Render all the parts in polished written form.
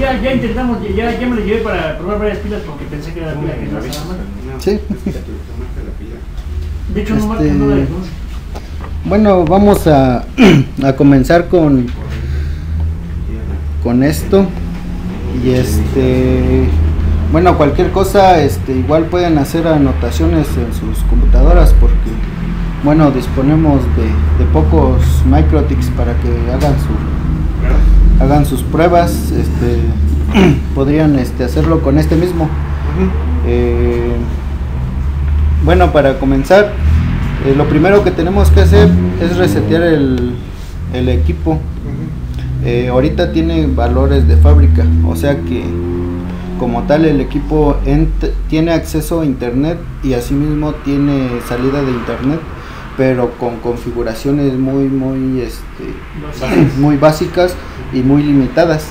ya intentamos, ya me lo llevé para probar varias pilas porque pensé que era la pila que no se llama. Sí. De hecho, no marca, no la reconoce. Bueno, vamos a comenzar con esto. Y bueno, cualquier cosa, igual pueden hacer anotaciones en sus computadoras porque, bueno, disponemos de pocos Microtics para que hagan sus pruebas. Podrían hacerlo con este mismo. Bueno, para comenzar, lo primero que tenemos que hacer es resetear el equipo. Ahorita tiene valores de fábrica, o sea que como tal el equipo tiene acceso a internet y asimismo tiene salida de internet, pero con configuraciones muy básicas y muy limitadas.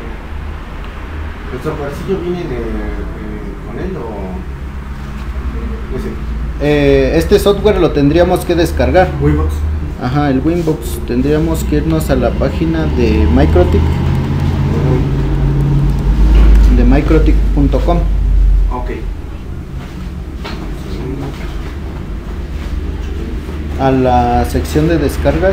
¿El softwarecillo viene con él o no sé? Este software lo tendríamos que descargar. Winbox. Ajá, el Winbox. Tendríamos que irnos a la página de Microtik, de microtik.com. Ok. A la sección de descargas.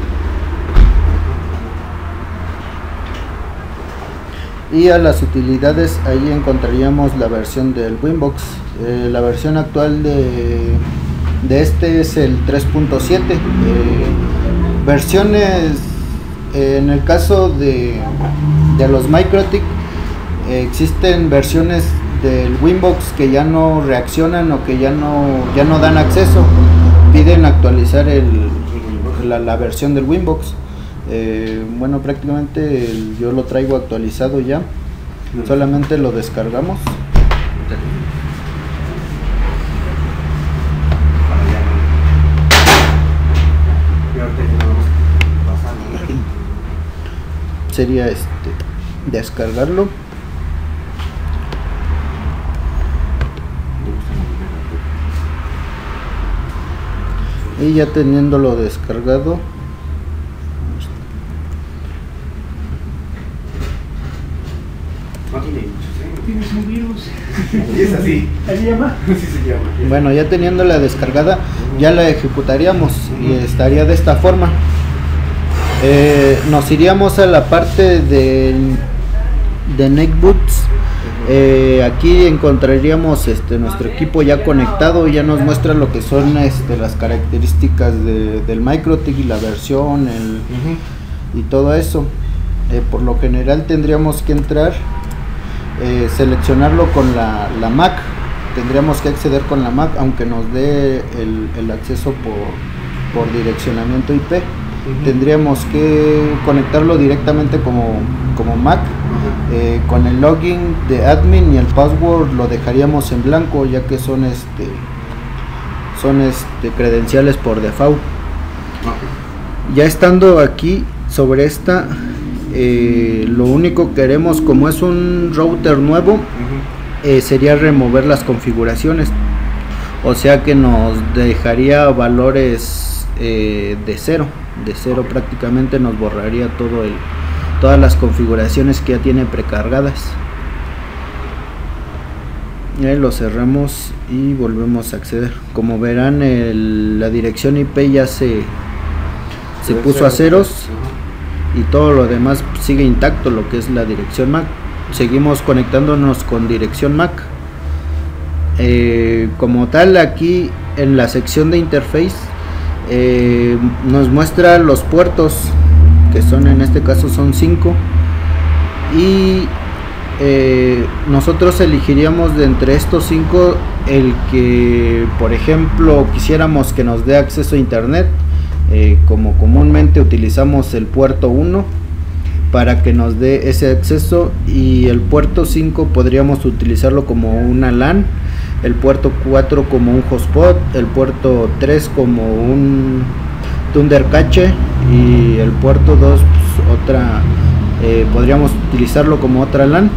Y a las utilidades, ahí encontraríamos la versión del Winbox. La versión actual de este es el 3.7. Versiones, en el caso de los Microtik, existen versiones del Winbox que ya no reaccionan o que ya no dan acceso. Piden actualizar la versión del Winbox. Bueno, prácticamente yo lo traigo actualizado ya. Solamente lo descargamos. Sería descargarlo. Y ya teniéndolo descargado, No tiene muchos, Tienes un virus. Y es así. ¿Ahí se llama? Sí se llama. bueno, ya teniéndola descargada, ya la ejecutaríamos y estaría de esta forma. Nos iríamos a la parte de Netbooks. Aquí encontraríamos nuestro equipo ya conectado. Ya nos muestra lo que son las características del Microtik y la versión y todo eso. Por lo general tendríamos que entrar, seleccionarlo con la Mac. Tendríamos que acceder con la Mac, aunque nos dé el acceso por direccionamiento IP. Tendríamos que conectarlo directamente como Mac. Con el login de admin y el password lo dejaríamos en blanco, ya que son credenciales por default. Ya estando aquí sobre esta, lo único que haremos, como es un router nuevo, sería remover las configuraciones, o sea que nos dejaría valores de cero prácticamente. Nos borraría todas las configuraciones que ya tiene precargadas. Lo cerramos y volvemos a acceder. Como verán, la dirección IP ya se puso a ceros y todo lo demás sigue intacto, lo que es la dirección MAC. Seguimos conectándonos con dirección MAC. Como tal, aquí en la sección de interface nos muestra los puertos, que son, en este caso son 5, y nosotros elegiríamos de entre estos 5 el que, por ejemplo, quisiéramos que nos dé acceso a internet. Como comúnmente utilizamos el puerto 1 para que nos dé ese acceso, y el puerto 5 podríamos utilizarlo como una LAN, el puerto 4 como un hotspot, el puerto 3 como un Thunder Cache, y el puerto 2 pues, podríamos utilizarlo como otra LAN,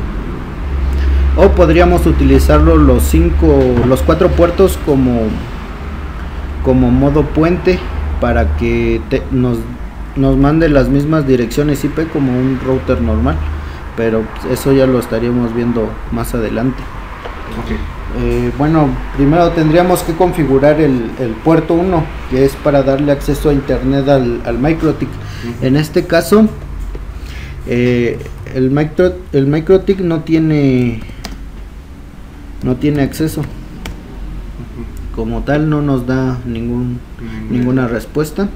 o podríamos utilizarlo los 4 puertos como modo puente, para que nos mande las mismas direcciones IP como un router normal, pero pues, eso ya lo estaríamos viendo más adelante. Ok. Bueno, primero tendríamos que configurar el puerto 1, que es para darle acceso a internet al MikroTik. En este caso, el MikroTik no tiene acceso. Como tal, no nos da ninguna respuesta.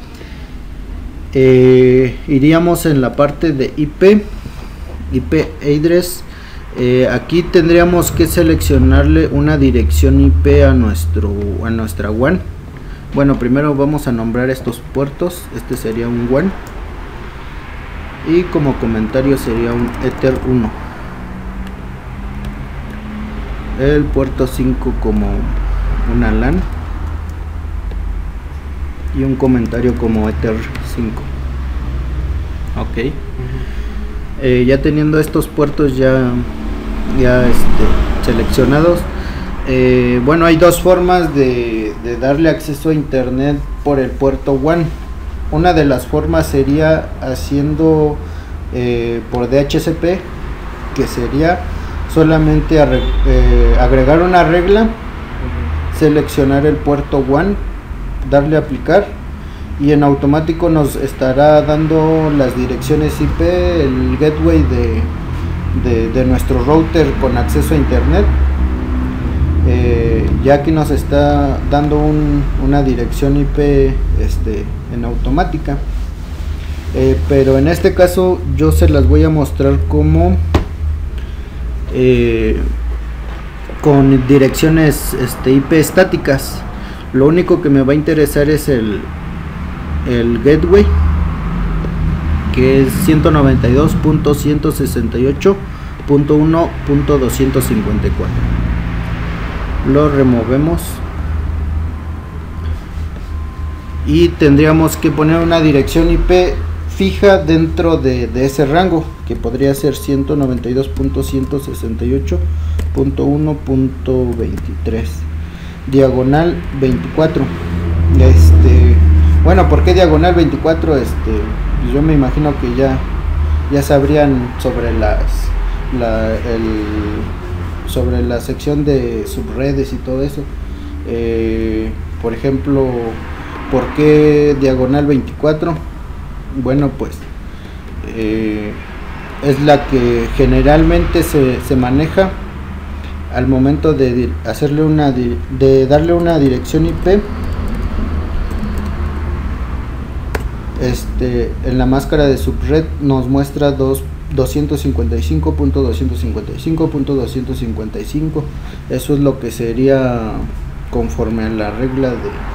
Iríamos en la parte de IP address. Aquí tendríamos que seleccionarle una dirección IP a nuestra WAN. Bueno, primero vamos a nombrar estos puertos. Este sería un WAN y como comentario sería un Ether 1, el puerto 5 como una LAN y un comentario como Ether 5. Ok. Ya teniendo estos puertos ya seleccionados, bueno, hay dos formas de darle acceso a internet por el puerto WAN. Una de las formas sería haciendo por DHCP, que sería solamente agregar una regla, seleccionar el puerto WAN, darle a aplicar y en automático nos estará dando las direcciones IP, el gateway de nuestro router con acceso a internet. Ya que nos está dando una dirección IP en automática, pero en este caso yo se las voy a mostrar como con direcciones IP estáticas. Lo único que me va a interesar es el gateway, que es 192.168.1.254. Lo removemos y tendríamos que poner una dirección IP fija dentro de ese rango, que podría ser 192.168.1.23 diagonal 24. Bueno, ¿por qué diagonal 24? Yo me imagino que ya sabrían sobre sobre la sección de subredes y todo eso. Por ejemplo, ¿por qué diagonal 24? Bueno, pues es la que generalmente se maneja al momento de hacerle darle una dirección IP. En la máscara de subred nos muestra 255.255.255. Eso es lo que sería conforme a la regla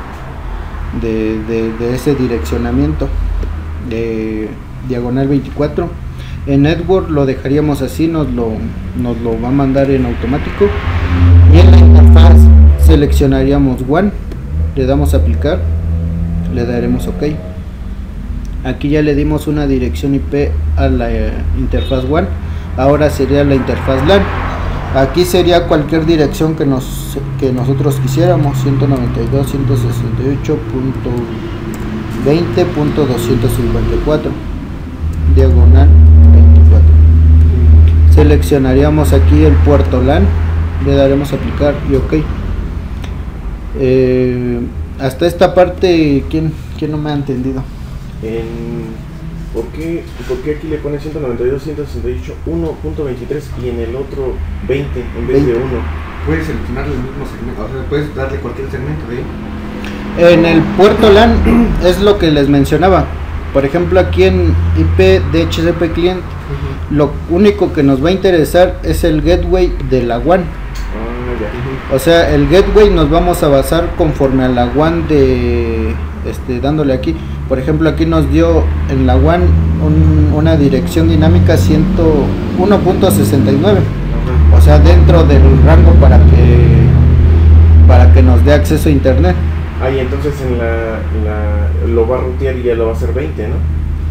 de ese direccionamiento de diagonal 24. En network lo dejaríamos así, nos lo va a mandar en automático. Y en la interfaz seleccionaríamos WAN, le damos a aplicar, le daremos OK. Aquí ya le dimos una dirección IP a la interfaz WAN. Ahora sería la interfaz LAN. Aquí sería cualquier dirección que nosotros quisiéramos, 192.168.20.254 diagonal 24. Seleccionaríamos aquí el puerto LAN, le daremos a aplicar y OK. Hasta esta parte, ¿quién no me ha entendido? ¿Por qué aquí le pone 192.168.1.23 y en el otro 20 en vez de 1? Puedes seleccionarle el mismo segmento, o sea, puedes darle cualquier segmento de ahí. En el puerto LAN es lo que les mencionaba. Por ejemplo, aquí en IP DHCP client, lo único que nos va a interesar es el gateway de la WAN. O sea, el gateway nos vamos a basar conforme a la WAN dándole aquí. Por ejemplo, aquí nos dio en la WAN una dirección dinámica 101.69. O sea, dentro del rango para que nos dé acceso a internet. Y entonces lo va a rutear y ya lo va a hacer 20, ¿no?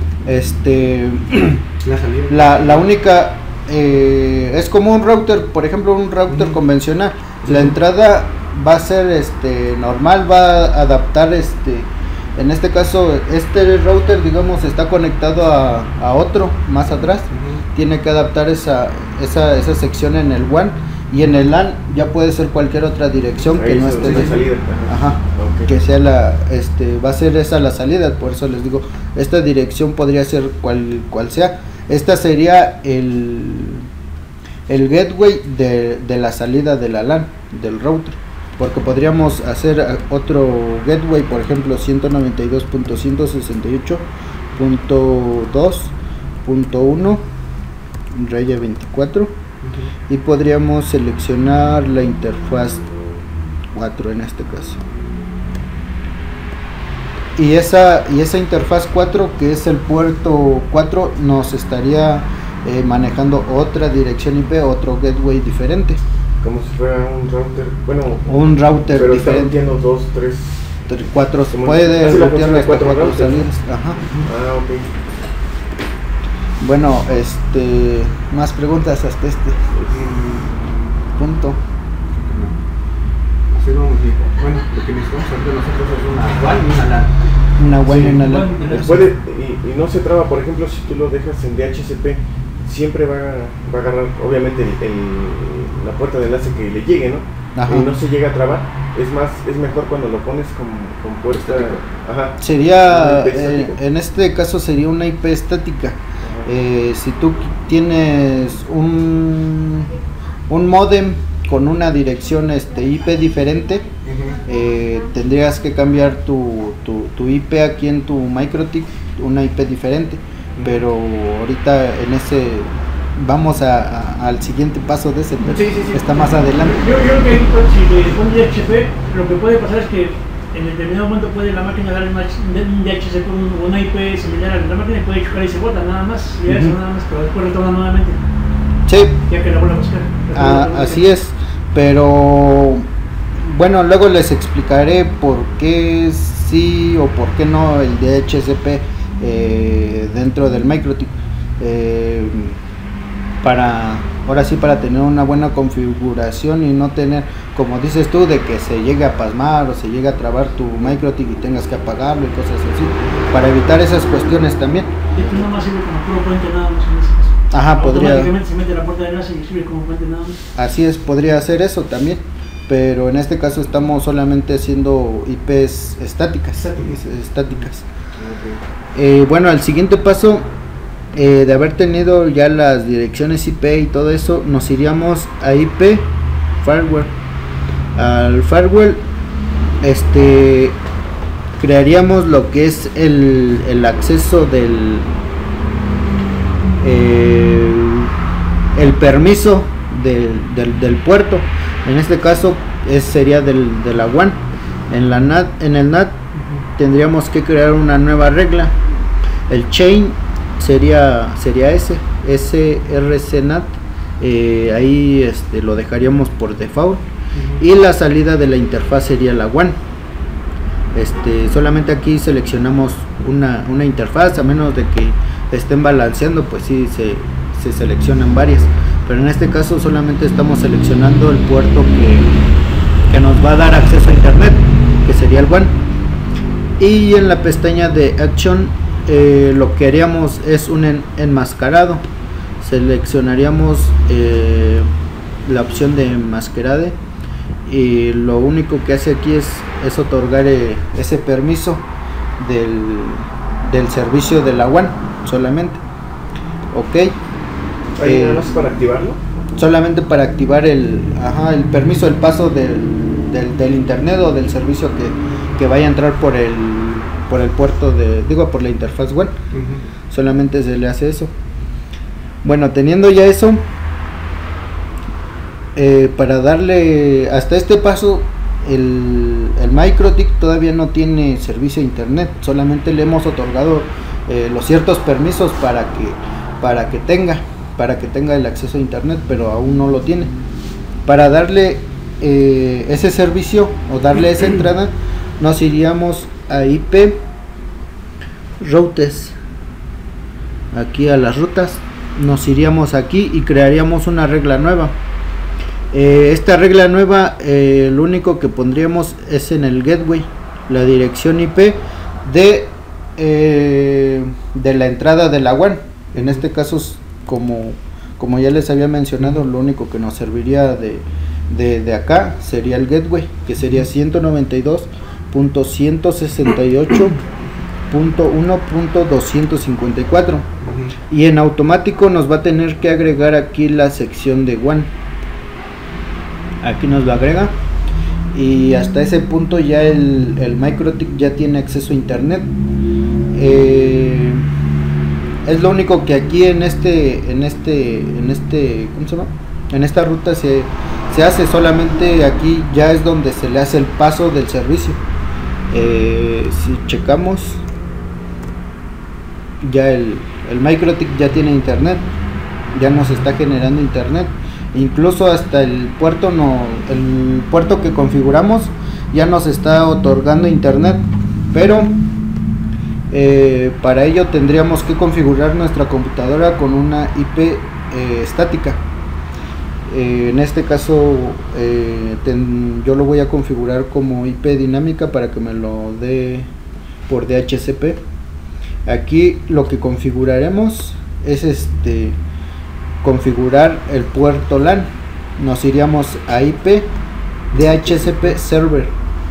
La única es como un router, por ejemplo, un router convencional. La entrada va a ser normal, va a adaptar en este caso este router, digamos, está conectado a otro más atrás. tiene que adaptar esa sección en el WAN, y en el LAN ya puede ser cualquier otra dirección que Ahí no es esté la salida. ajá, Ok. que sea va a ser esa la salida. Por eso les digo, esta dirección podría ser cual sea. Esta sería el gateway de la salida de la LAN, del router, porque podríamos hacer otro gateway, por ejemplo 192.168.2.1 raya 24, y podríamos seleccionar la interfaz 4 en este caso, y esa interfaz 4, que es el puerto 4, nos estaría manejando otra dirección IP, otro gateway diferente, Como si fuera un router, bueno, un router pero está diferente. metiendo 2, 3. 4 Como puede así la rutear función de hasta 4 4 routers. salidas. Ajá. Ah, ok. Bueno, más preguntas hasta este punto. Así vamos bien. Bueno, lo que necesitamos ahorita nosotros es una WAN y una LAN. Una WAN Sí, y una WAN LAN. y LAN. Puede, y no se traba, por ejemplo, si tú lo dejas en DHCP, siempre va a agarrar, obviamente, la puerta de enlace que le llegue, ¿no? Ajá. Y no se llega a trabar. Es mejor cuando lo pones con puerta. Ajá. Sería, Una IP estática. en este caso sería una IP estática. Ajá. Si tú tienes un modem con una dirección IP diferente, Ujú. tendrías que cambiar tu IP aquí en tu MikroTik, una IP diferente, pero ahorita vamos al siguiente paso de ese, pero Sí. está más adelante. Yo creo que si le pones DHCP, lo que puede pasar es que en determinado momento puede la máquina dar un DHCP, una IP similar a la máquina, y puede chocar y se bota nada más, y eso nada más, pero después retorna nuevamente, Sí, ya que la vuelve a buscar. así es, pero bueno, luego les explicaré por qué sí o por qué no el DHCP dentro del MikroTik, ahora sí, para tener una buena configuración y no tener, como dices tú, de que se llegue a pasmar o se llegue a trabar tu MikroTik y tengas que apagarlo y cosas así, para evitar esas cuestiones también. Esto nada más sirve como puro puente nada más en ese caso. Ajá, podría. Automáticamente se mete la puerta de enlace y sirve como puente nada más. Así es, podría hacer eso también, pero en este caso estamos solamente haciendo IPs estáticas. Bueno, el siguiente paso, de haber tenido ya las direcciones IP y todo eso, nos iríamos a IP firewall. Al firewall, crearíamos lo que es el acceso el permiso del puerto. En este caso sería de la WAN. En el NAT tendríamos que crear una nueva regla. El chain sería srcNAT, ahí lo dejaríamos por default, y la salida de la interfaz sería la WAN. Solamente aquí seleccionamos una interfaz, a menos de que estén balanceando, pues sí se seleccionan varias, pero en este caso solamente estamos seleccionando el puerto que nos va a dar acceso a internet, que sería el WAN. Y en la pestaña de Action, lo que haríamos es un enmascarado. Seleccionaríamos la opción de enmascarade, y lo único que hace aquí es otorgar ese permiso del servicio de la WAN solamente. Ok, ¿Ahí nada más para activarlo? solamente para activar el permiso, el paso del internet o del servicio que vaya a entrar por el puerto por la interfaz WAN. Solamente se le hace eso. Bueno, teniendo ya eso, para darle hasta este paso, el MikroTik todavía no tiene servicio a internet, solamente le hemos otorgado los ciertos permisos para que tenga el acceso a internet, pero aún no lo tiene. Para darle ese servicio o darle esa entrada, nos iríamos a IP routes, aquí a las rutas, nos iríamos aquí y crearíamos una regla nueva. Esta regla nueva, lo único que pondríamos es en el gateway la dirección IP de la entrada de la WAN. En este caso como ya les había mencionado, lo único que nos serviría de acá sería el gateway, que sería 192.168.1.254, y en automático nos va a tener que agregar aquí la sección de WAN. Aquí nos lo agrega, y hasta ese punto ya el MikroTik ya tiene acceso a internet. Es lo único que aquí en este ¿cómo se llama? En esta ruta se hace. Solamente aquí ya es donde se le hace el paso del servicio. Si checamos, ya el MikroTik ya tiene internet, ya nos está generando internet. Incluso hasta el puerto que configuramos ya nos está otorgando internet, pero para ello tendríamos que configurar nuestra computadora con una IP estática. En este caso yo lo voy a configurar como IP dinámica para que me lo dé por DHCP. Aquí lo que configuraremos es configurar el puerto LAN. Nos iríamos a IP DHCP server.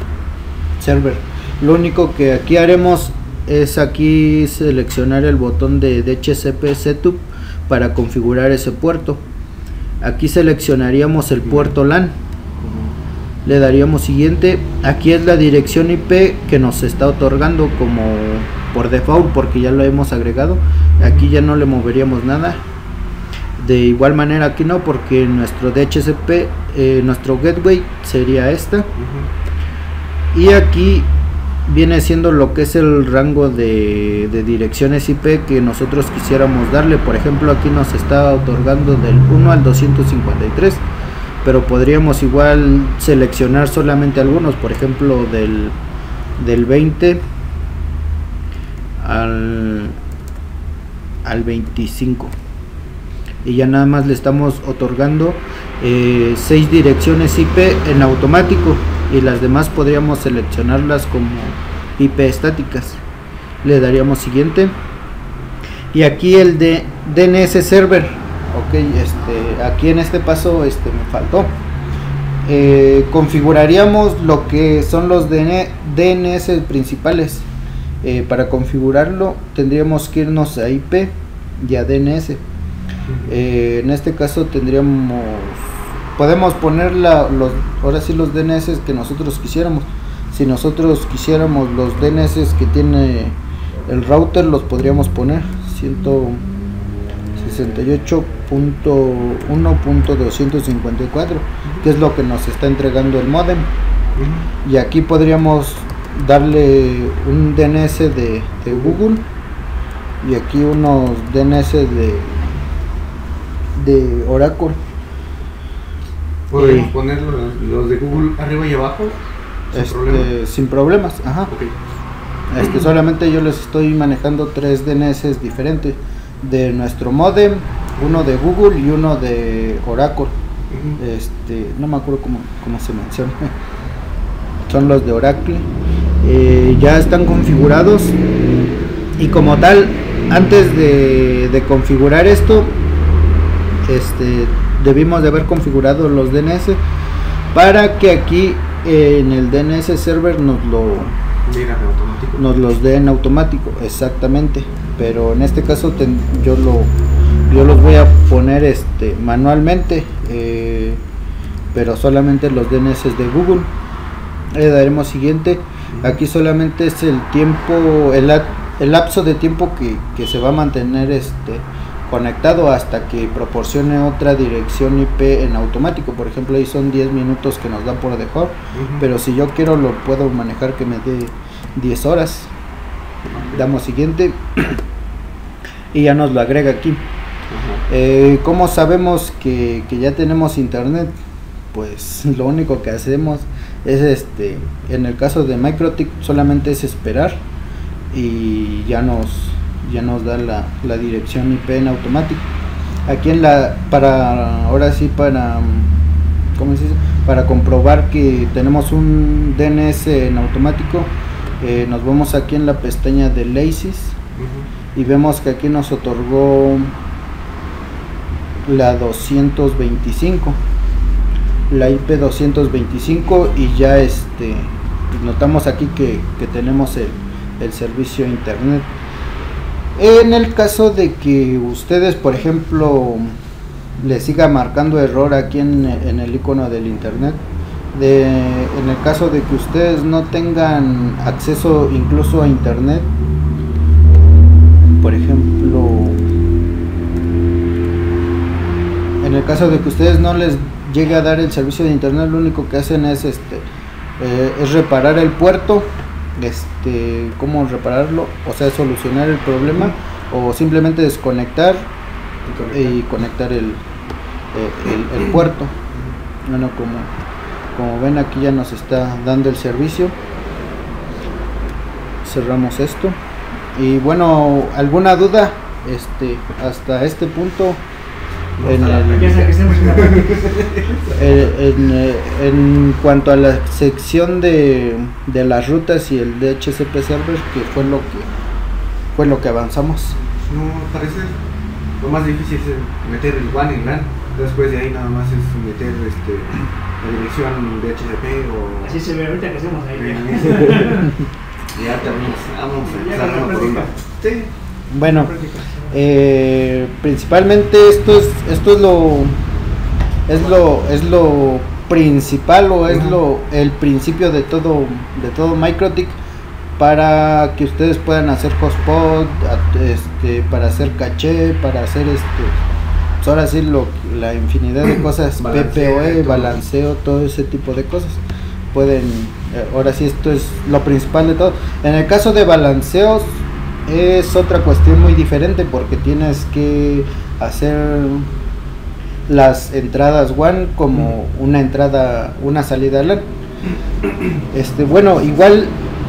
Lo único que aquí haremos es aquí seleccionar el botón de DHCP Setup para configurar ese puerto. Aquí seleccionaríamos el puerto LAN, le daríamos siguiente. Aquí es la dirección IP que nos está otorgando como por default, porque ya lo hemos agregado. Aquí ya no le moveríamos nada. De igual manera aquí no, porque nuestro DHCP, nuestro gateway sería esta. Y aquí viene siendo lo que es el rango de direcciones IP que nosotros quisiéramos darle. Por ejemplo, aquí nos está otorgando del 1 al 253, pero podríamos igual seleccionar solamente algunos, por ejemplo del 20 al 25, y ya nada más le estamos otorgando 6 direcciones IP en automático, y las demás podríamos seleccionarlas como IP estáticas. Le daríamos siguiente, y aquí el de DNS server. Ok, aquí en este paso me faltó. Configuraríamos lo que son los DNS principales. Para configurarlo tendríamos que irnos a IP y a DNS. En este caso podemos poner ahora sí los DNS que nosotros quisiéramos. Si nosotros quisiéramos los DNS que tiene el router, los podríamos poner 168.1.254, que es lo que nos está entregando el modem. Y aquí podríamos darle un DNS de Google, y aquí unos DNS de Oracle. ¿Podemos poner los de Google arriba y abajo? Sin problemas. Ajá. Okay. Solamente yo les estoy manejando 3 DNS diferentes de nuestro modem, uno de Google y uno de Oracle. No me acuerdo cómo se menciona. Son los de Oracle. Ya están configurados, y como tal, antes de configurar esto, debimos de haber configurado los DNS para que aquí en el DNS server nos los dé en automático. Exactamente, pero en este caso yo los voy a poner manualmente, pero solamente los DNS de Google. Le daremos siguiente. Aquí solamente es el tiempo, el lapso de tiempo que se va a mantener conectado hasta que proporcione otra dirección IP en automático. Por ejemplo, ahí son 10 minutos que nos da por default, pero si yo quiero lo puedo manejar que me dé 10 horas. Damos siguiente y ya nos lo agrega aquí. ¿Cómo sabemos que ya tenemos internet? Pues lo único que hacemos es en el caso de MikroTik solamente es esperar, y ya nos da la dirección IP en automático. Aquí ahora sí para comprobar que tenemos un DNS en automático, nos vamos aquí en la pestaña de LACIS, y vemos que aquí nos otorgó la 225, la IP 225, y ya notamos aquí que tenemos el servicio internet. En el caso de que ustedes, por ejemplo, les siga marcando error aquí en el icono del internet, en el caso de que ustedes no tengan acceso incluso a internet, por ejemplo, en el caso de que ustedes no les llegue a dar el servicio de internet, lo único que hacen es reparar el puerto. ¿Cómo repararlo? O sea, solucionar el problema, o simplemente desconectar y conectar el puerto. Bueno, como ven, aquí ya nos está dando el servicio. Cerramos esto. Y bueno, ¿alguna duda hasta este punto? En cuanto a la sección de las rutas y el DHCP server, que fue lo que avanzamos. No, parece lo más difícil es meter el WAN en LAN. Después de ahí nada más es meter la dirección DHCP o... Así se ve ahorita que hacemos ahí. Ya terminamos, vamos a empezar uno por uno. Sí. Bueno, principalmente esto es lo principal, o es el principio de todo MikroTik, para que ustedes puedan hacer hotspot, para hacer caché, para hacer pues ahora sí la infinidad de cosas, PPOE, balanceo, todo ese tipo de cosas. Pueden, ahora sí, esto es lo principal de todo. En el caso de balanceos es otra cuestión muy diferente, porque tienes que hacer las entradas WAN como una salida LAN. Bueno, igual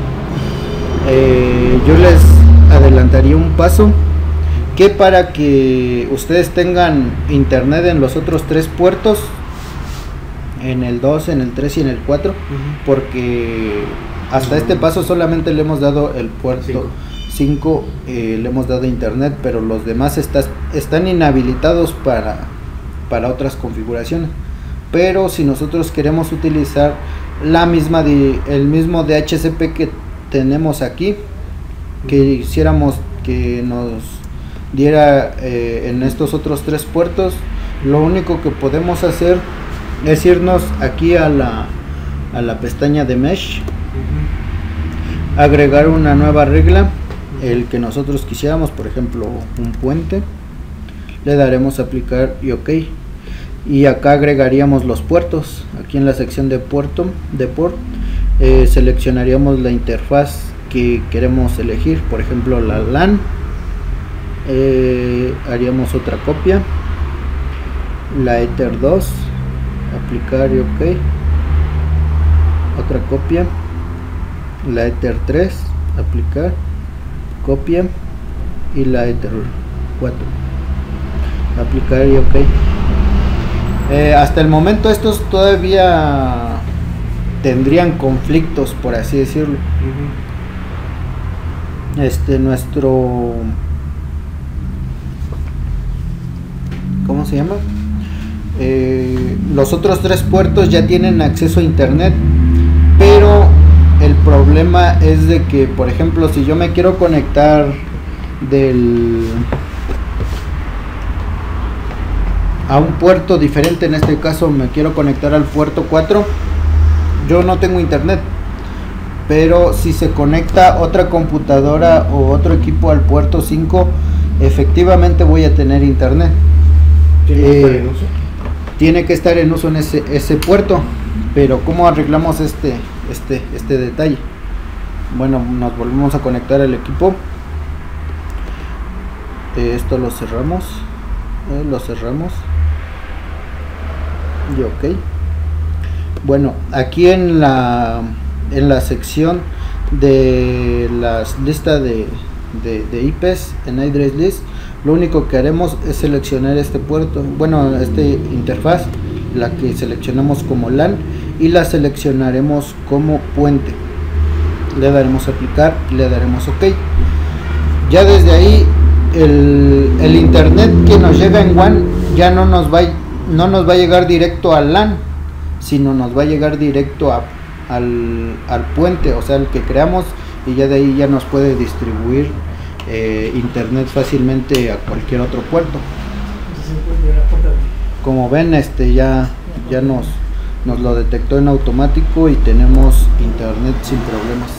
yo les adelantaría un paso, que para que ustedes tengan internet en los otros 3 puertos, en el 2, en el 3 y en el 4, porque hasta este paso solamente le hemos dado el puerto 5, le hemos dado internet, pero los demás están inhabilitados para otras configuraciones. Pero si nosotros queremos utilizar el mismo DHCP que tenemos aquí, que hiciéramos que nos diera en estos otros 3 puertos, lo único que podemos hacer es irnos aquí a la pestaña de Mesh, agregar una nueva regla, el que nosotros quisiéramos, por ejemplo un puente, le daremos a aplicar y OK, y acá agregaríamos los puertos. Aquí en la sección de port seleccionaríamos la interfaz que queremos elegir, por ejemplo la LAN, haríamos otra copia, la Ether 2, aplicar y OK, otra copia, la Ether 3, aplicar, copia, y la Ether 4, aplicar y OK. Hasta el momento estos todavía tendrían conflictos, por así decirlo. Nuestro, ¿cómo se llama? Los otros 3 puertos ya tienen acceso a internet, pero el problema es de que, por ejemplo, si yo me quiero conectar a un puerto diferente, en este caso me quiero conectar al puerto 4, yo no tengo internet, pero si se conecta otra computadora o otro equipo al puerto 5, efectivamente voy a tener internet. Tiene que estar en uso en ese puerto, pero ¿cómo arreglamos este detalle? Bueno, nos volvemos a conectar al equipo, esto lo cerramos y OK. Bueno, aquí en la sección de las listas de IPs en address list, lo único que haremos es seleccionar este puerto, bueno, interfaz, la que seleccionamos como LAN, y la seleccionaremos como puente. Le daremos a aplicar y le daremos OK. Ya desde ahí el internet que nos llega en WAN ya no nos va a llegar directo al LAN, sino nos va a llegar directo al puente, o sea, el que creamos, y ya de ahí ya nos puede distribuir internet fácilmente a cualquier otro puerto. Como ven, ya nos lo detectó en automático y tenemos internet sin problemas.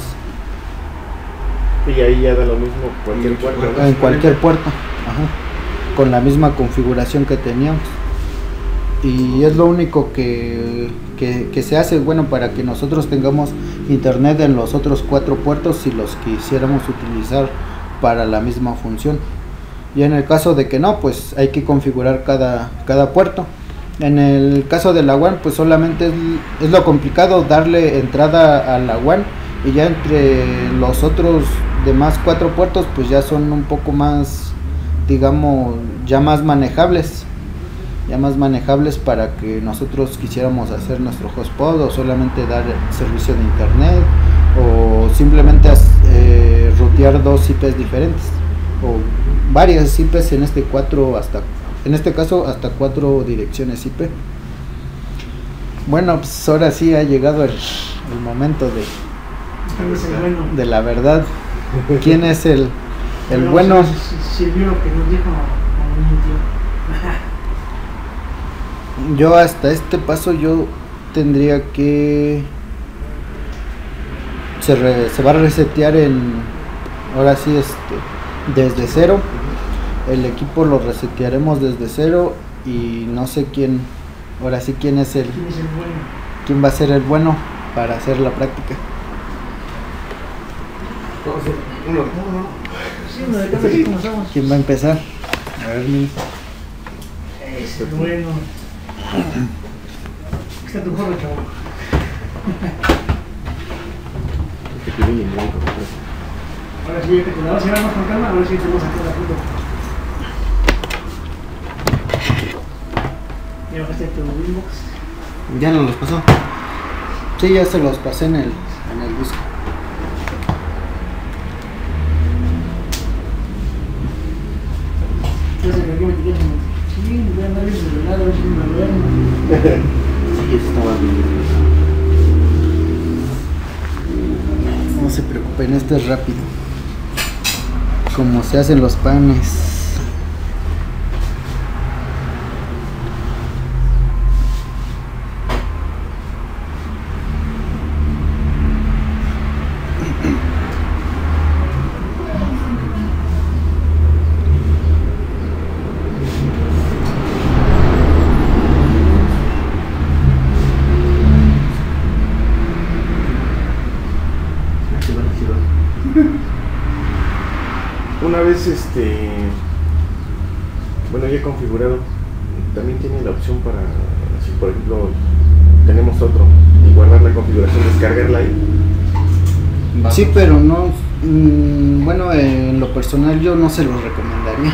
Y ahí ya da lo mismo cualquier puerto, ¿no? En cualquier puerto, ajá, con la misma configuración que teníamos. Y es lo único que se hace, bueno, para que nosotros tengamos internet en los otros 4 puertos si los quisiéramos utilizar para la misma función. Y en el caso de que no, pues hay que configurar cada puerto. En el caso de la WAN, pues solamente es lo complicado darle entrada a la WAN, y ya entre los otros demás 4 puertos pues ya son un poco más, digamos, ya más manejables para que nosotros quisiéramos hacer nuestro hotspot, o solamente dar servicio de internet, o simplemente rutear 2 IPs diferentes, o varias IPs, en este caso hasta 4 direcciones IP. Bueno, pues ahora sí ha llegado el momento de la verdad. ¿Quién es el bueno? Sirvió lo que nos dijo Yo hasta este paso yo tendría que se va a resetear ahora sí desde cero. El equipo lo resetearemos desde cero, y no sé quién es quién es el bueno. quién va a ser el bueno para hacer la práctica. Uno. Sí, uno de cada vez comenzamos. ¿Quién va a empezar? A ver, Es el bueno. Está tu gorro, chavo. Que viene en blanco. Ahora sí, ahora sí vamos con calma, ahora sí te vamos a hacer la foto. ¿Ya bajaste tu inbox? ¿Ya nos los pasó? Sí, ya se los pasé en el disco. Yo sé que aquí me tiré. Sí, voy a andar en el celular, a ver si me duermo. Sí, eso estaba bien. No se preocupen, esto es rápido. Como se hacen los panes. Una vez bueno, ya configurado, también tiene la opción para, si por ejemplo tenemos otro, y guardar la configuración, descargarla ahí. Sí, pero no, bueno, en lo personal yo no se lo recomendaría.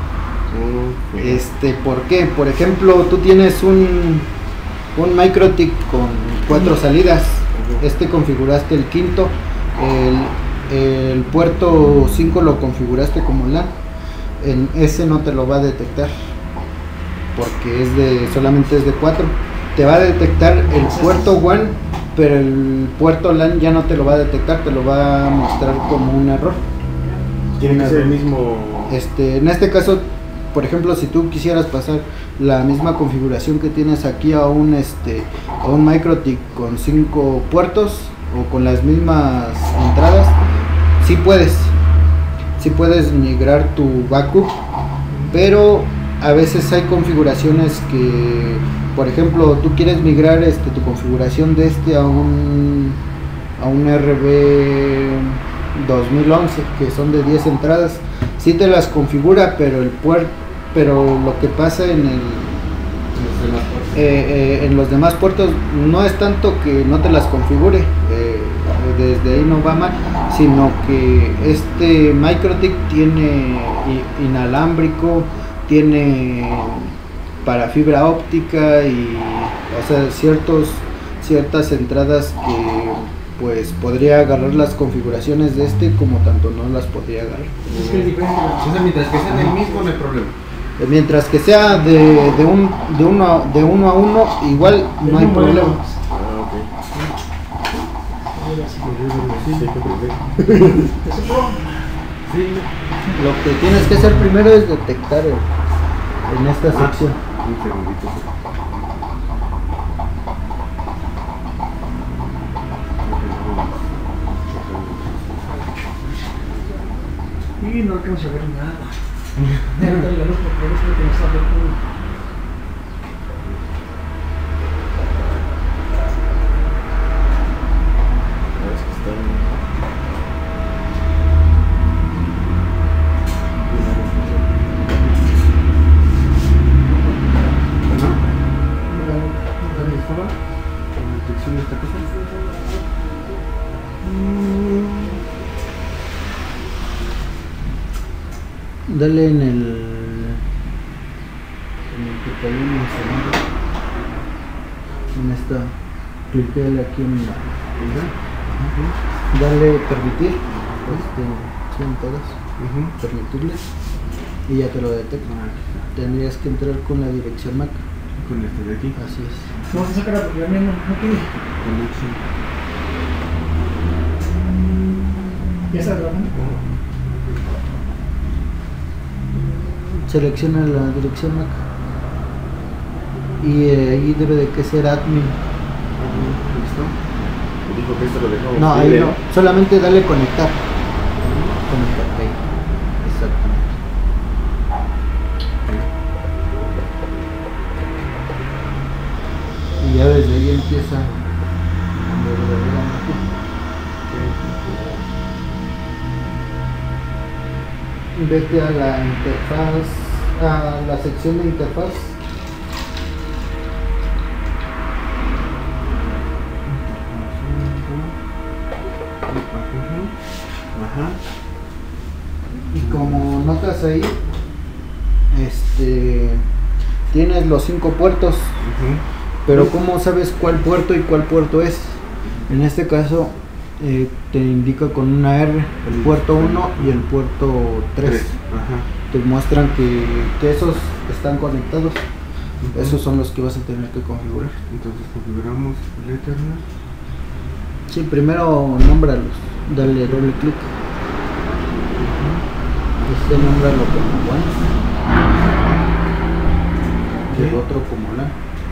¿Por qué? Por ejemplo, tú tienes un MikroTik con 4 salidas. Configuraste el quinto, el puerto 5 lo configuraste como LAN. En ese no te lo va a detectar, porque solamente es de 4. Te va a detectar el puerto WAN, pero el puerto LAN ya no te lo va a detectar, te lo va a mostrar como un error. Tiene que ser el mismo. En este caso, por ejemplo, si tú quisieras pasar la misma configuración que tienes aquí a un MikroTik con 5 puertos, o con las mismas entradas, sí puedes migrar tu backup, pero a veces hay configuraciones que, por ejemplo, tú quieres migrar tu configuración de a un RB 2011, que son de 10 entradas. Sí te las configura, pero lo que pasa en los demás puertos no es tanto que no te las configure, desde ahí no va mal, sino que MikroTik tiene inalámbrico, tiene para fibra óptica, y o sea, ciertas entradas que pues podría agarrar las configuraciones de como tanto no las podría agarrar. Es que es diferente. O sea, mientras que sean el mismo no hay problema. Mientras que sea de uno a uno, igual no hay problema. Ah, ok. Sí, hay que aprender. Sí. Lo que tienes que hacer primero es detectar en esta sección. Un segundito. Y no alcanzo a ver nada. Ya no traigo la luz porque es lo que me está viendo. Es que está ¿Dónde estaba? ¿En la detección de esta cosa? Dale en el que te había mencionado. En esta, cliqueale aquí en la. Dale permitir. Son todas. Permitirles. Y ya te lo detecta. Tendrías que entrar con la dirección MAC. Con este de aquí. Así es. Vamos a sacar porque a mí no quiere. Conexión. Ya está trabajando. Selecciona la dirección MAC. Y ahí debe de que ser admin. ¿Listo? Me dijo que esto lo dejamos. No, ahí libre. no. Solamente dale conectar. Conectar, ahí. Exactamente. Y ya desde ahí empieza. Vete a la interfaz, a la sección de interfaz. Ajá. Y como notas ahí, tienes los 5 puertos, pero ¿cómo sabes cuál puerto y cuál puerto es? En este caso te indica con una R el puerto 1 y el puerto 3. Ajá. Te muestran que esos están conectados. Esos son los que vas a tener que configurar. Entonces configuramos el Ethernet. Sí, primero nómbralos, dale doble clic. Nómbralo como WAN y el otro como LAN.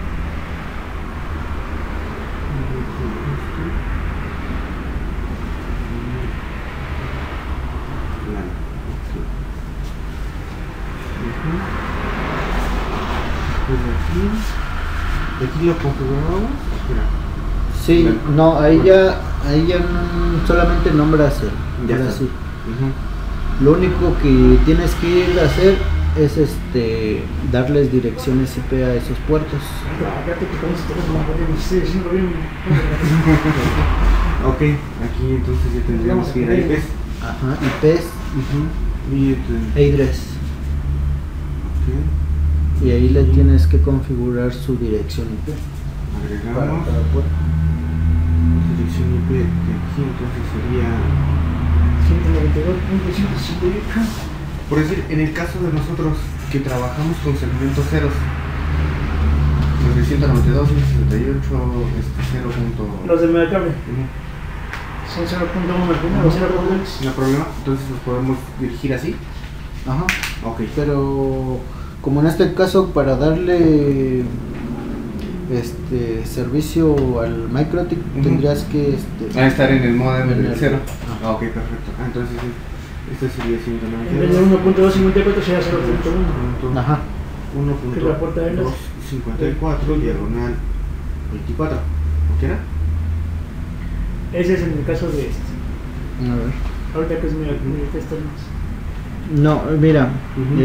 Aquí lo configuramos. Espera. Sí, no, ahí ya solamente nombras el. Ya ahora está. sí. Lo único que tienes que ir a hacer es darles direcciones IP a esos puertos. Aparte que con ese teléfono no podemos decirlo bien. Ok, aquí entonces ya tendríamos que ir a IPs. Ajá, IPs Y e IDRES. Y ahí le tienes que configurar su dirección IP. Para agregamos cada puerto. dirección IP de aquí, entonces sería, 192.168. por decir, en el caso de nosotros que trabajamos con segmentos ceros, los de 192, 168, 0. Los de Megacable Ujú. son 0.1 al final o 0.2. No hay problema, entonces los podemos dirigir así. Ajá. Ok. Pero como en este caso para darle servicio al MikroTik tendrías que a estar en el modem en del el- 0. Ajá. Ok, perfecto. Entonces este sería En vez de 192. 1.254 sería 0.1. Ajá. Que es la puerta de las- 1.254 diagonal 24. ¿O qué era? Ese es en el caso de este. A ver. Ahorita que es mi tester más. No, mira, Ujú.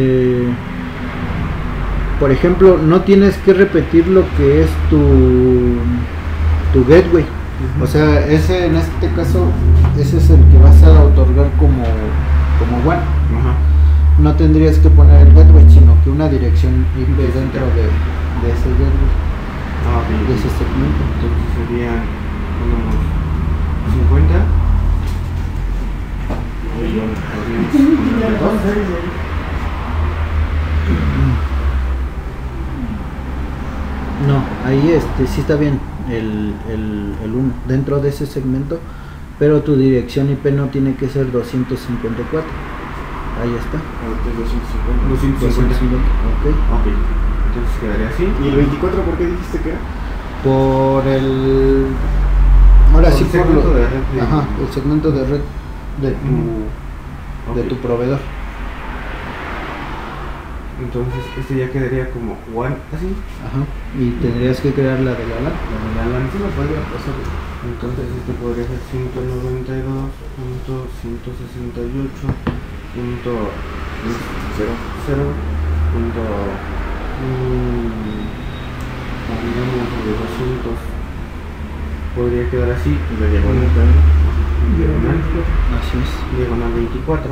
por ejemplo, no tienes que repetir lo que es tu gateway. Ujú. O sea, en este caso, ese es el que vas a otorgar como WAN. Ajá. No tendrías que poner el gateway, sino que una dirección IP dentro de ese gateway, Ah, ok. de ese segmento. Entonces serían unos 50. Y bueno, podríamos ponerle dos. ahí sí está bien el 1 dentro de ese segmento, pero tu dirección IP no tiene que ser 254. Ahí está. Ahorita es 250. 250. Ok. Ok. Entonces quedaría así. ¿Y el 24 por qué dijiste que era? Por el... Ahora Por sí, el por segmento lo... de red de- Ajá, el segmento de red de Ok. tu proveedor. Entonces este ya quedaría como one así. Ajá. Y tendrías que crear la de la LAN. La LAN sí me podría pasar. Entonces este podría ser 192.168.0 punto digamos de 200 podría quedar así Y la diagonal también. diagonal Así es. diagonal 24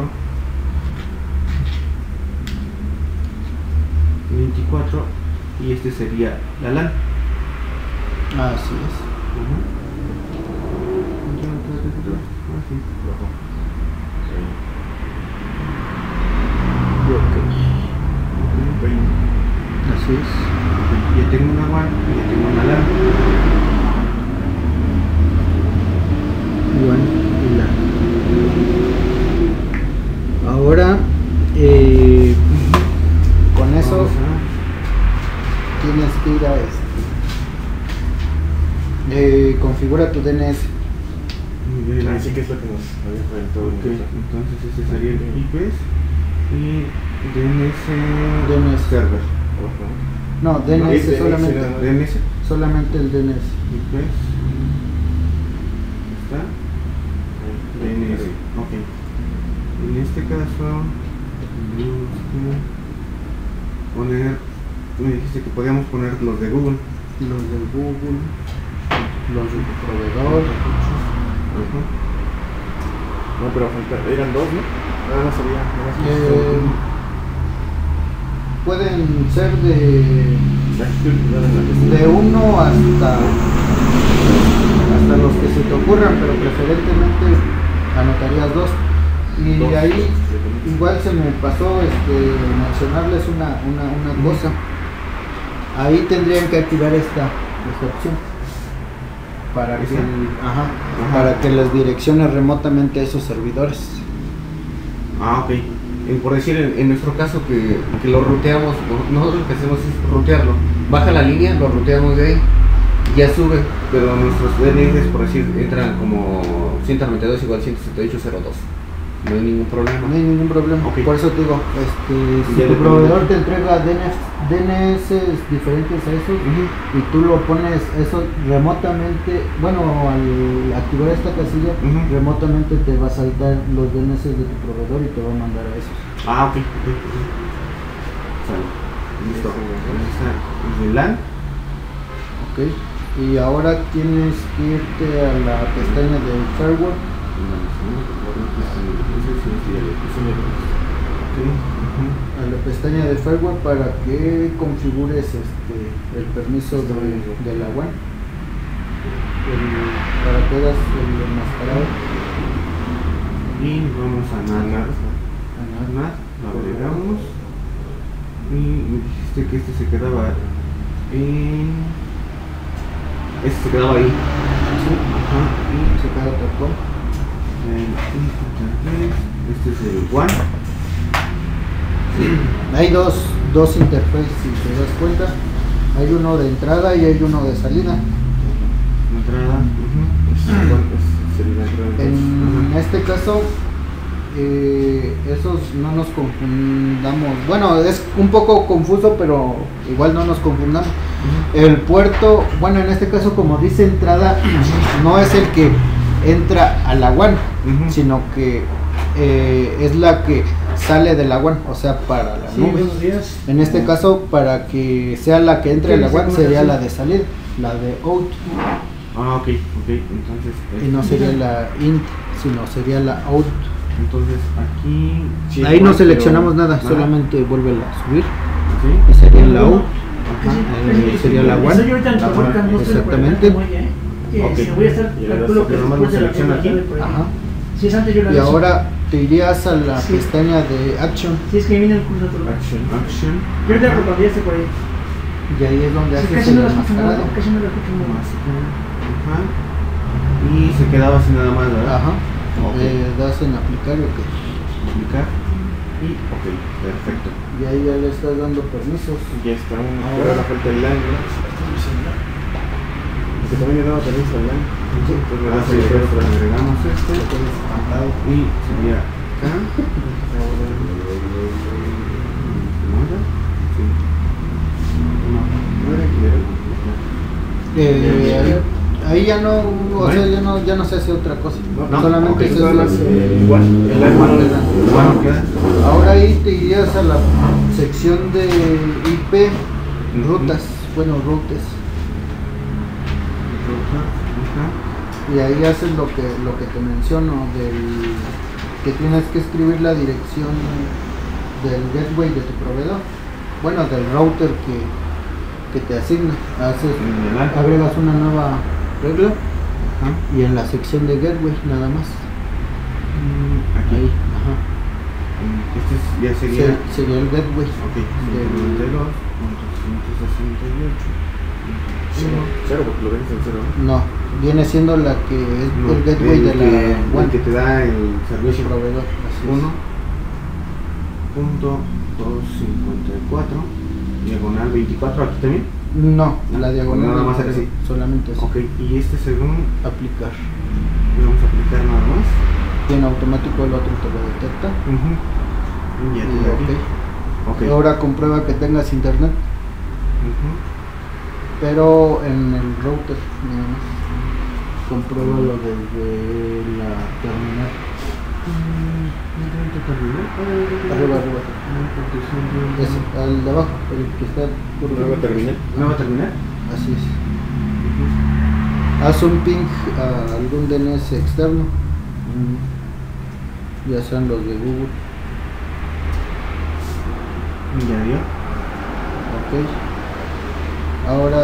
y este sería la LAN. Así es. Así. Así es. Ya tengo una WAN y ya tengo una LAN. WAN y LAN. Ahora, con eso Vamos tienes que ir a configura tu DNS. Así que es lo que nos había comentado. Ok, entonces este sería el IPs y DNS server. Ajá. No, DNS DNS, solamente. ¿no? DNS Solamente el DNS. IPs está DNS. Ok. En este caso tenemos que poner, me dijiste que podíamos poner los de Google. Los de Google, los de tu proveedor. Ajá. No, pero falta, eran dos, ¿no? Nada más había. Pueden ser de de 1 hasta los que se te ocurran, pero preferentemente anotarías 2. Y Dos. ahí igual se me pasó mencionarles una cosa. Ahí tendrían que activar esta opción para que, ¿Esa? para que les direccione remotamente a esos servidores. Ah, ok. Por decir, en nuestro caso que lo ruteamos, nosotros lo que hacemos es rutearlo. Baja la línea, lo ruteamos de ahí, ya sube, pero nuestros DNS, por decir, entran como 192 igual 178.02. No hay ningún problema. No hay ningún problema. Ok. Por eso te digo, si Ya tu depende. proveedor te entrega DNS diferentes a esos Ujú. y tú lo pones eso remotamente, bueno, al activar esta casilla, Ujú. remotamente te va a saltar los DNS de tu proveedor y te va a mandar a esos. Ah, ok. Sale. Listo. Ahí está el LAN. Ok. Y ahora tienes que irte a la pestaña de firewall. A la pestaña de firewall para que configures el permiso de la WAN, para que hagas el enmascarado. Y vamos a NAT. Lo agregamos. Y me dijiste que este se quedaba en... Este se quedaba ahí. Ajá. Y se queda tal cual. Este es el WAN. Hay dos interfaces, si te das cuenta. Hay uno de entrada y hay uno de salida. Entrada. En este caso, esos no nos confundamos. Bueno, es un poco confuso, pero igual no nos confundamos. El puerto, bueno, en este caso, como dice entrada, no es el que entra a la WAN, sino que es la que sale de la WAN, o sea, para la Sí, nube. buenos días. En este caso, para que sea la que entre a la WAN, sería la de salida, la de out, Ah, ok, entonces... y no sería la int, sino sería la out. Entonces aquí... sí, Ahí no pero- seleccionamos nada, solamente vuelve a subir, ¿Sí? y sería la out. Sí, sería la WAN. Eso yo ahorita en Ajá, Caborca no estoy exactamente. muy bien. Ok. Si voy a estar, Y le calculo das- que pero nomás después lo de la selecciona aquí. tarde por ahí. Ajá. Si es antes yo la Y aviso. ahora te irías a la Sí. pestaña de action. Si es que viene el curso otro lado. Action. Yo ahorita cuando ya esté por ahí. Y ahí es donde Sí, haces casi el no lo escucho, enmascarado. casi no lo escucho más. Ajá. Y se quedaba así nada más, ¿verdad? Ajá. Ok. Das en aplicar y ok. Aplicar. Y ok, perfecto. Y ahí ya le estás dando permisos. Ya está, ahora falta el LAN, ¿no? Porque también le daba permiso al LAN. Entonces le das Sí, el otro. agregamos esto. Lo tienes estampado. Y sería acá. ¿Nada? Sí. No era Ahí ya no, o sea, Bueno. ya no se hace otra cosa. No, solamente ok, es Nada más eso. igual, el LAN Igual, no le el da. LAN. Bueno, queda. Ahora ahí te irías a la sección de IP, rutas, bueno, routes, Ajá. y ahí haces lo que te menciono, que tienes que escribir la dirección del gateway de tu proveedor, bueno, del router que te asigna. Agregas una nueva regla Ajá. y en la sección de gateway nada más. Aquí. Ahí, ajá. Este ya sería. Sería el gateway. Ok. Del- 92.168. Cero, porque lo dejas en cero, ¿no? No, viene siendo la que es No, el gateway de la el web que te da el del servicio. proveedor. Así es. 1.254 diagonal 24 aquí también. No, la diagonal Nada más no, así. solamente así. Ok, y este según Aplicar. vamos a aplicar nada más. Y en automático el otro te lo detecta. Y ya Y te da aquí. ok. Ok. Ahora comprueba que tengas internet, Ujú. pero en el router nada más. Compruébalo desde la terminal. Arriba, arriba. Es al de abajo, el que está por Nueva terminal. ¿Nueva terminal? Así es. Haz un ping a algún DNS externo, ya sean los de Google. Ya dio. Ok. Ahora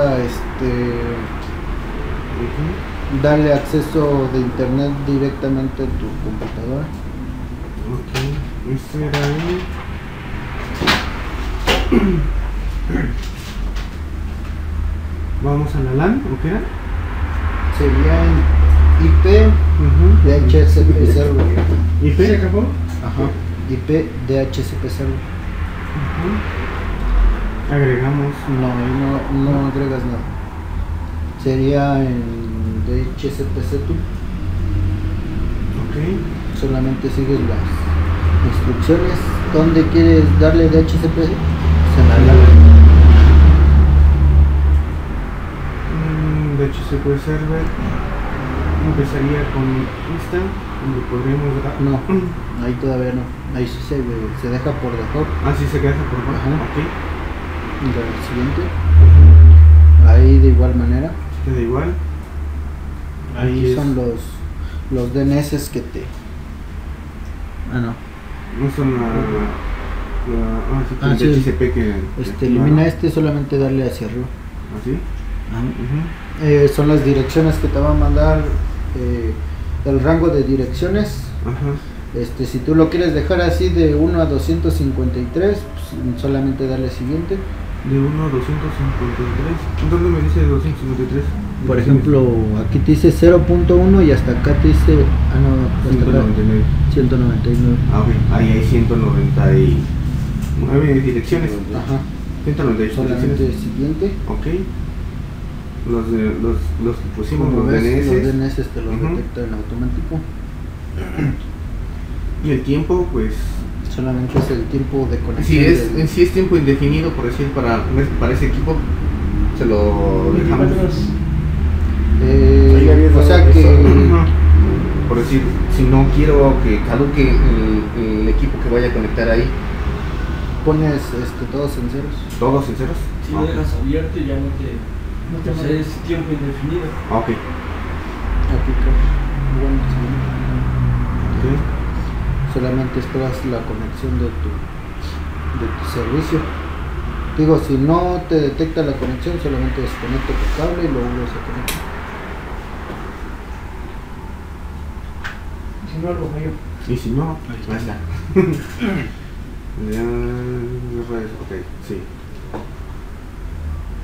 Ujú. dale acceso de internet directamente a tu computadora. Ok, este era el... Vamos a la LAN, ¿o qué era? Sería en IP DHCP server. ¿IP? ¿Se acabó? Ajá. IP DHCP server. Agregamos... No, ahí no agregas nada. Sería en DHCP setup. Ok. Solamente sigues las instrucciones. ¿Dónde quieres darle DHCP? Se la DHCP server empezaría con esta, donde podríamos dar... No, ahí todavía no. Ahí sí se deja por default. Ah, sí se queda por default. Ajá. Ok. Y la siguiente. Ahí de igual manera. Queda igual. Ahí Aquí son es- los DNS que te... Ah, no. No son sí, Ah, el sí. DHCP que... Elimina solamente darle hacia arriba. ¿Así? Son las direcciones que te va a mandar, el rango de direcciones. Ajá. Si tú lo quieres dejar así de 1 a 253, pues, solamente darle siguiente. De 1 a 253. ¿Dónde me dice 253? Por ejemplo, aquí te dice 0.1 y hasta acá te dice... Ah, no, hasta acá 199. 199. Ah, ok. Ahí hay 199 direcciones. Ajá. 198 Solamente direcciones. siguiente. Ok. Los que pusimos, Como los ves, DNS. los DNS te los Ujú. detecta en automático. Y el tiempo, pues. Solamente es el tiempo de conexión. Si es tiempo indefinido, por decir, para ese equipo, se lo dejamos. 24 horas. Ahí había O sea dado que... eso. Por decir, si no quiero que caduque el equipo que vaya a conectar ahí, Pones todos en ceros. todos sinceros. Si lo dejas abierto y ya no te manda. es tiempo indefinido. Ok. Aplicar. Bueno, sí. Solamente esperas la conexión de tu servicio. Digo, si no te detecta la conexión, solamente desconecta tu cable y lo vuelves a conectar. Si no, algo falló. Y si no, ahí está. Ok, sí.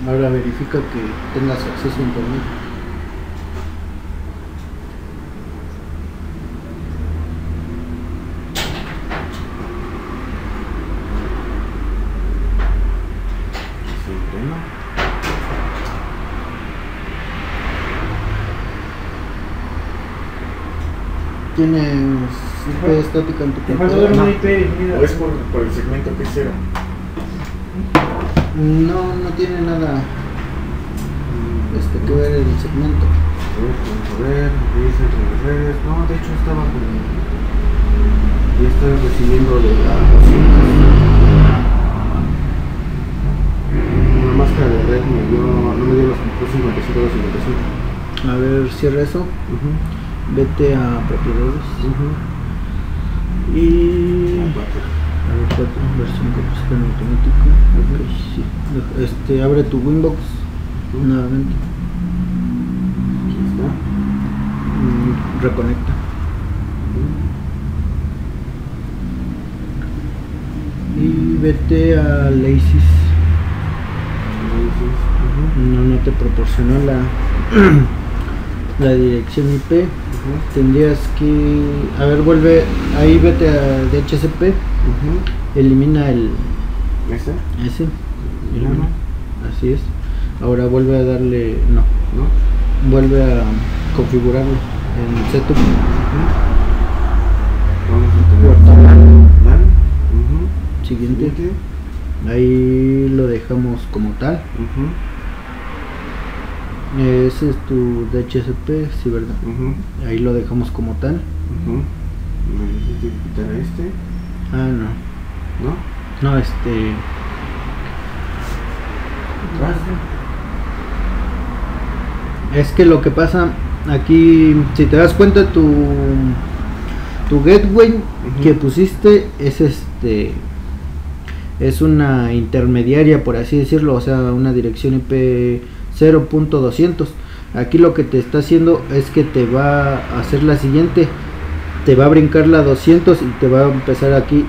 Ahora verifica que tengas acceso a internet. ¿Tienes IP estática en tu Te falta ver computadora? una IP definida. ¿O es por el segmento que es 0? No tiene nada que ver el segmento. Vamos a ver, dice entre las redes. No, de hecho estaba con. Ya estaba recibiendo de la una máscara de red no me dio los 55 o 55. A ver, cierra eso. Vete a propiedades. Y a ver, 4, versión compuesta en automático. Ok, sí. Abre tu Winbox nuevamente. Aquí está. Reconecta. Y vete a Laces. No te proporcionó la dirección IP. Tendrías que, a ver, vuelve ahí, vete a DHCP, elimina el ¿Ese? ese, Elimina. así es. Ahora vuelve a darle, no, ¿No? vuelve a configurarlo en setup. Vamos a tener Puerto LAN. LAN. Siguiente, ahí lo dejamos como tal. Ese es tu DHCP, sí, verdad. Ahí lo dejamos como tal. Necesito quitar a este. Ah, no, ¿No? no, es que lo que pasa aquí, si te das cuenta, tu gateway que pusiste es es una intermediaria, por así decirlo, o sea, una dirección IP 0.200. Aquí lo que te está haciendo es que te va a hacer la siguiente, te va a brincar la 200 y te va a empezar aquí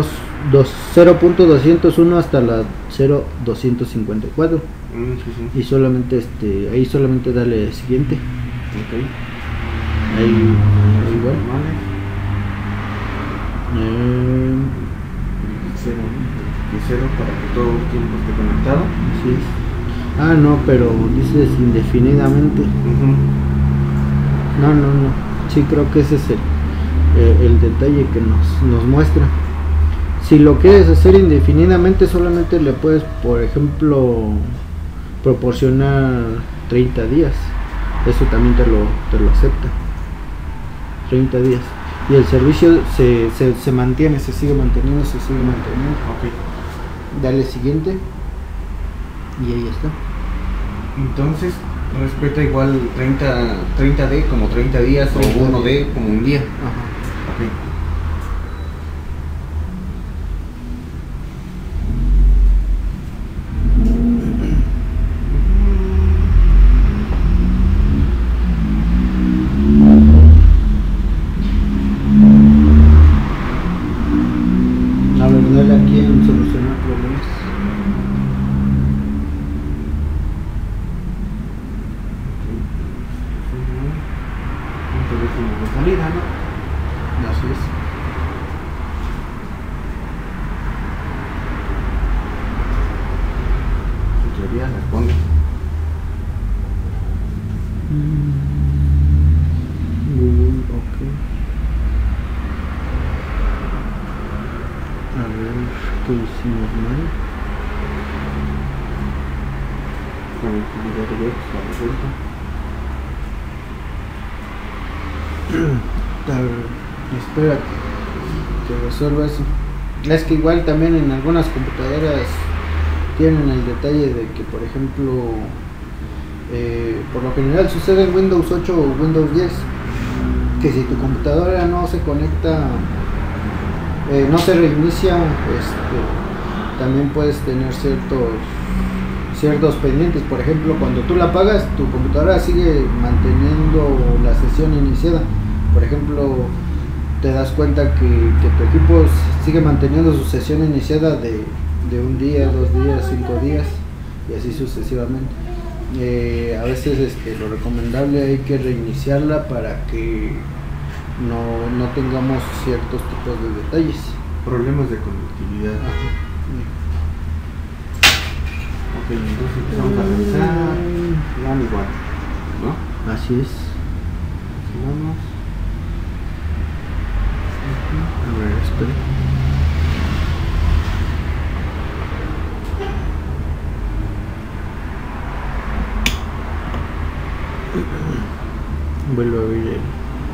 0.201 hasta la 0.254 y solamente ahí solamente dale siguiente. Ahí igual. Cero para que todo el tiempo esté conectado. Así es. Ah, no, pero dices indefinidamente. No. Sí, creo que ese es el detalle que nos muestra. Si lo quieres hacer indefinidamente, solamente le puedes, por ejemplo, proporcionar 30 días. Eso también te lo acepta. 30 días. Y el servicio se mantiene, se sigue manteniendo. Ok. Dale siguiente. Y ahí está. Entonces, respeta igual 30D como 30 días 30 o 1D días. como un día. Ajá. Ok. A ver, dale aquí en solucionar problemas. Un teléfono de salida, ¿no? Así es. En teoría responde. Google, ok. A ver, ¿qué hicimos mal? Conectividad web está resuelta. A ver, espera que resuelva eso. Es que igual también en algunas computadoras tienen el detalle de que, por ejemplo, por lo general sucede en Windows 8 o Windows 10, que si tu computadora no se conecta, no se reinicia, también puedes tener ciertos pendientes. Por ejemplo, cuando tú la apagas, tu computadora sigue manteniendo la sesión iniciada. Por ejemplo, te das cuenta que tu equipo sigue manteniendo su sesión iniciada de un día, 2 días, 5 días. y así sucesivamente. A veces lo recomendable hay que reiniciarla para que no tengamos ciertos tipos de detalles. Problemas de conectividad. Ok, entonces empezamos a revisar. Van igual, ¿no? Así es. Vamos. A ver, espera. Vuelvo a abrir el...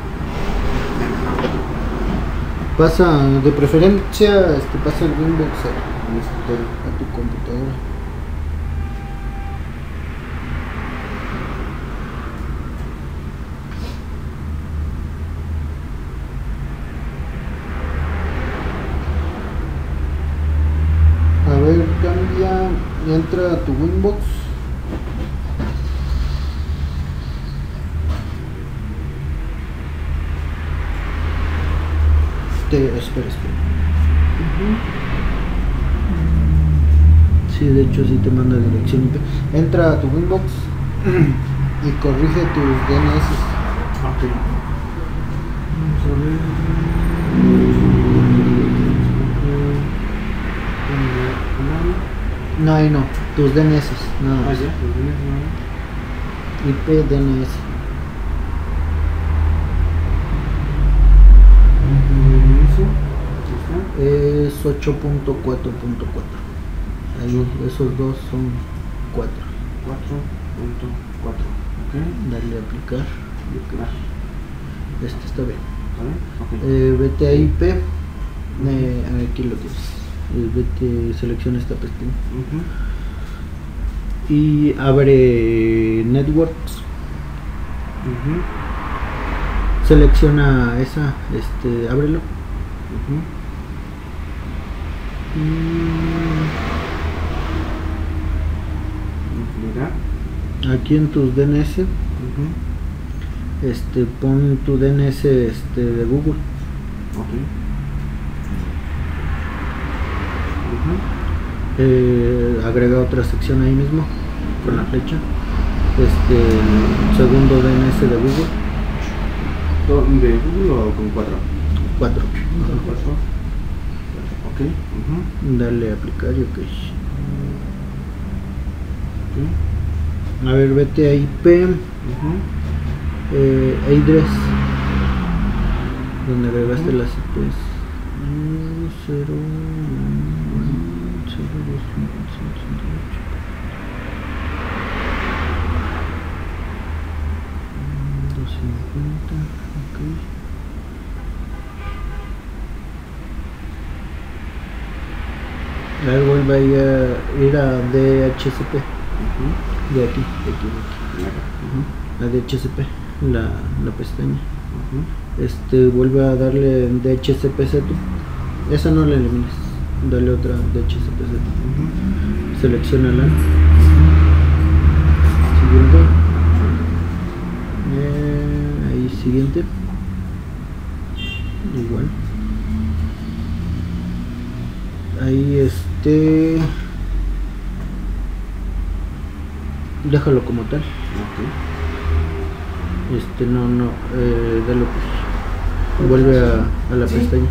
Pasa, de preferencia, pasa el Windows a tu computadora. A ver, cambia, entra a tu Winbox. Espera. Sí, de hecho sí te manda dirección IP. Entra a tu Winbox y corrige tus DNS. Ok. Vamos a ver. No, ahí no, tus DNS, nada Ah, más. ya, los tienes, ¿no? IP DNS. Es 8.4.4. Ahí, esos dos son 4. 4.4. Ok. Dale a aplicar. Este está bien. ¿Vale? Ok. Vete a IP. Aquí lo tienes. Vete, selecciona esta pestaña. Y abre Networks. Selecciona esa, ábrelo. Mira. Aquí en tus DNS, pon tu DNS de Google. Ok. Agrega otra sección ahí mismo con la flecha. El segundo DNS de Google. ¿De Google o con 4? 4. Ok. Dale a aplicar y ok. A ver, vete a IP. Address, donde agregaste las IPs. 0, 0, 250, ok. A ver, vuelve a ir a DHCP. De aquí. La DHCP, la pestaña. Vuelve a darle DHCP setup. Esa no la elimines. Dale otra DHCP setup. Selecciónala. Siguiente. Ahí siguiente. Igual. Ahí déjalo como tal. Dale pues. Vuelve a la pestaña.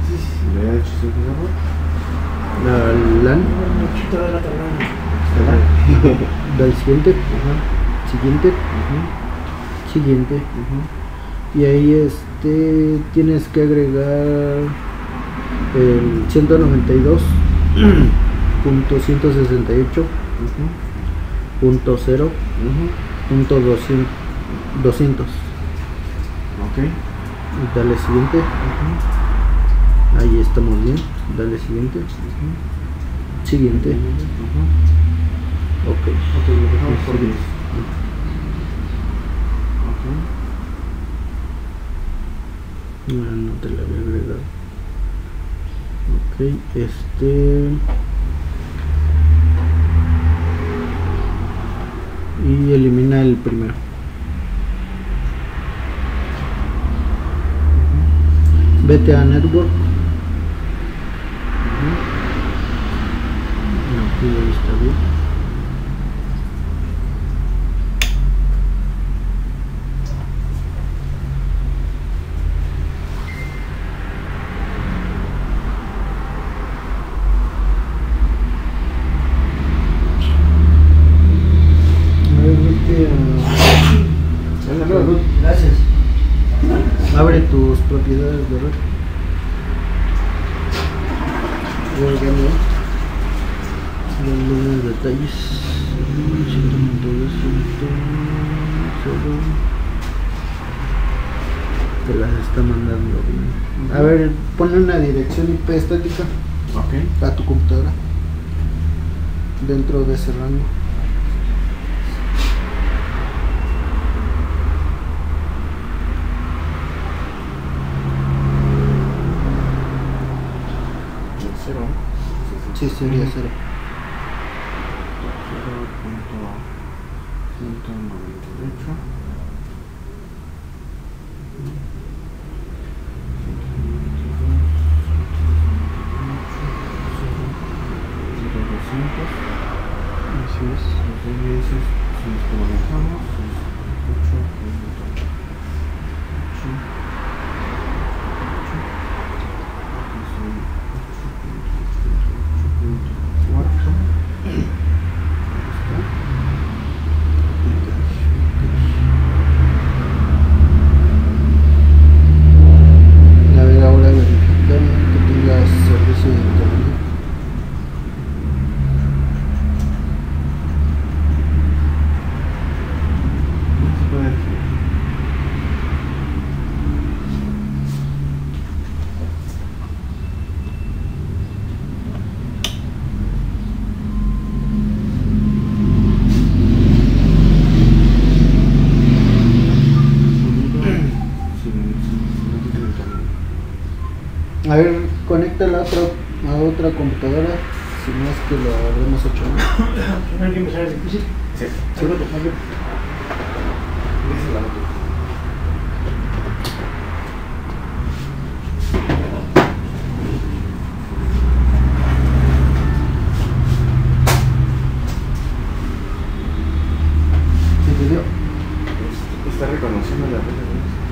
La LAN. Da el siguiente. Siguiente. Y ahí tienes que agregar el 192.168.0.200. Ok. Dale siguiente. Ahí estamos bien. Dale siguiente. Siguiente. Ok. Ok, lo dejamos por 10. No te la voy a agregar. Ok, y elimina el primero. Vete a Network. No, aquí está bien. Gracias. Abre tus propiedades de red. Los detalles. 192, 100. Te las está mandando bien. A ver, ponle una dirección IP estática Ok. a tu computadora dentro de ese rango. Cero. Sí, sería 0. 0.198. Así es. Los DNS, si nos comunicamos, es 8.8. A ver, ahora verifica que tengas servicio de internet. A ver, conecta a otra computadora, si no es que lo habremos hecho. No hay que empezar a difícil. Sí. Seguro, no yo. Esa es la otra. ¿Sí te dio? Está reconociendo la red.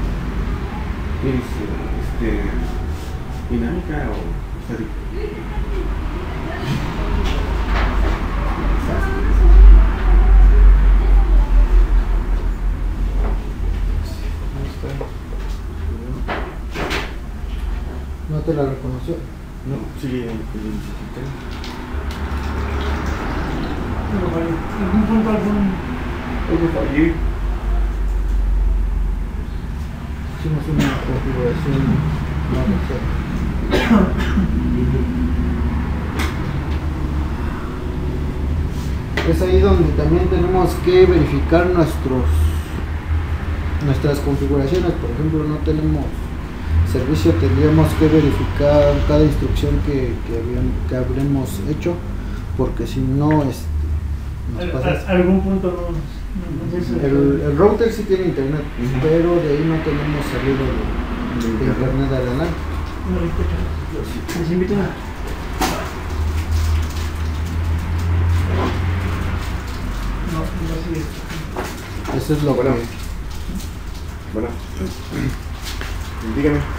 ¿Dinámica o estática? ¿No te la reconoció? No, sigue identificando. No, vale. ¿Algún punto, algún...? Algo fallé. Hicimos una configuración no deseada. Es ahí donde también tenemos que verificar nuestras configuraciones. Por ejemplo, no tenemos servicio, tendríamos que verificar cada instrucción que habremos hecho, porque si no nos pasa. Algún punto no sé si El router sí tiene internet, pero de ahí no tenemos salida de internet adelante. no le escuchan. Les invito a... No sigue. Eso es lo Bueno. que... Bueno. Dígame.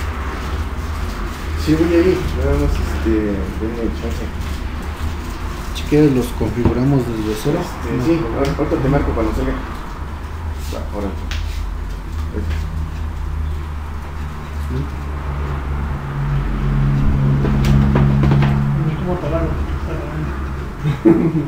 Sí, voy ahí. Nada más, denme chance. Si quieres los configuramos desde cero. Sí, ahorita te marco cuando salga. Va, ahora. No es como talarlo. Está grabando.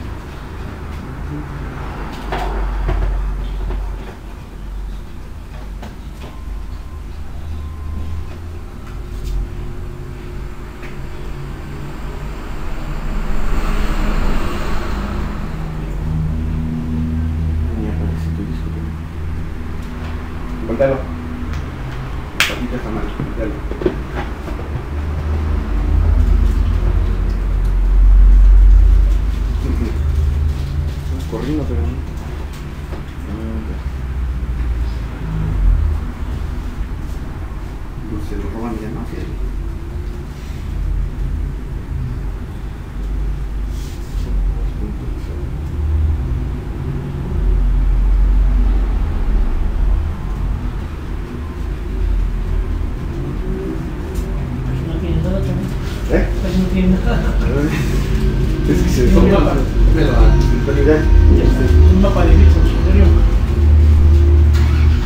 Ni aparece tu disco. Voltalo. Patita está mal, dale. Estamos corriendo, pero no. No se lo roban ya, ¿no? Fíjate. No tiene nada también. ¿Eh? Casi no tiene nada. Es que se Sí, toma. un mapa. Me lo dan. Pero ya. Ya está. Un mapa de bits en su interior.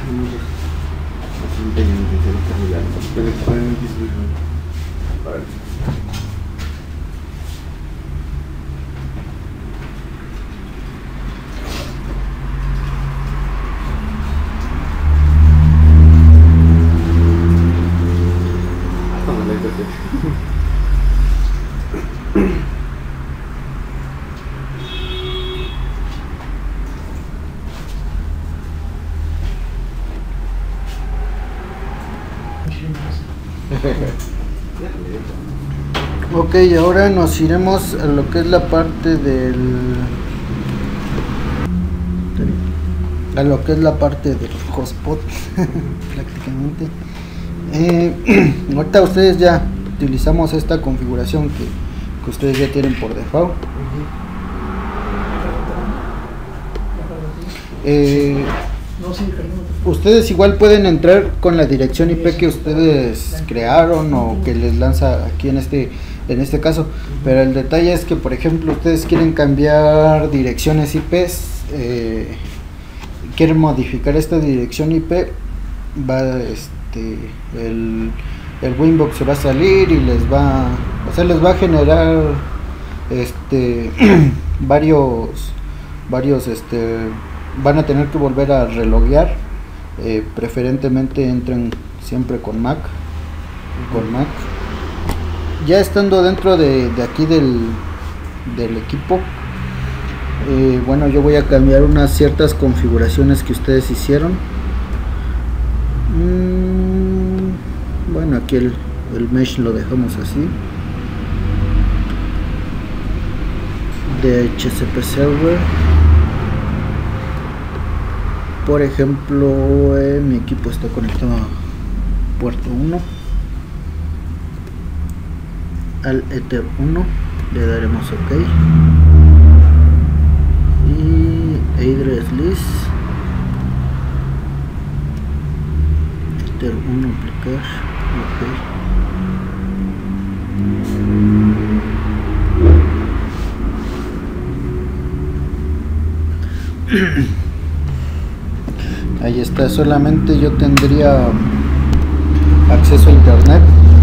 Ok, ahora nos iremos a lo que es la parte del hotspot prácticamente. Ahorita ustedes ya utilizamos esta configuración que ustedes ya tienen por default. No, sí, Carlos. Ustedes igual pueden entrar con la dirección IP que ustedes crearon o que les lanza aquí en este caso, pero el detalle es que, por ejemplo, ustedes quieren cambiar direcciones IPs, quieren modificar esta dirección IP, el Winbox se va a salir y les va a generar varios van a tener que volver a reloguear. Preferentemente entren siempre con Mac. Ya estando dentro de aquí del equipo, bueno, yo voy a cambiar unas ciertas configuraciones que ustedes hicieron. Bueno, aquí el mesh lo dejamos así, DHCP server. Por ejemplo, mi equipo está conectado a puerto 1, al Ether 1 le daremos OK y address list Ether 1 aplicar OK. Ahí está, solamente yo tendría acceso a internet.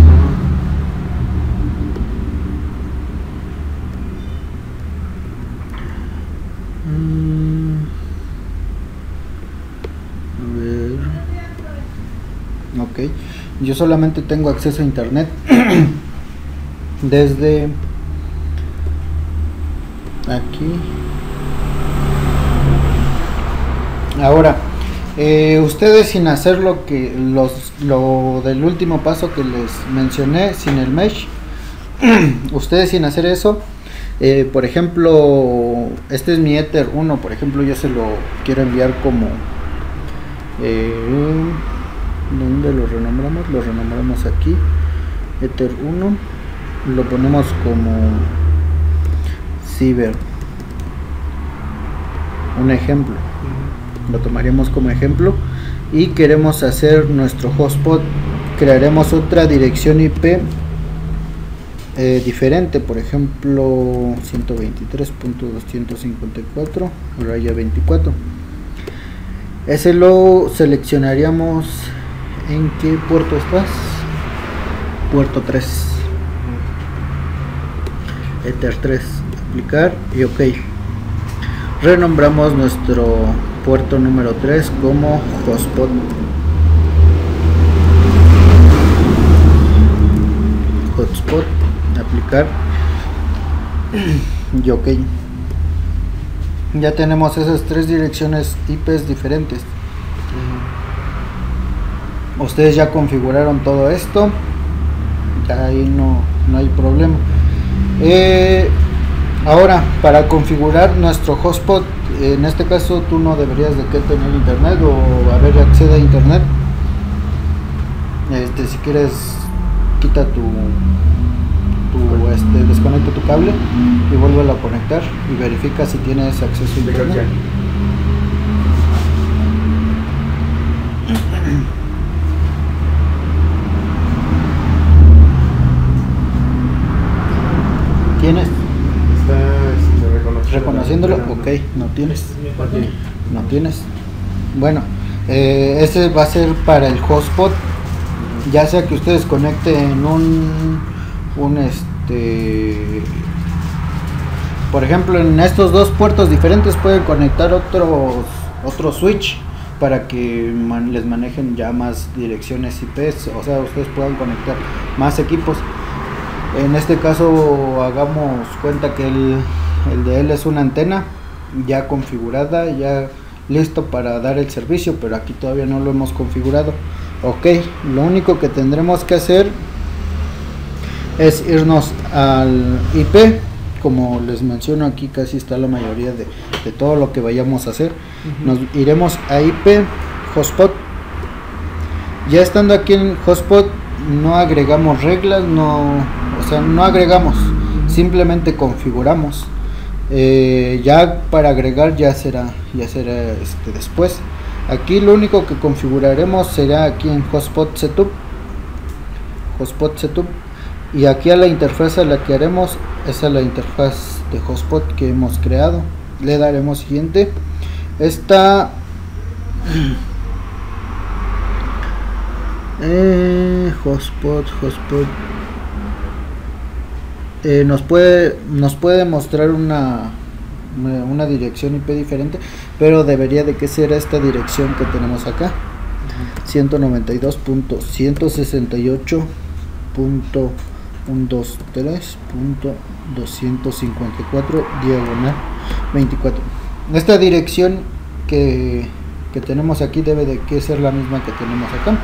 A ver. Ok, yo solamente tengo acceso a internet desde aquí. Ahora, ustedes sin hacer lo del último paso que les mencioné, sin el mesh, ustedes sin hacer eso, por ejemplo, este es mi Ether 1, por ejemplo, yo se lo quiero enviar como ¿dónde lo renombramos? Lo renombramos aquí, Ether 1, lo ponemos como Ciber, un ejemplo. Lo tomaremos como ejemplo y queremos hacer nuestro hotspot, crearemos otra dirección IP diferente, por ejemplo 123.254 raya 24. Ese lo seleccionaríamos. ¿En qué puerto estás? Puerto 3, Ether 3, aplicar y OK. Renombramos nuestro puerto número 3 como hotspot. Aplicar y OK. Ya tenemos esas tres direcciones IPs diferentes. Ustedes ya configuraron todo esto, ahí no hay problema. Ahora, para configurar nuestro hotspot, en este caso tú no deberías de que tener internet o acceder a internet. Si quieres, quita desconecta tu cable y vuélvelo a conectar y verifica si tienes acceso a internet. ¿Tienes? Está reconociéndolo. Ok, no tienes. No tienes. Bueno, Ese va a ser para el hotspot, ya sea que ustedes conecten por ejemplo, en estos dos puertos diferentes pueden conectar otro switch para que les manejen ya más direcciones IPs, o sea, ustedes puedan conectar más equipos. En este caso hagamos cuenta que el de él es una antena ya configurada, ya listo para dar el servicio, pero aquí todavía no lo hemos configurado. Ok, lo único que tendremos que hacer es irnos al IP. Como les menciono, aquí casi está la mayoría de todo lo que vayamos a hacer. Nos iremos a IP hotspot. Ya estando aquí en hotspot, no agregamos reglas, no agregamos, simplemente configuramos. Ya para agregar ya será después. Aquí lo único que configuraremos será aquí en hotspot setup, y aquí a la interfaz a la que haremos es a la interfaz de hotspot que hemos creado. Le daremos siguiente. Esta hotspot nos puede mostrar una dirección IP diferente, pero debería de que ser esta dirección que tenemos acá, 192.168.123.254 Esta dirección que tenemos aquí debe de que ser la misma que tenemos acá.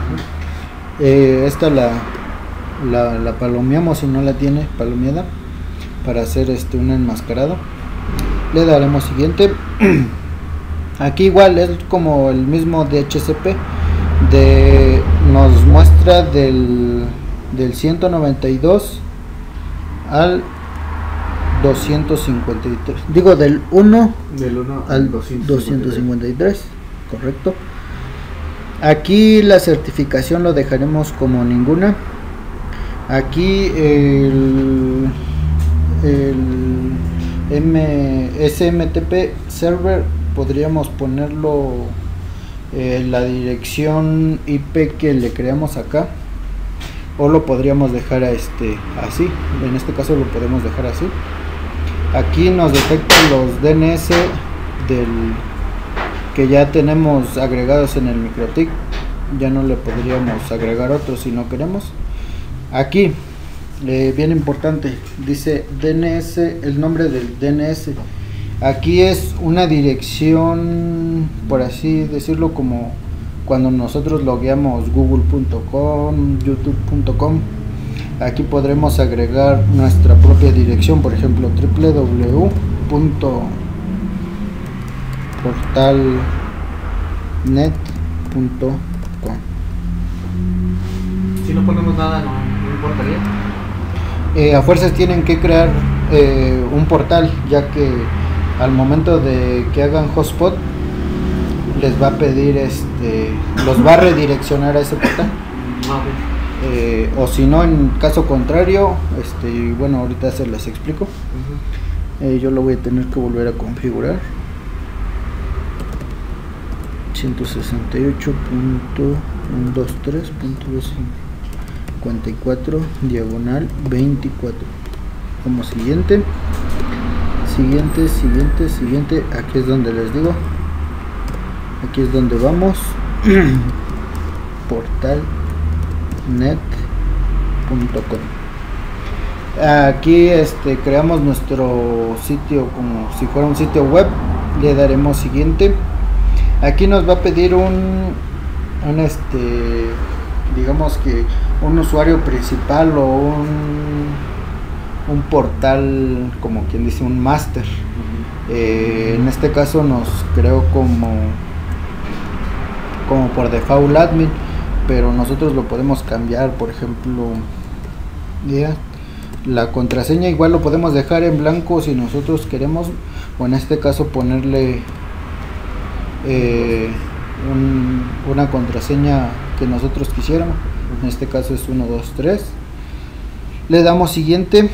Esta la palomeamos si no la tiene palomeada para hacer un enmascarado. Le daremos siguiente. Aquí igual es como el mismo DHCP, nos muestra del 192 al 253, digo del 1 al 253, correcto. Aquí la certificación lo dejaremos como ninguna. Aquí el SMTP server podríamos ponerlo la dirección IP que le creamos acá, o lo podríamos dejar así. En este caso lo podemos dejar así. Aquí nos detecta los DNS que ya tenemos agregados en el MikroTik. Ya no le podríamos agregar otros si no queremos. Aquí bien importante, dice DNS, el nombre del DNS. Aquí es una dirección, por así decirlo, como cuando nosotros logueamos google.com, youtube.com. Aquí podremos agregar nuestra propia dirección, por ejemplo www.portalnet.com. Si no ponemos nada, no importaría. A fuerzas tienen que crear un portal, ya que al momento de que hagan hotspot les va a pedir los va a redireccionar a ese portal. O si no, en caso contrario, bueno, ahorita se les explico. Yo lo voy a tener que volver a configurar. 168.123.254 diagonal 24 como siguiente. Aquí es donde les digo, aquí es donde vamos. portalnet.com. Aquí creamos nuestro sitio como si fuera un sitio web. Le daremos siguiente. Aquí nos va a pedir digamos que un usuario principal o un portal, como quien dice, un máster. En este caso nos creó como por default admin, pero nosotros lo podemos cambiar. Por ejemplo, la contraseña igual lo podemos dejar en blanco si nosotros queremos, o en este caso ponerle una contraseña que nosotros quisiéramos. En este caso es 1, 2, 3. Le damos siguiente.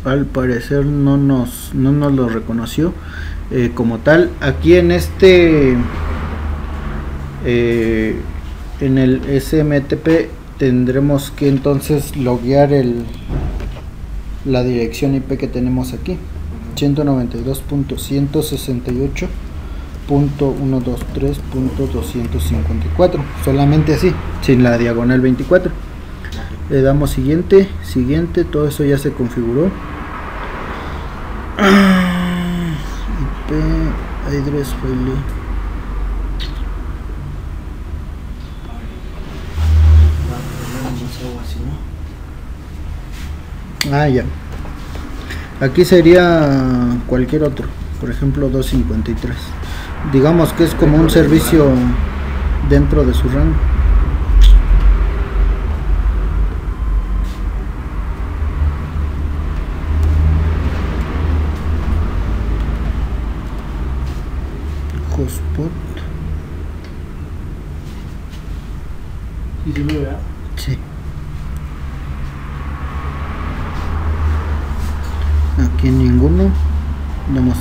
al parecer no nos lo reconoció como tal. Aquí en en el SMTP tendremos que entonces loguear la dirección IP que tenemos aquí, 192.168.123.254, solamente así, sin la diagonal 24. Le damos siguiente, todo eso ya se configuró. IP address file. Ya. Aquí sería cualquier otro, por ejemplo 253. Digamos que es como un servicio dentro de su rango. Hotspot. ¿Y se me ve? Sí. Aquí ninguno. Damos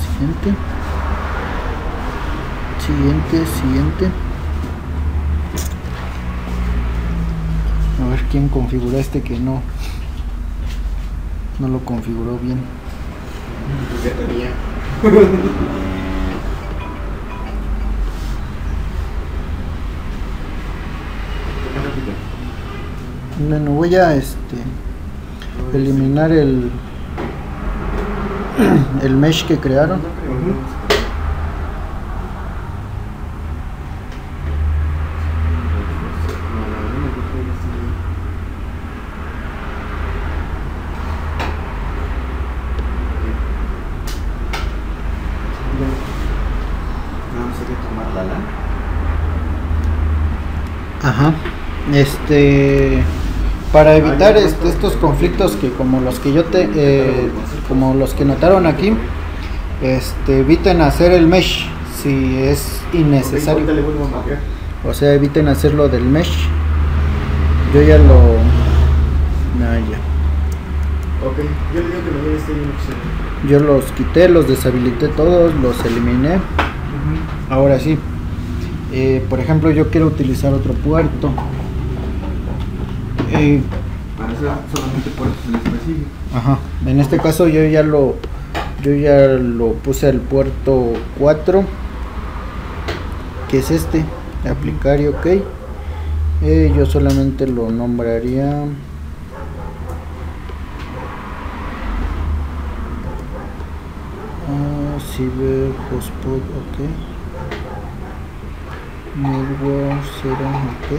siguiente. A ver quién configuró que no lo configuró bien. Ya tenía. Bueno, voy a eliminar el mesh que crearon. Vamos a tomar la LAN. Ajá. Para evitar estos conflictos que como los que como los que notaron aquí, eviten hacer el mesh si es innecesario. O sea, eviten hacerlo del mesh. Yo ya lo yo los quité, los deshabilité todos, los eliminé. Ahora sí, por ejemplo, yo quiero utilizar otro puerto. Para eso solamente puertos en específico. Ajá. En este caso yo ya lo puse al puerto 4, que es aplicar y ok. Yo solamente lo nombraría Cyber Hotspot, ok. Network 0, ok.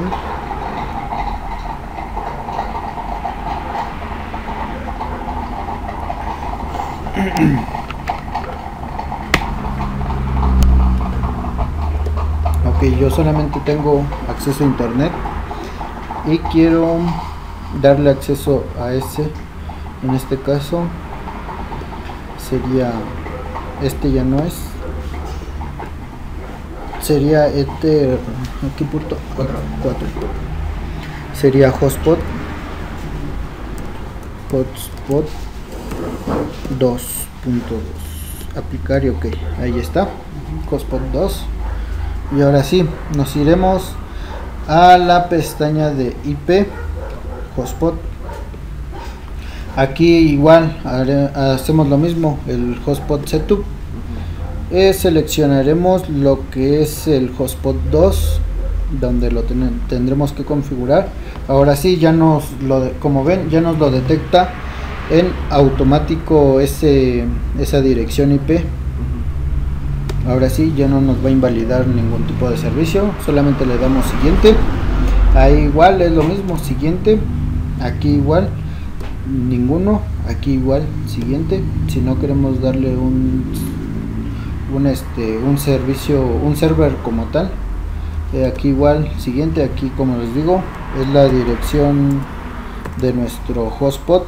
Ok, yo solamente tengo acceso a internet y quiero darle acceso a en este caso sería ya no es, sería aquí puerto 4, sería hotspot 2.2, aplicar y ok, ahí está, hotspot 2. Y ahora sí, nos iremos a la pestaña de IP hotspot. Aquí igual hacemos lo mismo, el hotspot setup. Seleccionaremos lo que es el hotspot 2, donde lo tendremos que configurar. Ahora sí, como ven, ya nos lo detecta en automático esa dirección IP. Ahora sí, ya no nos va a invalidar ningún tipo de servicio, solamente le damos siguiente. Ahí igual es lo mismo, siguiente. Aquí igual, ninguno. Aquí igual, siguiente. Si no queremos darle un servicio, un server como tal, aquí igual, siguiente. Aquí, como les digo, es la dirección de nuestro hotspot,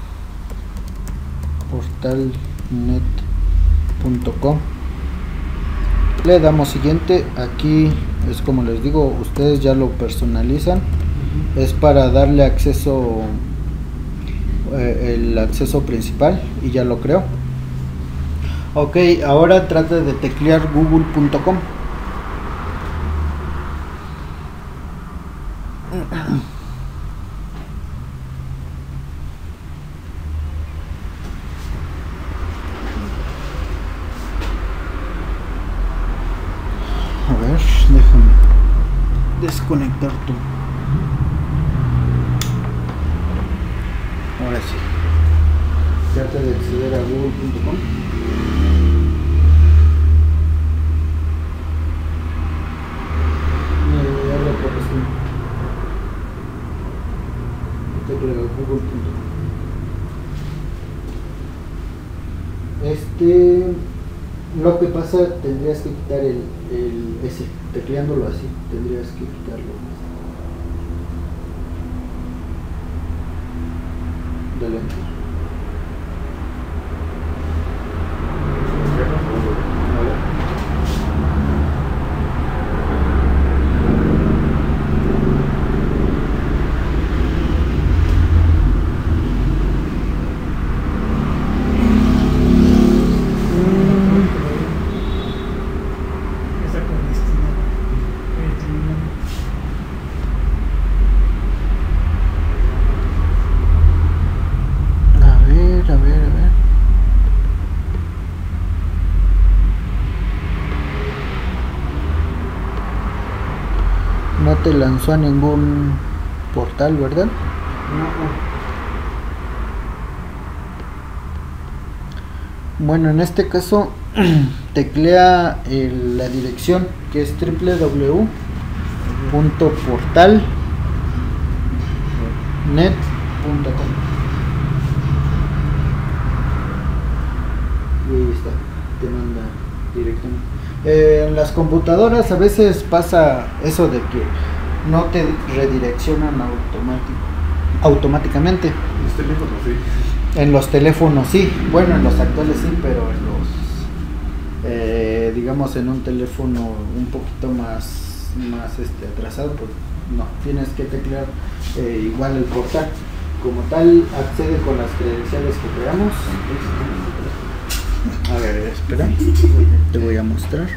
portalnet.com. Le damos siguiente. Aquí es como les digo, ustedes ya lo personalizan. Es para darle acceso el acceso principal y ya lo creo. Ok, ahora trata de teclear google.com. A ver, déjame desconectar tú. Ahora sí. Trata de acceder a google.com. Abre la aplicación. Teclea google.com. Lo que pasa, tendrías que quitar ese, tecleándolo así, tendrías que quitarlo. Dale. No te lanzó a ningún portal, ¿verdad? No. Bueno, en este caso teclea la dirección, que es www.portalnet.com. Y ahí está, te manda directamente. En las computadoras a veces pasa eso de que no te redireccionan automáticamente. Los teléfonos, sí. En los teléfonos sí, bueno, en los actuales sí, pero en los digamos en un teléfono un poquito más atrasado, pues no, tienes que teclear igual el portal. Como tal, accede con las credenciales que creamos. A ver, espera, te voy a mostrar.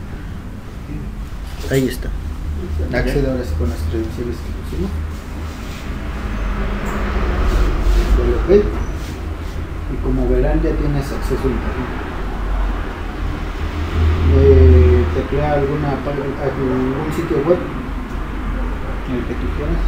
Ahí está. Accede ahora sí con las credenciales que pusimos. Dale OK. Y como verán, ya tienes acceso a internet. Teclea algún sitio web, el que tú quieras.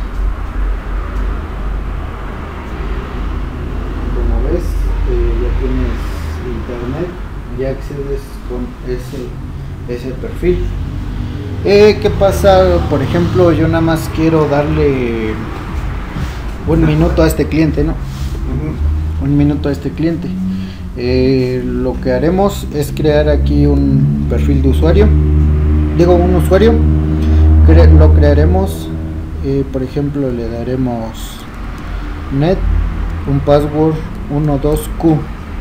Como ves, ya tienes internet, ya accedes con ese perfil. ¿Qué pasa? Por ejemplo, yo nada más quiero darle un minuto a este cliente, ¿no? Un minuto a este cliente. Lo que haremos es crear aquí un perfil de usuario, digo un usuario, lo crearemos, por ejemplo le daremos net, un password 12q,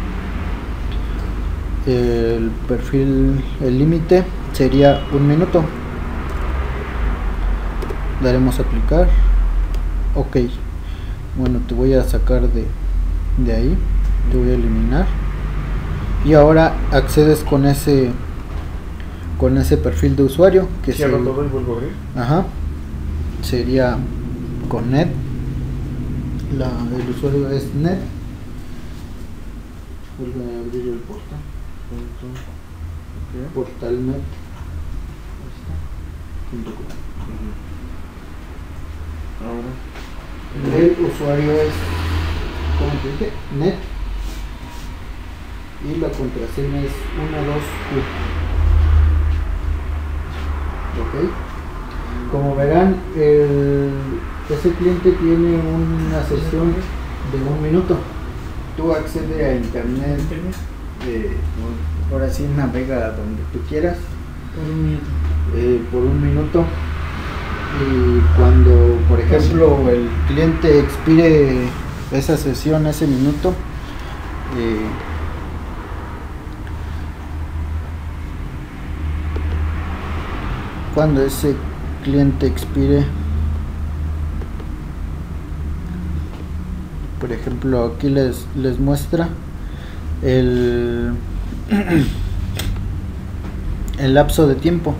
el perfil, el límite sería 1 minuto, daremos aplicar, ok. Bueno, te voy a sacar de ahí, te voy a eliminar y ahora accedes con ese perfil de usuario que cierro todo y vuelvo a abrir. Ajá, sería con net, el usuario es net, vuelve a abrir el portal, portalnet. Ahora El usuario es, como te dije, net, y la contraseña es 12q. Ok, como verán, ese cliente tiene una sesión de 1 minuto. Tú accedes a internet, ahora sí navega donde tú quieras por 1 minuto. Y cuando, por ejemplo, el cliente expire esa sesión, ese minuto, cuando ese cliente expire, Por ejemplo, aquí les muestra el lapso de tiempo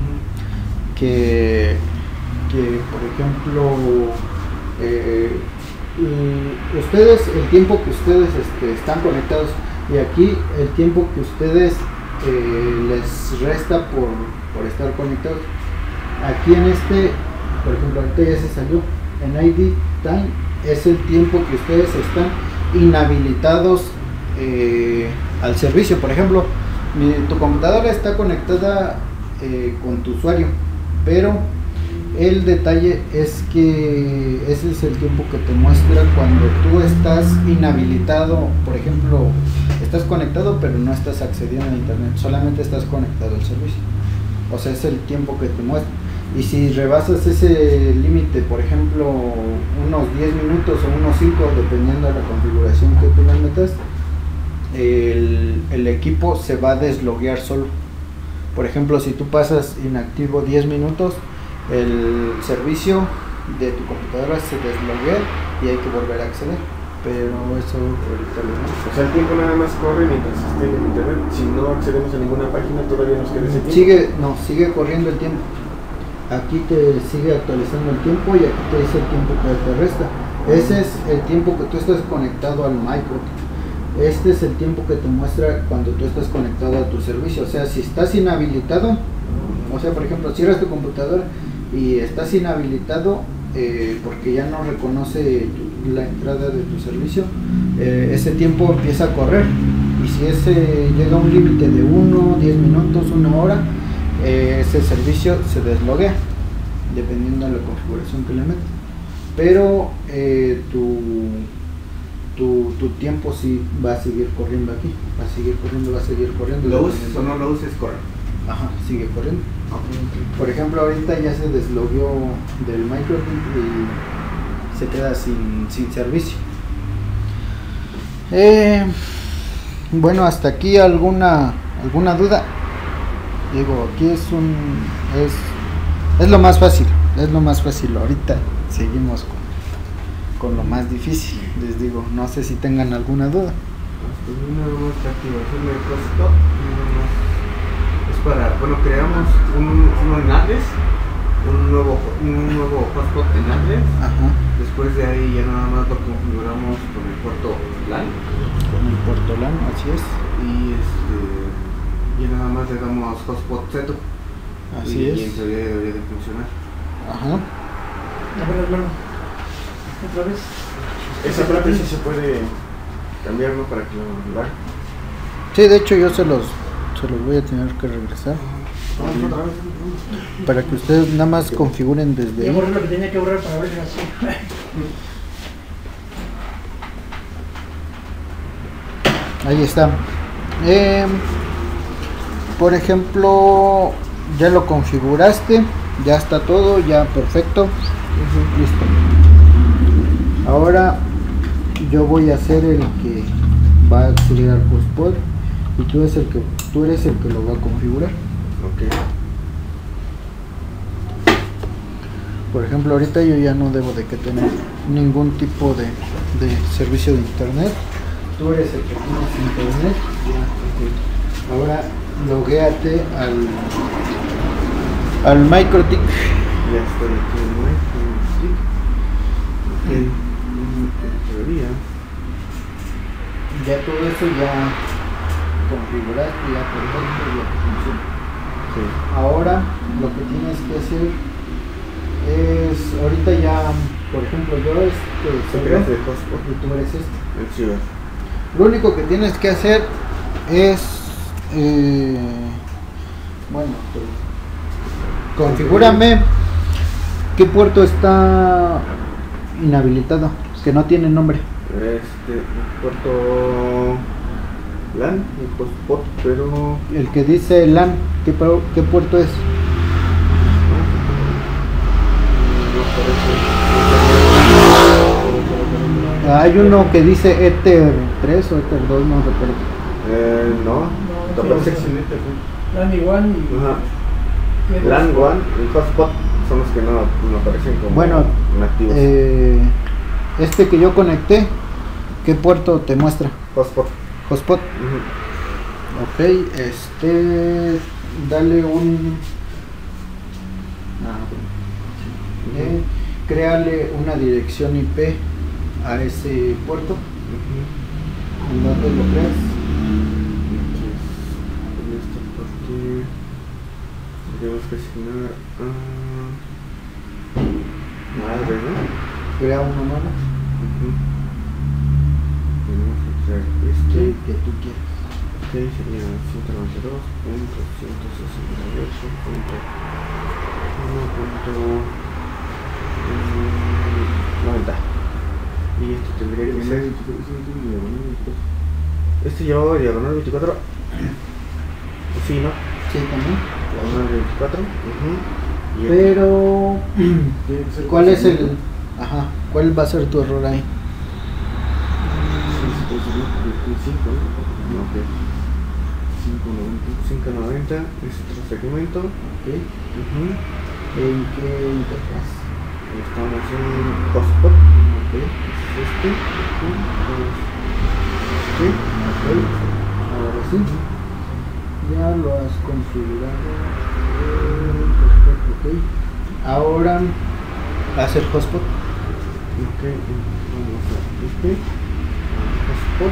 que por ejemplo ustedes, el tiempo que ustedes están conectados, y aquí el tiempo que ustedes les resta por estar conectados. Aquí en por ejemplo, ahorita ya se salió en ID Time, es el tiempo que ustedes están inhabilitados al servicio. Por ejemplo, tu computadora está conectada con tu usuario, pero el detalle es que ese es el tiempo que te muestra cuando tú estás inhabilitado. Por ejemplo, estás conectado pero no estás accediendo a internet, solamente estás conectado al servicio. O sea, es el tiempo que te muestra. Y si rebasas ese límite, por ejemplo, unos 10 minutos o unos 5, dependiendo de la configuración que tú le metas, el equipo se va a desloguear solo. Por ejemplo, si tú pasas inactivo 10 minutos, el servicio de tu computadora se desloguea y hay que volver a acceder. Pero eso ahorita lo vemos. O sea, el tiempo nada más corre mientras esté en internet. Si no accedemos a ninguna página, todavía nos queda ese tiempo. Sigue corriendo el tiempo. Aquí te sigue actualizando el tiempo y aquí te dice el tiempo que te resta. Ese es el tiempo que tú estás conectado al micro. Este es el tiempo que te muestra cuando tú estás conectado a tu servicio. O sea, si estás inhabilitado, o sea, por ejemplo, cierras tu computadora y estás inhabilitado porque ya no reconoce la entrada de tu servicio, ese tiempo empieza a correr. Y si ese llega a un límite de 1, 10 minutos, 1 hora, ese servicio se desloguea, dependiendo de la configuración que le metas. Pero tu tiempo sí va a seguir corriendo aquí, va a seguir corriendo. ¿Lo uses o no lo uses, corre? Ajá, sigue corriendo. Por ejemplo, ahorita ya se deslogueó del micro y se queda sin servicio. Bueno, hasta aquí alguna duda. Digo, aquí es lo más fácil, ahorita seguimos con lo más difícil. Les digo, no sé si tengan alguna duda. Nada más la activación del hotspot, es para, bueno, creamos uno en Atlas, un nuevo hotspot en Atlas. Ajá. Después de ahí ya nada más lo configuramos con el puerto LAN. Con el puerto LAN, así es. Y nada más le damos hotspot setup. Así y es. Y en teoría debería de funcionar. Ajá. A ver, hermano. Otra vez. Esa parte sí se puede cambiarlo para que lo haga. Sí, de hecho yo se los voy a tener que regresar para que ustedes nada más configuren desde Ya ahí. borré lo que tenía que borrar para ver así. Ahí está. Por ejemplo, ya lo configuraste, ya está todo, ya perfecto. Listo. Ahora yo voy a ser el que va a acceder al hotspot y tú eres el que lo va a configurar. Ok. Por ejemplo, ahorita yo ya no debo de que tener ningún tipo de servicio de internet. Tú eres el que tienes internet. Ya, okay. Ahora loguéate al MikroTik. Ya estoy aquí en MikroTik. Ok. En teoría. Ya todo eso ya configuraste, ya perfecto, ya funciona. Sí. Ahora lo que tienes que hacer es, ahorita ya, por ejemplo, yo ¿Tú creaste el hotspot? y tú eres este. El ciber. Lo único que tienes que hacer es, bueno, pues, configúrame qué puerto está inhabilitado, que no tiene nombre. Puerto LAN y hotspot, pero El que dice LAN, ¿qué puerto es? no Hay uno que dice Ether 3 o Ether 2, no recuerdo. aparece. No, te aparece sí, excelente. LAN igual y. Ajá. LAN One y hotspot son los que no aparecen como Bueno, inactivos. este que yo conecté ¿Qué puerto te muestra? Hotspot. Hotspot. Ujú. Ok, dale un... créale una dirección IP a ese puerto. Ujú. ¿En dónde lo creas? Entonces, en esta parte tenemos que asignar a madre, ¿no? Crea uno nuevo Ujú. Tenemos que crear que tú quieras. Ok, sería 192.168.1.90. Y esto tendría que ser. Este llevaba diagonal 24. Sí, ¿no? Sí, también. Diagonal 24. Ujú. Y Pero, Tiene que ser ¿cuál es el...? posible. Ajá, ¿cuál va a ser tu error ahí? Sí, posible, porque 5, ¿no? Ok. 590 es otro segmento. Ok. Ujú. ¿En qué interfaz? Estamos en hotspot. Ok. Es este. Este. Ok. Ahora sí. Ya lo has configurado. Ok. Ahora, hacer hotspot. Ok, vamos a este hotspot.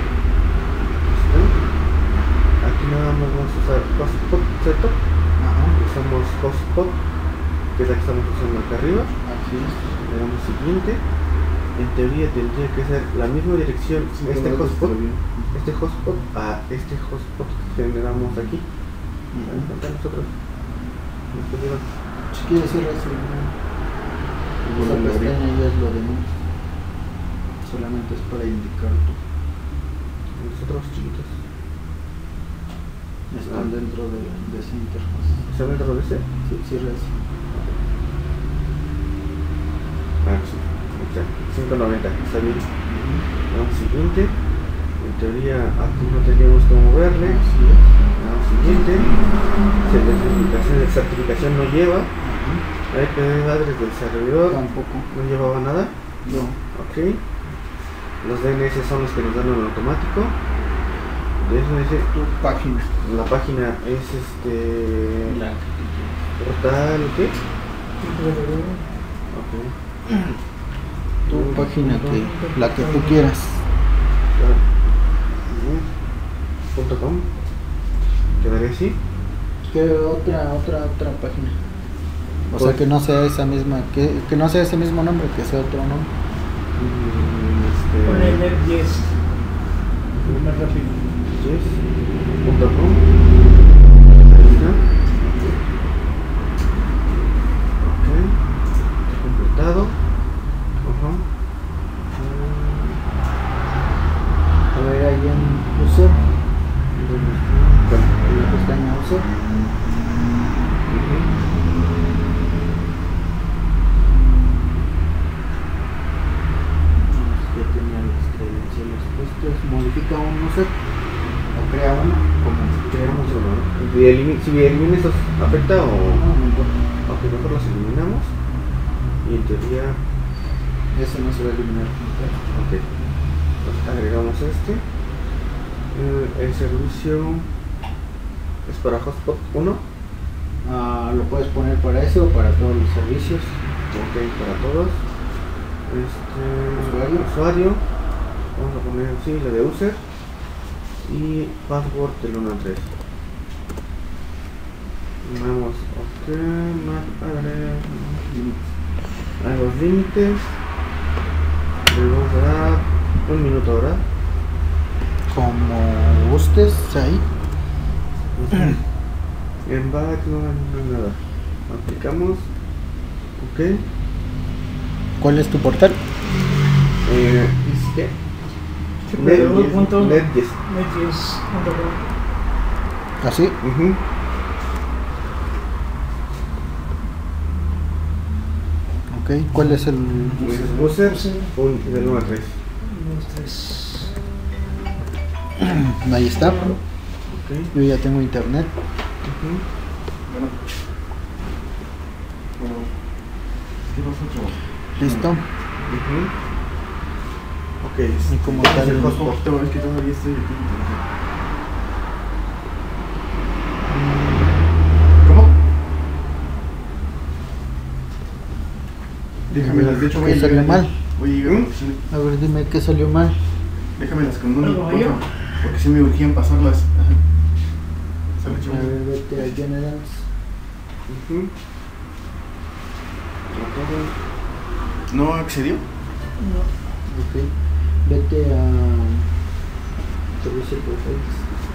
Aquí nada más vamos a usar hotspot setup. Ajá. Usamos hotspot, que es la que estamos usando acá arriba. Así es. Le damos siguiente. En teoría tendría que ser la misma dirección este hotspot a este hotspot que generamos aquí. Vamos a contar nosotros. Si quieres cerrar esa pestaña ya es lo de menos. Solamente es para indicar tú. Nosotros chiquitos. Están dentro de esa interfaz. ¿Está dentro de ese? Sí, cierra eso. Sí. Exacto. 590, está bien. Vamos siguiente. En teoría aquí no teníamos que moverle. Así es. Vamos siguiente. Certificación no lleva. IP address del servidor. Tampoco. No llevaba nada. No. Ok. Los DNS son los que nos dan en automático. DNS, Tu página. la página es portal, ¿qué? Ok. Tu página la que tú quieras. .com. Quedaría así. ¿Qué otra página? O sea, que no sea esa misma, que no sea ese mismo nombre, que sea otro nombre. Ponle net 10. Más rápido. Yes.com. Ahí está. Ok. Está completado. Ajá. A ver, ahí en user, ¿Dónde está? en la pestaña user. Ya tenía las credenciales puestas. Modifica un user o crea uno, como creamos uno. Si elimina estos, ¿afecta o...? No importa. Ok, mejor los eliminamos. Y en teoría... Ese no se va a eliminar. Ok. Pues agregamos este. El servicio es para hotspot 1. Lo puedes poner para ese o para todos los servicios. Ok, para todos. Usuario. Vamos a poner, sí, la de user. Y password del 1 al 3. Vamos, ok, a los límites. Le vamos a dar 1 minuto, ¿verdad? Como gustes ahí. En back no hay nada. Aplicamos. Ok. ¿Cuál es tu portal? ¿Qué? www.net10.com. Net10. ¿Así? Ujú. Ok. ¿Cuál es el...? User del 1 al 3. 3. Ahí está. Ok. Yo ya tengo internet. Ujú. ¿Qué pasa, chavo? Listo. Ujú. Ok, Y como tal, el el hotspot. Es que todavía estoy aquí. ¿Cómo? Déjamelas, de hecho voy a ¿Qué salió llegar. mal? Voy a llegar a la oficina. A ver, dime qué salió mal. Déjamelas con uno, ¿Algo por falló? favor, porque sí me urgían pasarlas. Ajá. Sale, A chaval. ver, vete a Generals. Ujú. ¿No accedió? No. Ok. Vete a Servicio Perfecto.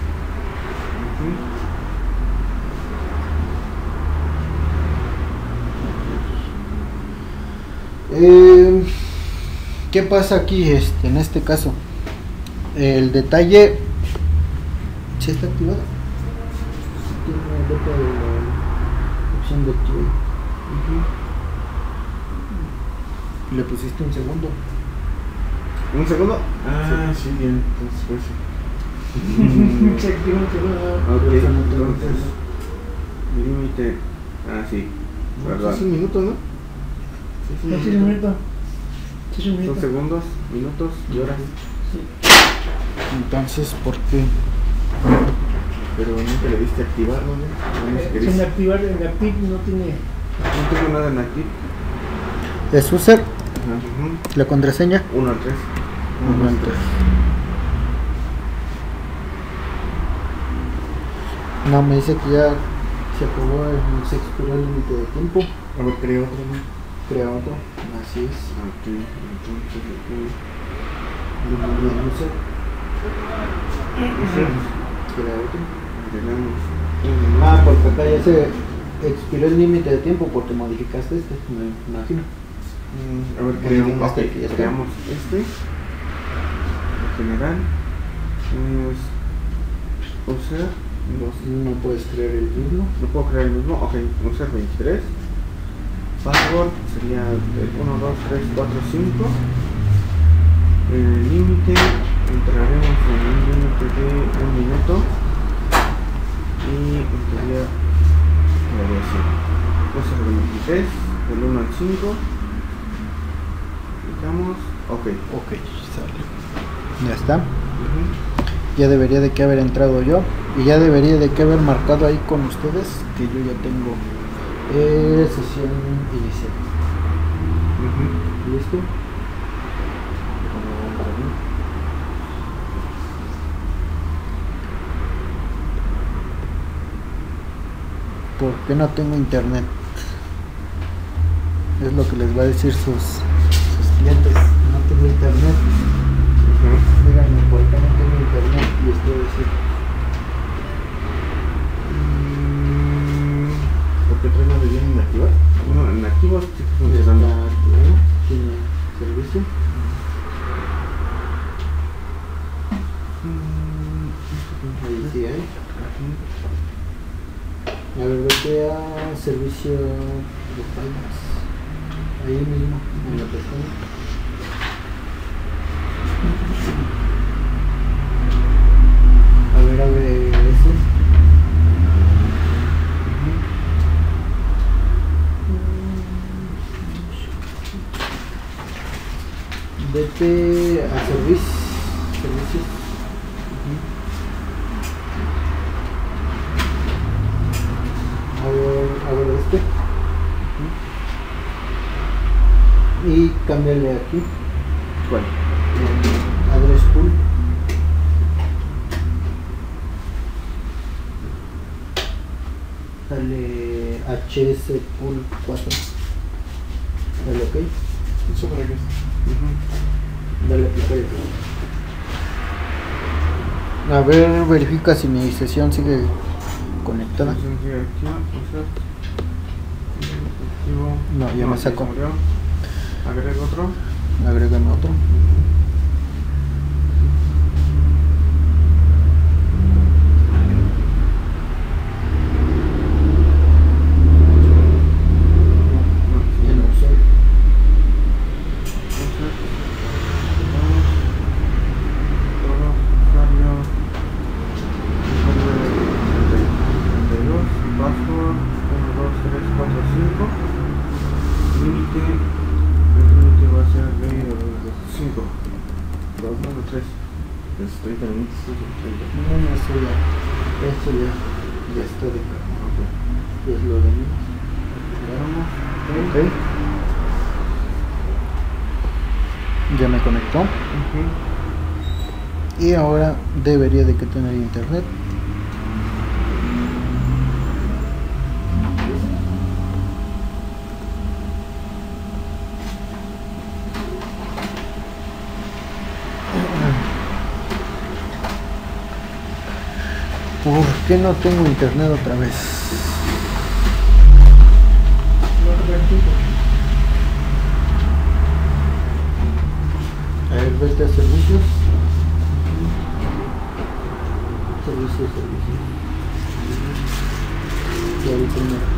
¿Qué pasa aquí en este caso? El detalle ¿sí está activado? Tiene vete a la opción de activate. Le pusiste un segundo. ¿Un segundo? Ah, sí, bien. Entonces, pues sí. Se activó un segundo. Ok, Ahorita no tengo entonces. tiempo. Límite. Ah, sí. ¿Verdad? Es un minuto, ¿no? Sí, No, sí, es un minuto. Sí, es un Son minuto. segundos, minutos y horas. Sí. Entonces, ¿por qué? Pero nunca le diste a activarlo, ¿no? No sé qué Sin dice. activar el Active no tiene. No tengo nada en aquí. Es user, Ujú. la contraseña. 1 al 3. No, me dice que ya se acabó, se expiró el límite de tiempo. A ver, creo otro, ¿no? Crea otro. Así es. Ok, entonces aquí. Bien, user. Crea otro. Tenemos. Ah, porque acá ya se expiró el límite de tiempo porque modificaste me imagino. A ver, Creamos creamos, este que ya está. creamos este. En general. Es. User. No puedes crear el mismo. No puedo crear el mismo. Ok, user 23. Password sería el 1, 2, 3, 4, 5. El límite. Entraremos en un límite de 1 minuto. Y en teoría. Quedaría así. User 23. Del 1 al 5. Clicamos. Ok. Ok, sale. Ya está. Ya debería de que haber entrado yo. Y ya debería de que haber marcado ahí con ustedes que yo ya tengo sesión inicial. ¿Listo? ¿Por qué no tengo internet? Es lo que les va a decir sus clientes. No tengo internet. Díganme por qué no tengo internet y estoy a decir. ¿Por qué trae la de bien inactiva? No, en activo sí está Está funcionando. activado, tiene servicio. Ahí sí hay. A ver, vete a servicio de files. Ahí mismo, en la pestaña. A ver, abre ese. Vete a servicios. A ver este. Y cámbiale aquí. ¿Cuál? Address pool. Dale HS pool 4. Dale ok. ¿Eso para qué es? Dale aplicar. A ver, verifica si mi sesión sigue conectada. No, ya me sacó. Agrego otro. Agrégame otro. Ya no sé. Password 1, 2, 3, 4, 5. Límite. El límite va a ser de 5. los 30 minutos. No, eso ya está de camino. Ya es lo de menos. Ok. Ya me conectó. Y ahora debería de que tener internet. ¿Por qué no tengo internet otra vez? A ver, vete a servicios. Servicios. Y ahí primero.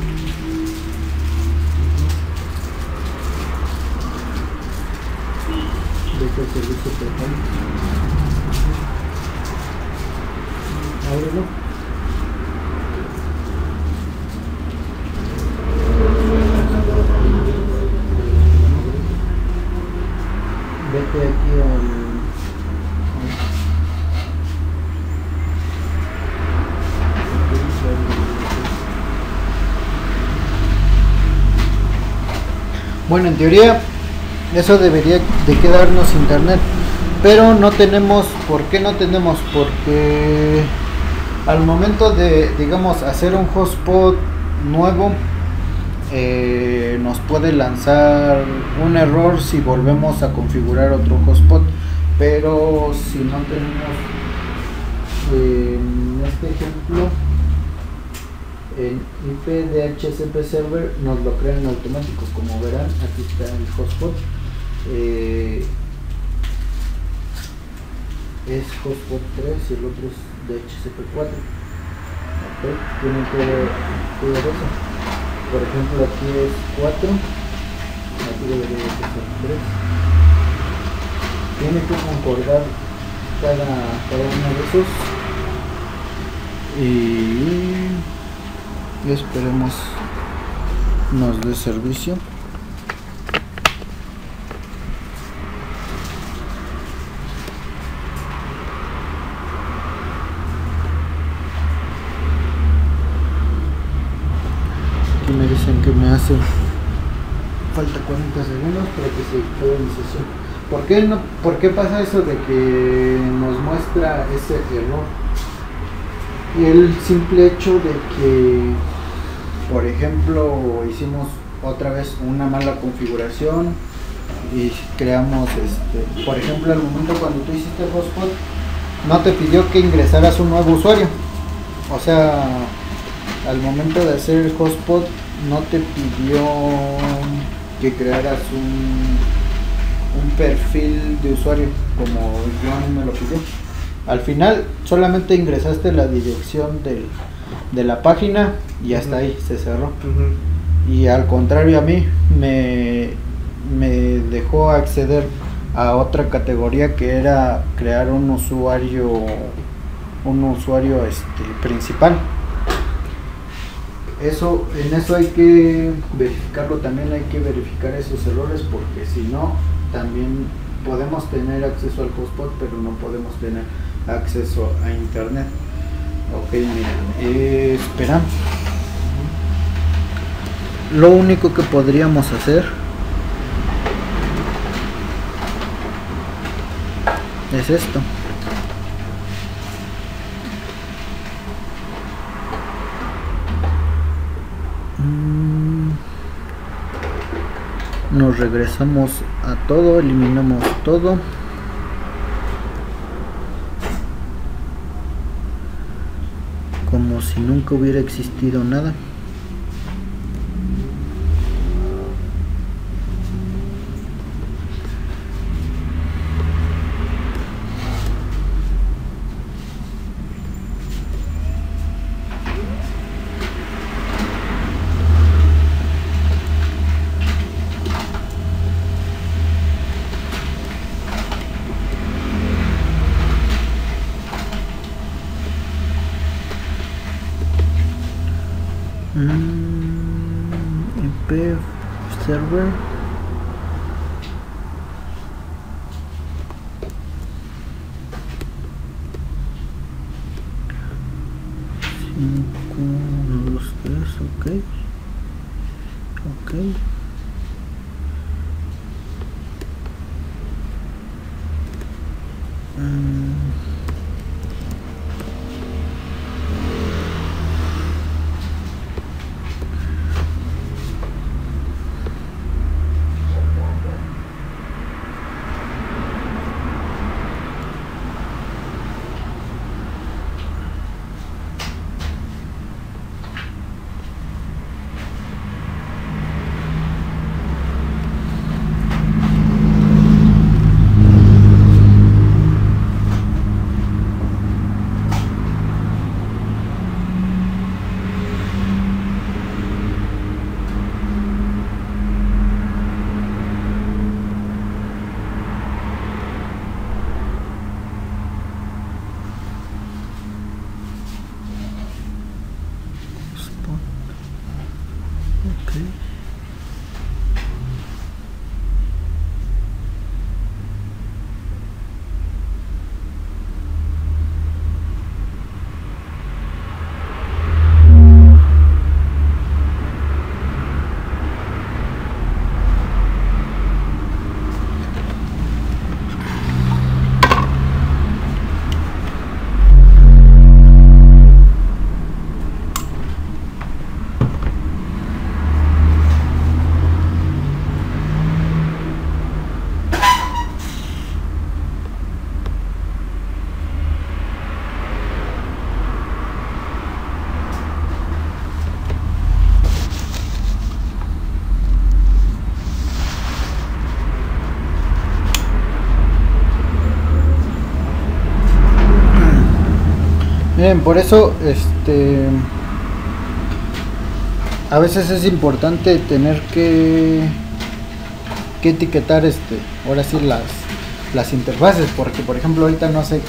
Vete a servicios telefónicos. Ábrelo. Vete aquí al... Bueno, en teoría eso debería de quedarnos internet, pero no tenemos. ¿Por qué no tenemos? Porque al momento de, digamos, hacer un hotspot nuevo, nos puede lanzar un error si volvemos a configurar otro hotspot. Pero si no tenemos, en este ejemplo, el IP de DHCP server nos lo crea en automático. Como verán, aquí está el hotspot. Es hotspot 3 y el otro es DHCP4. Okay. Tienen que ver eso. Por ejemplo, aquí es 4, aquí debería de ser 3. Tiene que concordar cada uno de esos. Y esperemos nos dé servicio. Aquí me dicen que me hace falta 40 segundos para que se quede mi sesión. ¿Por qué pasa eso de que nos muestra ese error? El simple hecho de que, por ejemplo, hicimos otra vez una mala configuración y creamos, por ejemplo, al momento cuando tú hiciste el hotspot, no te pidió que ingresaras un nuevo usuario. O sea, al momento de hacer el hotspot no te pidió que crearas un perfil de usuario como yo a mí me lo pidió. Al final solamente ingresaste la dirección de la página y hasta ahí se cerró. Y al contrario, a mí me dejó acceder a otra categoría que era crear un usuario principal. En eso hay que verificarlo, también hay que verificar esos errores, porque si no, también podemos tener acceso al hotspot, pero no podemos tener acceso a internet. Ok, miren, espera. Lo único que podríamos hacer es esto. Nos regresamos a todo, eliminamos todo. Como si nunca hubiera existido nada. IP server. 1, 2, 3, ok. Ok. Bien, por eso a veces es importante tener que etiquetar ahora sí las interfaces, porque por ejemplo ahorita no sé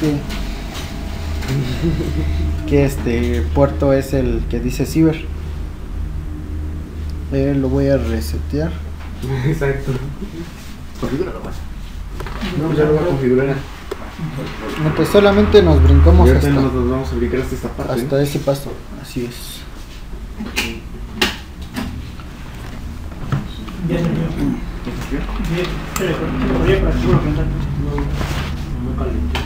qué puerto es el que dice ciber. Lo voy a resetear. Exacto. Configúralo, pues. No, ya lo voy a configurar. No, pues solamente nos brincamos nos vamos a brincar hasta esta parte. Hasta ese paso, así es. Ya se vio. Bien, pero voy a para seguro que no caliente.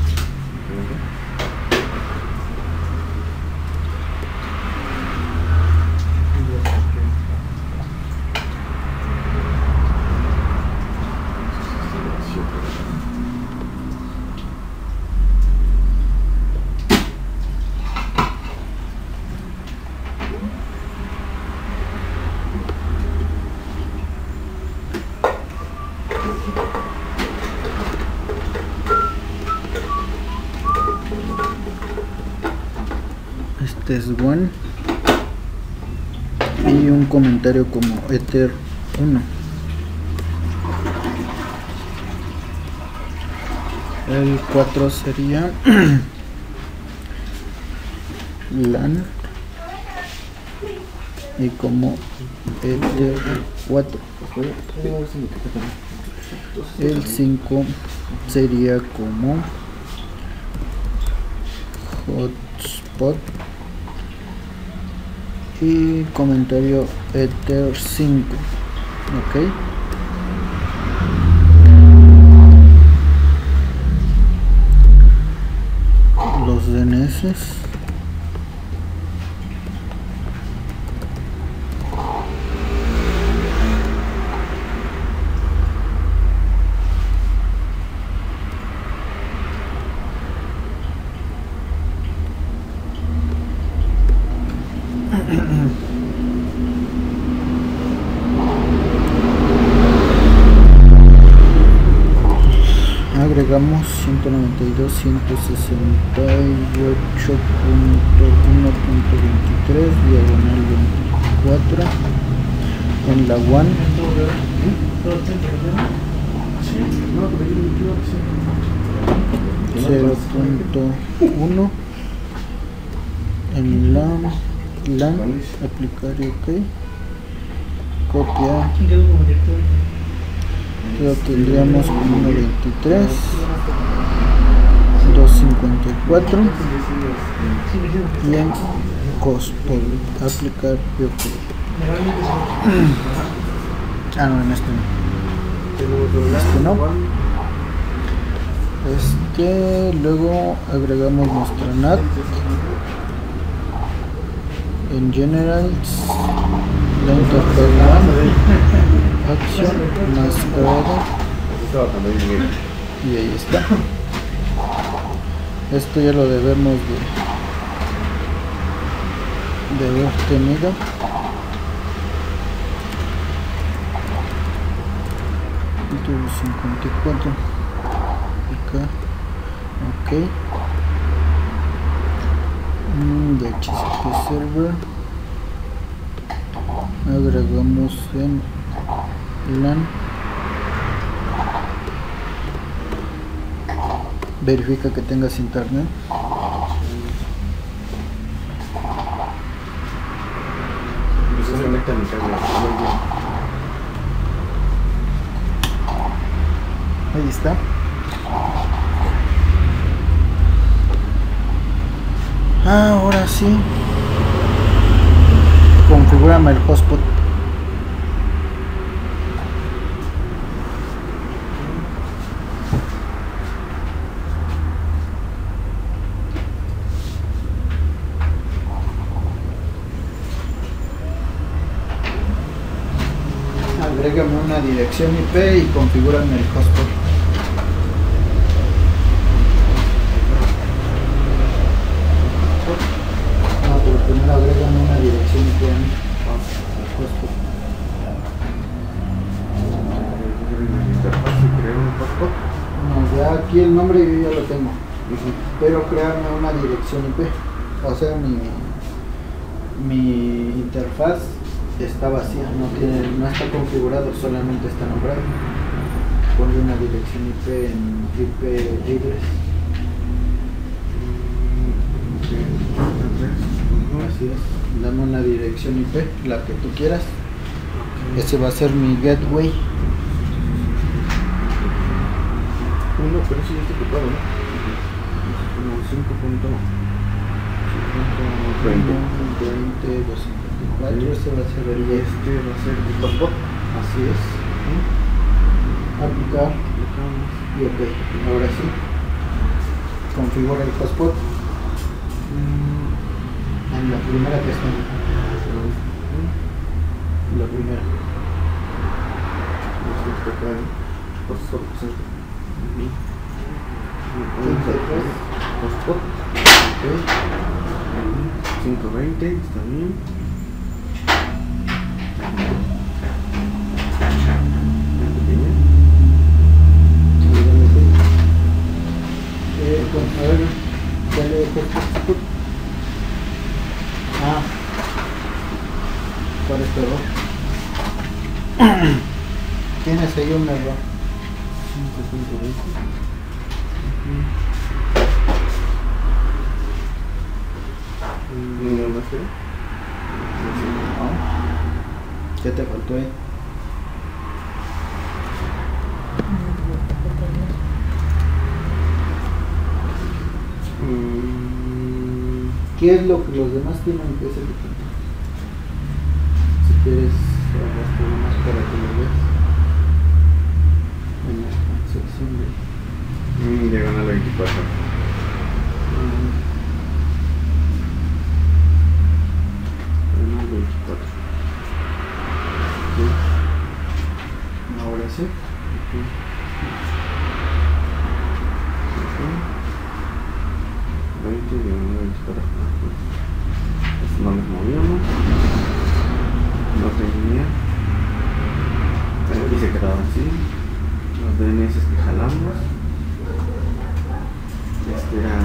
Es one y un comentario como ether 1. El 4 sería LAN y como ether 4. El 5 sería como hotspot y comentario ether 5. Ok, los DNS agregamos 192.168.1.23 diagonal 24 en la WAN. 0.1 en la LAN, aplicar y ok, copiar, lo tendríamos como 1.23 254 Sí, y en costo aplicar ah, no, en este no. Luego agregamos nuestra NAT en Generals, la interfaz acción mascarada y ahí está. Esto ya lo debemos de haber tenido. Entonces 54 acá, ok. DHCP server agregamos en LAN. Verifica que tengas internet. Se conecta mi cable. Ahí está. Ahora sí, configúrame el hotspot. Agrégame una dirección IP y configúrame el hotspot. No, pero primero agrégame una dirección IP al hotspot. No, ya aquí el nombre yo ya lo tengo. Pero crearme una dirección IP. O sea, mi interfaz está vacía, no está configurado, solamente está nombrado. Ponle una dirección IP en IP address. Así es, dame una dirección IP, la que tú quieras. Ese va a ser mi gateway. Pero sí ya está ocupado, ¿no? 20, 254, ese va a ser el Este va a ser el hotspot. así es. Aplicar y ok. Ahora sí, configura el hotspot en la primera que está. La primera. Hotspot. 520, está bien. A ver, dale hotspot. ¿Cuál es tu error? Tienes ahí un error. 520. ¿Qué te faltó ahí? ¿Qué es lo que los demás tienen que hacer? Si quieres, arrastre más para que lo veas en la sección de Diagonal 24. Diagonal 24. ahora sí. 20, diagonal 24. Esto no les movíamos. No tenía. Aquí se quedaba así. Los DNS que jalamos. Este era.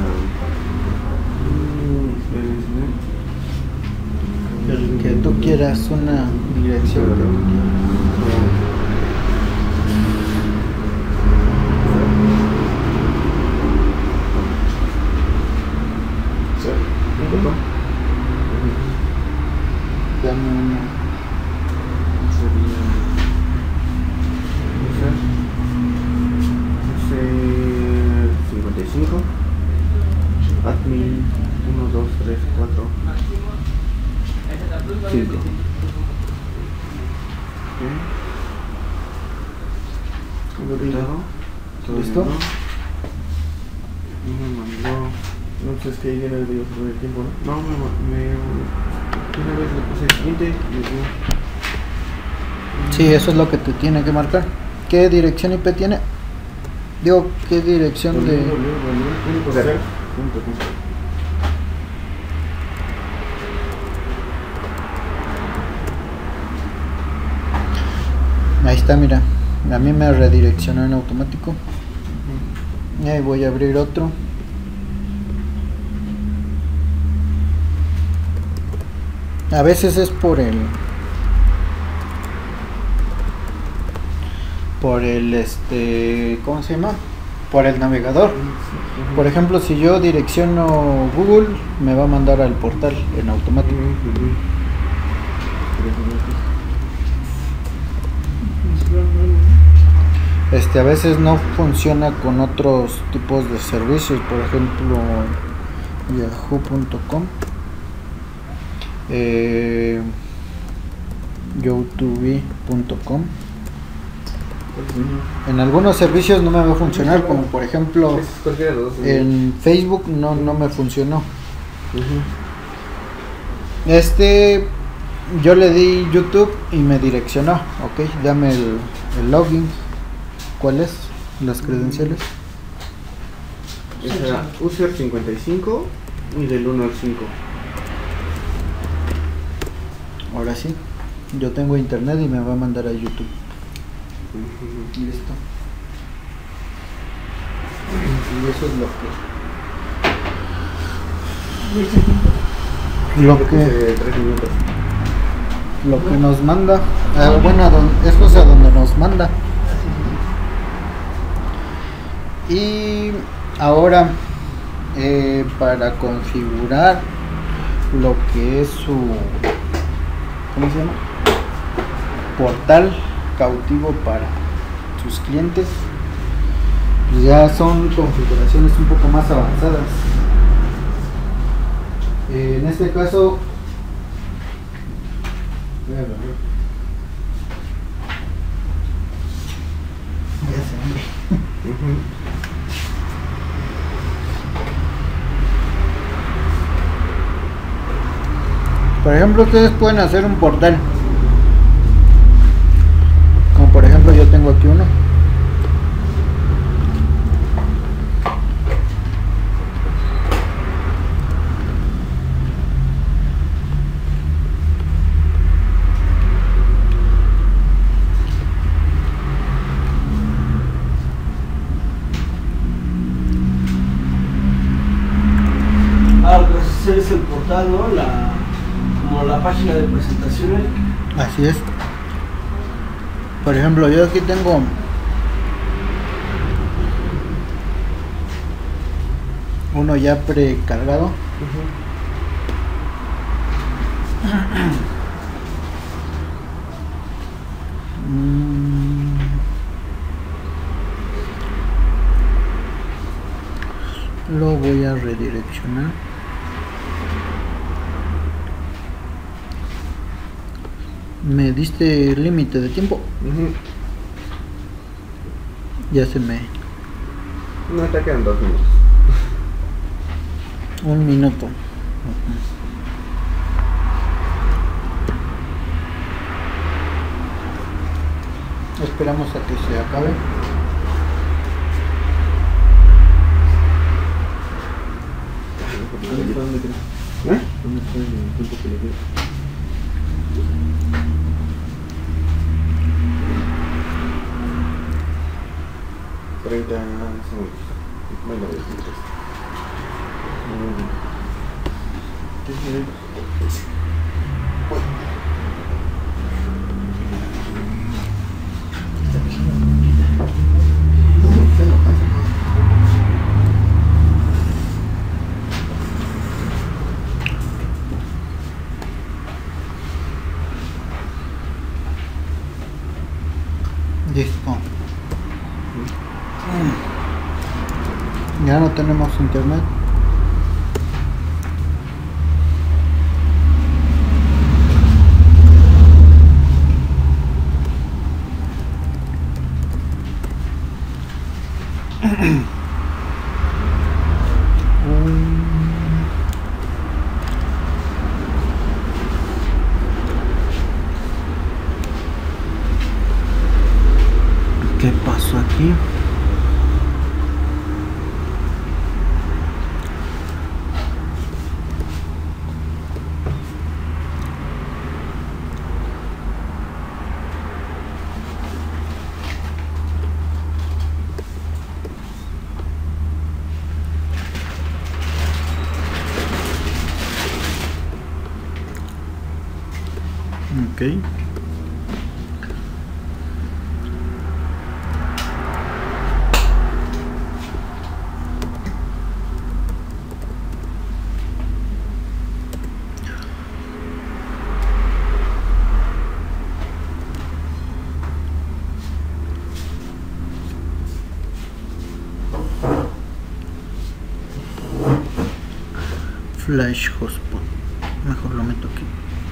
El que tú quieras, una dirección que tú quieras. Dame una. Sería. 55. 3, 4, 5. ¿Listo? No me mandó. No, pues es que ahí viene el video sobre el tiempo, ¿no? No, una vez le puse el siguiente y luego. Sí, eso es lo que te tiene que marcar. ¿Qué dirección IP tiene? Digo, ¿qué dirección de...? Ahí está, mira. A mí me redireccionó en automático. Y ahí voy a abrir otro. A veces es por el ¿cómo se llama? Por el navegador. Por ejemplo, si yo direcciono Google, me va a mandar al portal en automático. A veces no funciona con otros tipos de servicios, por ejemplo yahoo.com, youtube.com. En algunos servicios no me va a funcionar, como por ejemplo en Facebook no me funcionó. Yo le di YouTube y me direccionó. Ok, dame el login. ¿Cuál es? Las credenciales. Esa user 55 y del 1 al 5. Ahora sí, yo tengo internet y me va a mandar a YouTube. Listo. Y eso es lo que nos manda. Bueno, esto es a donde nos manda. Y ahora para configurar lo que es su, ¿cómo se llama? Portal cautivo para sus clientes, pues ya son configuraciones un poco más avanzadas. En este caso voy a ver. Ya se ve. Por ejemplo, ustedes pueden hacer un portal, como por ejemplo yo tengo aquí uno. Lo que hacer es el portal, ¿no? Como la página de presentaciones. Así es. Por ejemplo, yo aquí tengo uno ya precargado. Lo voy a redireccionar. ¿Me diste límite de tiempo? Ya se me... No, te quedan 2 minutos. 1 minuto. Esperamos a que se acabe. ¿Dónde está el tiempo que le queda? Bueno, Listo. Ya no tenemos internet. Ok. Flash hotspot, mejor lo meto aquí.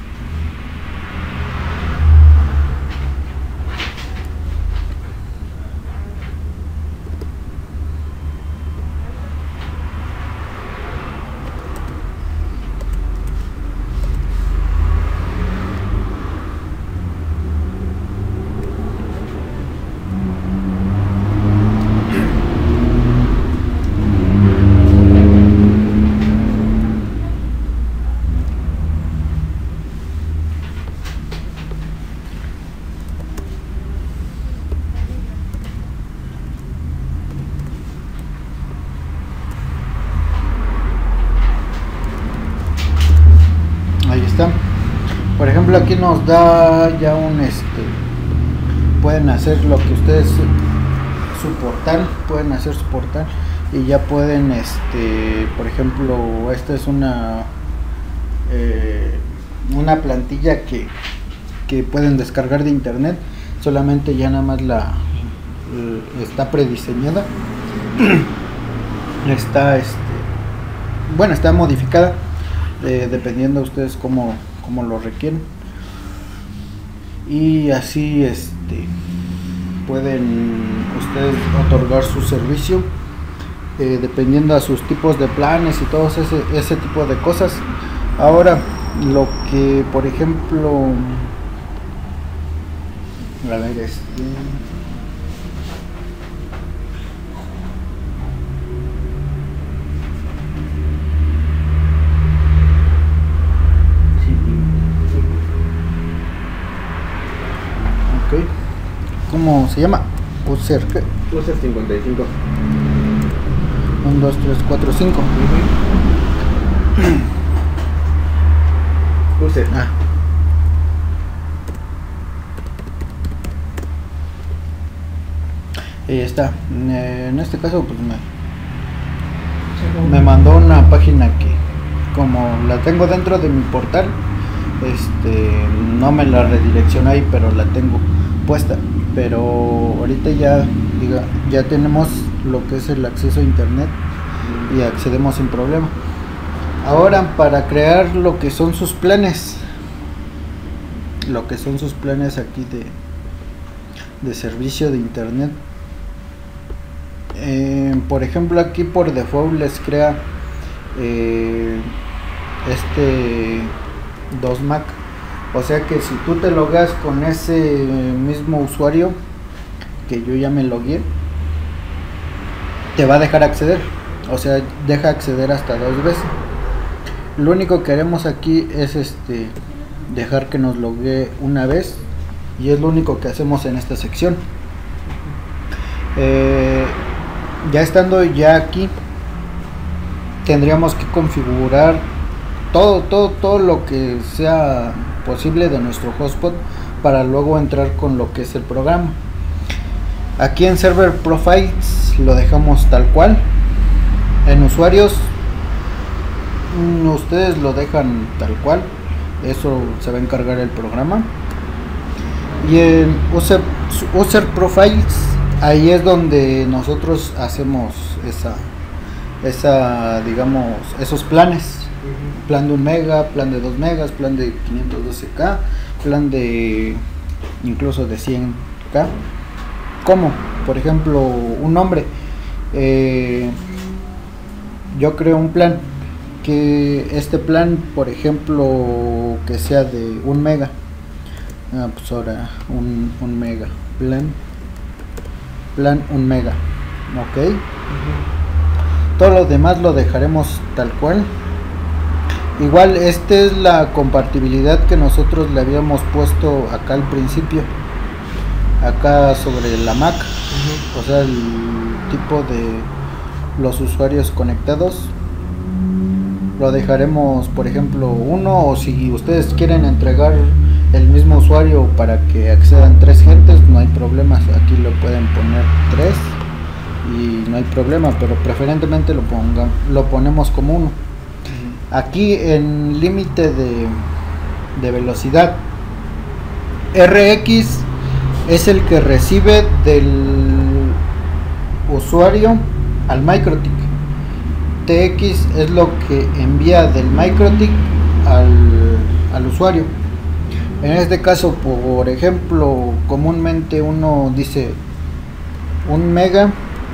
Ahí está. Por ejemplo, aquí nos da ya un pueden hacer lo que ustedes, su portal, pueden hacer su portal y ya pueden por ejemplo, esta es una plantilla que pueden descargar de internet, solamente ya nada más está prediseñada. Está bueno, está modificada dependiendo de ustedes cómo lo requieren, y así pueden ustedes otorgar su servicio dependiendo a sus tipos de planes y todo ese tipo de cosas. Ahora, lo que por ejemplo, a ver, ¿cómo se llama? User, ¿qué? User 55. 1, 2, 3, 4, 5. User. Ah. Y ya está. En este caso, pues me mandó una página que, como la tengo dentro de mi portal, no me la redirecciona ahí, pero la tengo puesta. Pero ahorita ya tenemos lo que es el acceso a internet y accedemos sin problema. Ahora, para crear lo que son sus planes, aquí de servicio de internet, por ejemplo, aquí por default les crea 2 Mac. O sea que si tú te logas con ese mismo usuario que yo ya me logué, te va a dejar acceder. O sea, deja acceder hasta 2 veces. Lo único que haremos aquí es dejar que nos logue una vez, y es lo único que hacemos en esta sección. Ya estando ya aquí, tendríamos que configurar todo lo que sea posible de nuestro hotspot para luego entrar con lo que es el programa. Aquí en Server Profiles lo dejamos tal cual. En usuarios, ustedes lo dejan tal cual, eso se va a encargar el programa. Y en User Profiles, ahí es donde nosotros hacemos digamos, esos planes. Plan de 1 mega, plan de 2 megas, plan de 512K, plan de incluso de 100K. Como por ejemplo, un nombre, yo creo un plan, que este plan, por ejemplo, que sea de 1 mega. Pues ahora 1 mega, plan 1 mega, ok. Todo lo demás lo dejaremos tal cual. Igual, esta es la compatibilidad que nosotros le habíamos puesto acá al principio, acá sobre la Mac. O sea, el tipo de los usuarios conectados lo dejaremos, por ejemplo, 1, o si ustedes quieren entregar el mismo usuario para que accedan 3 gentes, no hay problemas. Aquí lo pueden poner 3 y no hay problema, pero preferentemente lo ponemos como 1. Aquí en límite de velocidad, RX es el que recibe del usuario al MikroTik. TX es lo que envía del MikroTik al usuario. En este caso, por ejemplo, comúnmente uno dice 1 mega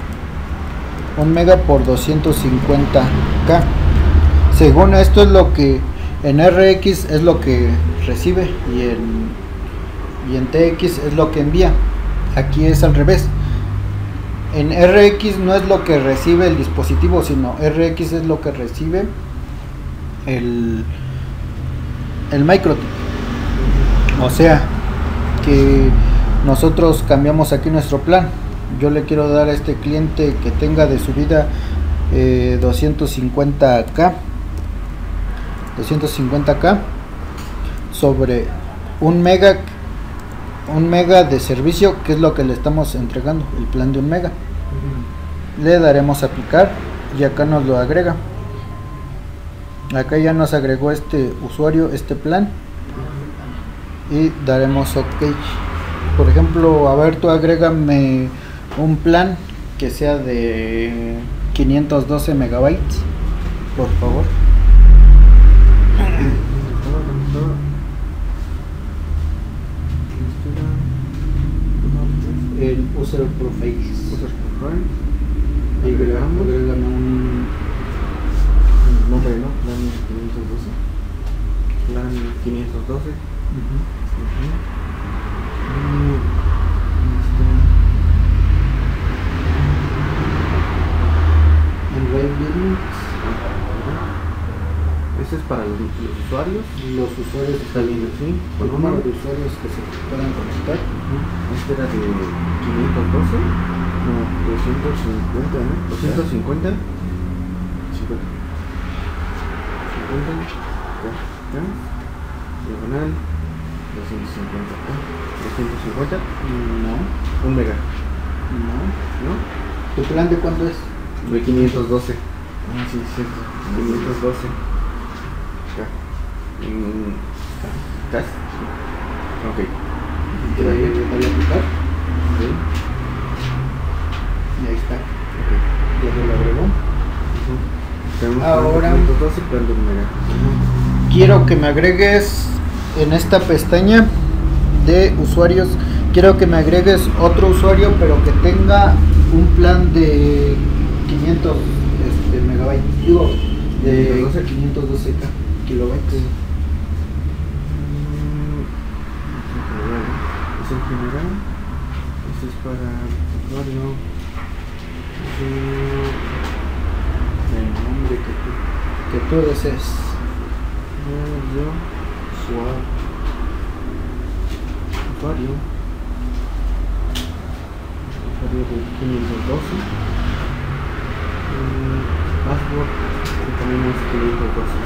por 250K. Según esto es lo que en RX es lo que recibe y en TX es lo que envía. Aquí es al revés. En RX no es lo que recibe el dispositivo, sino RX es lo que recibe el MikroTik. O sea que nosotros cambiamos aquí nuestro plan. Yo le quiero dar a este cliente que tenga de subida 250K sobre 1 mega de servicio, que es lo que le estamos entregando, el plan de 1 mega. Le daremos a aplicar y acá nos lo agrega. Acá ya nos agregó este usuario este plan y daremos OK. Por ejemplo, a ver, tú agrégame un plan que sea de 512 megabytes, por favor. El user profiles. Agrégame un nombre, ¿no? Plan 512. Plan 512. Este es para los usuarios. Los usuarios Está bien así. el número de usuarios que se puedan conectar. Este era de 512. No, 250, ¿no? 250. 50. 50. Acá. Diagonal. 250. 250. No, 1 mega. no. ¿No? ¿Tu plan de cuánto es? De 512. Ah, sí, cierto. 512. Acá. ¿Acá? Ok. ¿Te voy a aplicar? Sí. Y ahí está. Ok. Ya se lo agregó. Tenemos Ahora- 512, plan de 1 mega. Quiero que me agregues en esta pestaña de usuarios, quiero que me agregues otro usuario pero que tenga un plan de 500 megabytes, digo, de 512 kilobytes. Es en general. Este es para usuario. El nombre que tú desees. Usuario de 512. Password que ponemos 512.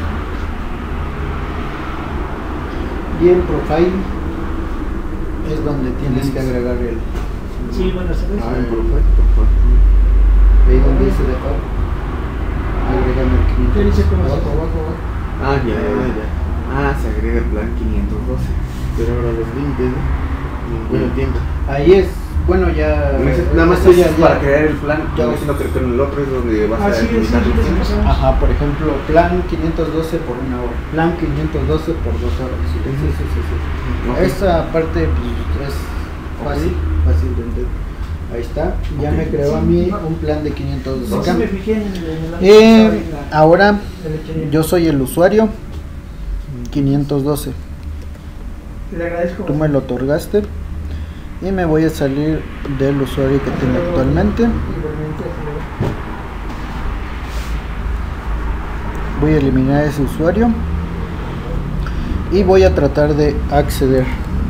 Y en profile es donde tienes que agregar el. Sí, bueno, ¿sabes? En profile, por favor. Ahí donde dice default. Agrégame el 500. ¿Qué dice cómo se Abajo, llama? abajo, abajo. Ah, ya. Ah, se agrega el plan 512. Pero ahora los límites, ¿no? Bueno, entiendo. Ahí es, bueno, ya. Nada más esto es ya- para crear el plan. ya- Ya sino que con el otro es donde vas Ah, a sí, sí, limitar sí, el sí, tiempo. pasamos. Ajá, por ejemplo, plan 512 por 1 hora, plan 512 por 2 horas. Sí. Ok. Esa parte pues, es fácil de entender. Ahí está, ya Ok. me creó a mí un plan de 512. Sí, me fijé en la Ahora de lechería. yo soy el usuario 512. Le agradezco. Tú me lo otorgaste y me voy a salir del usuario que tengo actualmente. Igualmente, Voy a eliminar ese usuario y voy a tratar de acceder.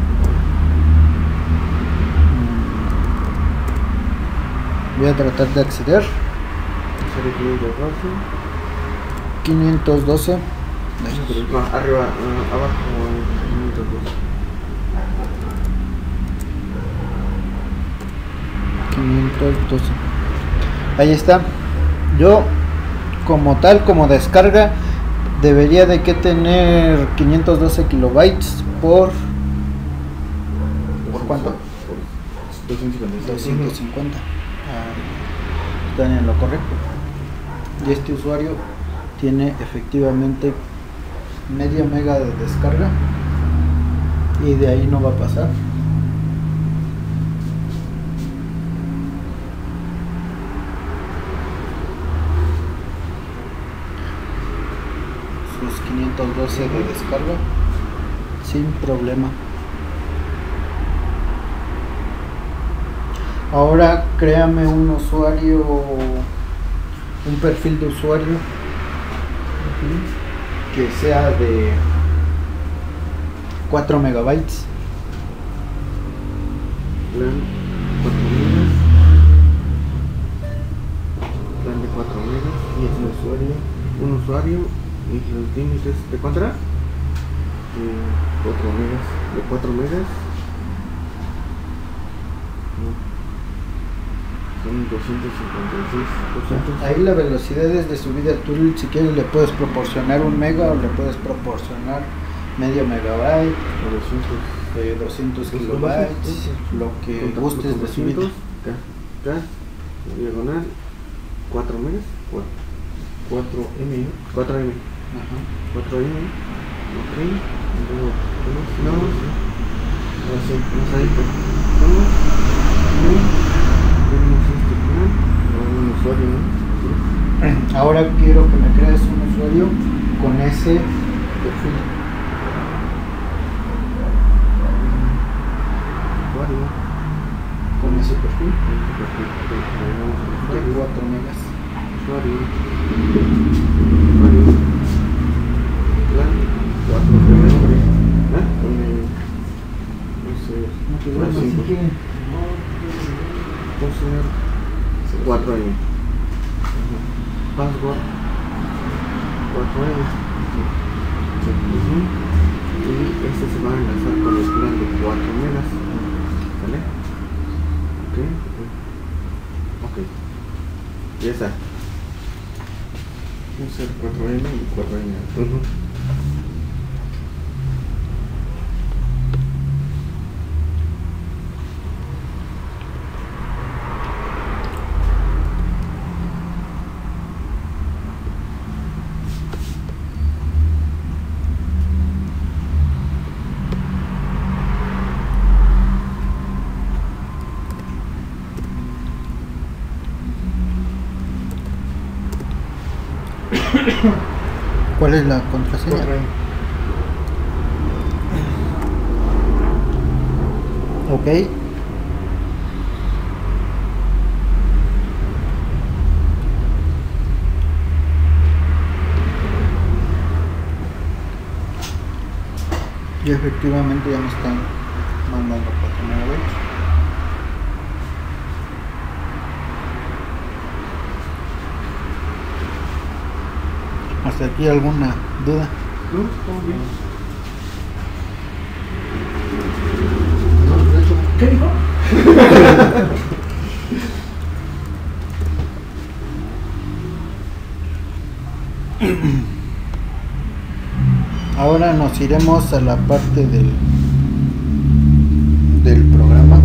Voy a tratar de acceder. Sería 512. 512. No, arriba, abajo, 512. 512. Ahí está. Yo como tal, como descarga, debería de que tener 512 kilobytes por ¿cuánto? Por 256. 250. Están en lo correcto. Y este usuario tiene efectivamente medio mega de descarga y de ahí no va a pasar. Sus 512 de descarga sin problema. Ahora créame un usuario, un perfil de usuario que sea de 4 megabytes. Plan 4 megas. Plan de 4 megas. Y es un usuario. Y los límites de cuánto era? 4 megas. De 4 megas. Son 256. 200. Ahí la velocidad es de subida. Tú si quieres le puedes proporcionar 1 mega o le puedes proporcionar medio megabyte O 200. 200 kilobytes, lo que gustes de subida. K, diagonal, 4 megas, 4M, 4M, Ajá. 4M, ok, luego, no, así, más ahí, pues, tenemos este plan, un usuario, ¿no? Ahora quiero que me crees un usuario con ese perfil. Usuario, Con ese perfil de usuario, 4 megas. usuario, plan, 4 megas, no sé, No te duermas, si quieren. 4M. Password 4M. Y este se va a enlazar con el plan de 4 megas. ¿Vale? Ok. Ya está. User 4M y 4M. ¿Cuál es la contraseña? 4M. Ok. Y efectivamente ya me están mandando 4 megabytes. ¿Hasta aquí alguna duda? ¿No? ¿Todo bien? ¿Qué dijo? Ahora nos iremos a la parte del programa.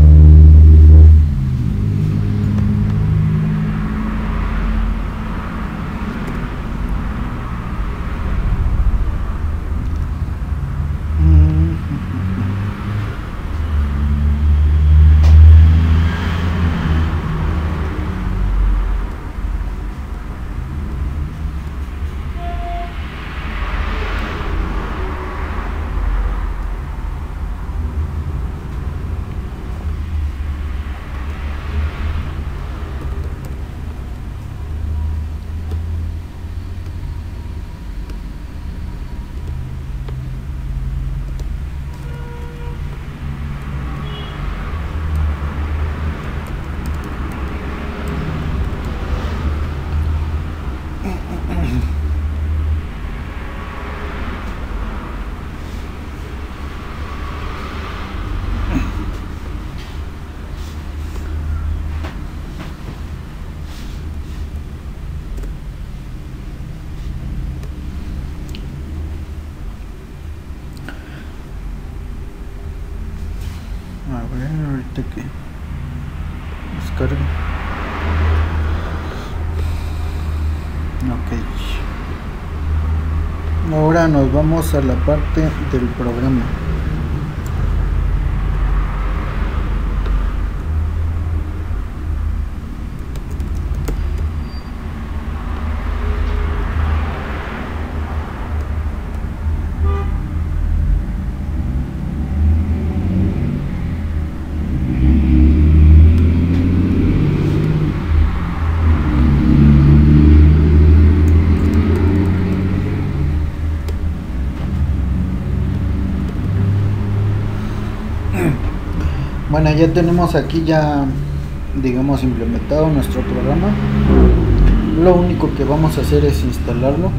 ver, ahorita que descargue. Ok. Ahora nos vamos a la parte del programa. Bueno, ya tenemos aquí digamos implementado nuestro programa. Lo único que vamos a hacer es instalarlo.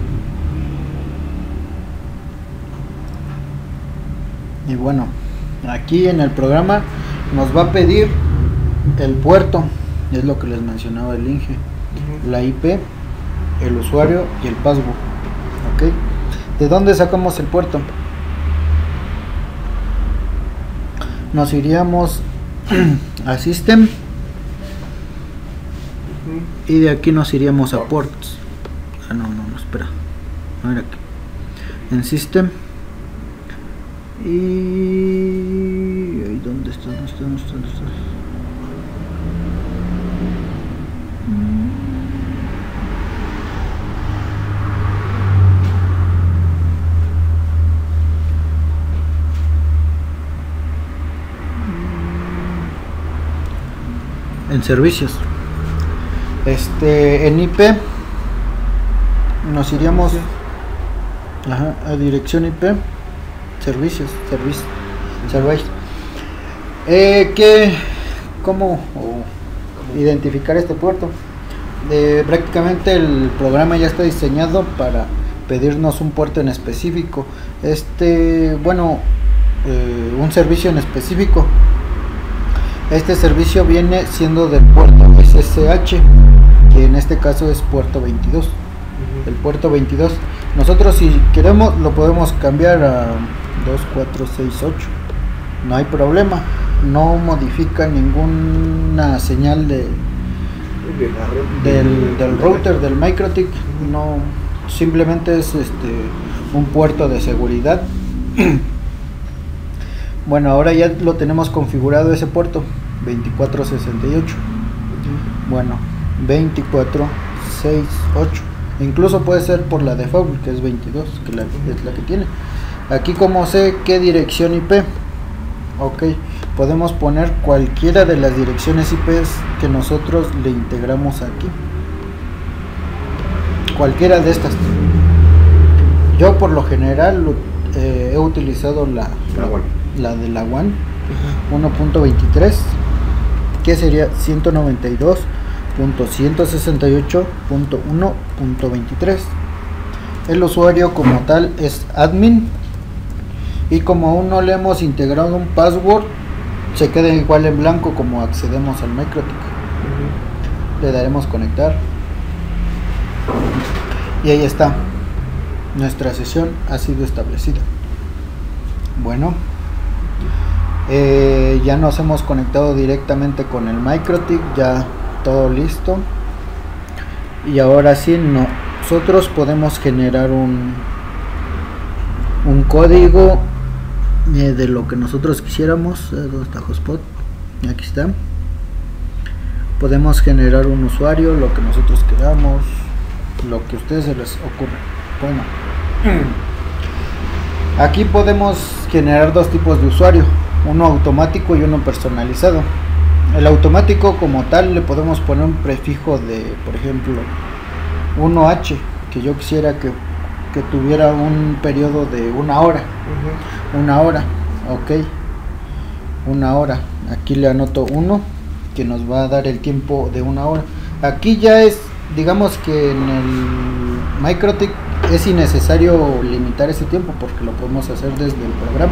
Y bueno, aquí en el programa nos va a pedir el puerto, es lo que les mencionaba el Inge, la IP, el usuario y el password. ¿Ok? ¿De dónde sacamos el puerto? Nos iríamos a System y de aquí nos iríamos a Ports. No, espera. A ver aquí. En System y ahí ¿dónde está? En servicios, en IP nos iríamos a dirección IP, servicios, ¿cómo identificar este puerto? Prácticamente el programa ya está diseñado para pedirnos un puerto en específico, un servicio en específico. Este servicio viene siendo del puerto SSH, que en este caso es puerto 22. El puerto 22. Nosotros si queremos lo podemos cambiar a 2468. No hay problema. No modifica ninguna señal del router, del MikroTik. No, simplemente es un puerto de seguridad. Bueno, ahora ya lo tenemos configurado ese puerto 2468. Bueno, 2468. Incluso puede ser por la default, que es 22, que es la que tiene. Aquí como sé qué dirección IP. Ok, podemos poner cualquiera de las direcciones IP que nosotros le integramos aquí. Cualquiera de estas. Yo por lo general he utilizado la de la WAN 1.23, que sería 192.168.1.23. el usuario como tal es admin, y como aún no le hemos integrado un password, se queda igual en blanco como accedemos al MikroTik. Le daremos conectar y ahí está, nuestra sesión ha sido establecida. Bueno, ya nos hemos conectado directamente con el MikroTik, ya todo listo, y ahora sí nosotros podemos generar un código de lo que nosotros quisiéramos. ¿Dónde está Hotspot? Aquí está. Podemos generar un usuario, lo que nosotros queramos, lo que a ustedes se les ocurra. Bueno, aquí podemos generar dos tipos de usuario, uno automático y uno personalizado. El automático como tal le podemos poner un prefijo de, por ejemplo, 1H, que yo quisiera que tuviera un periodo de una hora. Una hora, ok, una hora. Aquí le anoto 1, que nos va a dar el tiempo de una hora. Aquí ya es, digamos que en el MikroTik es innecesario limitar ese tiempo, porque lo podemos hacer desde el programa.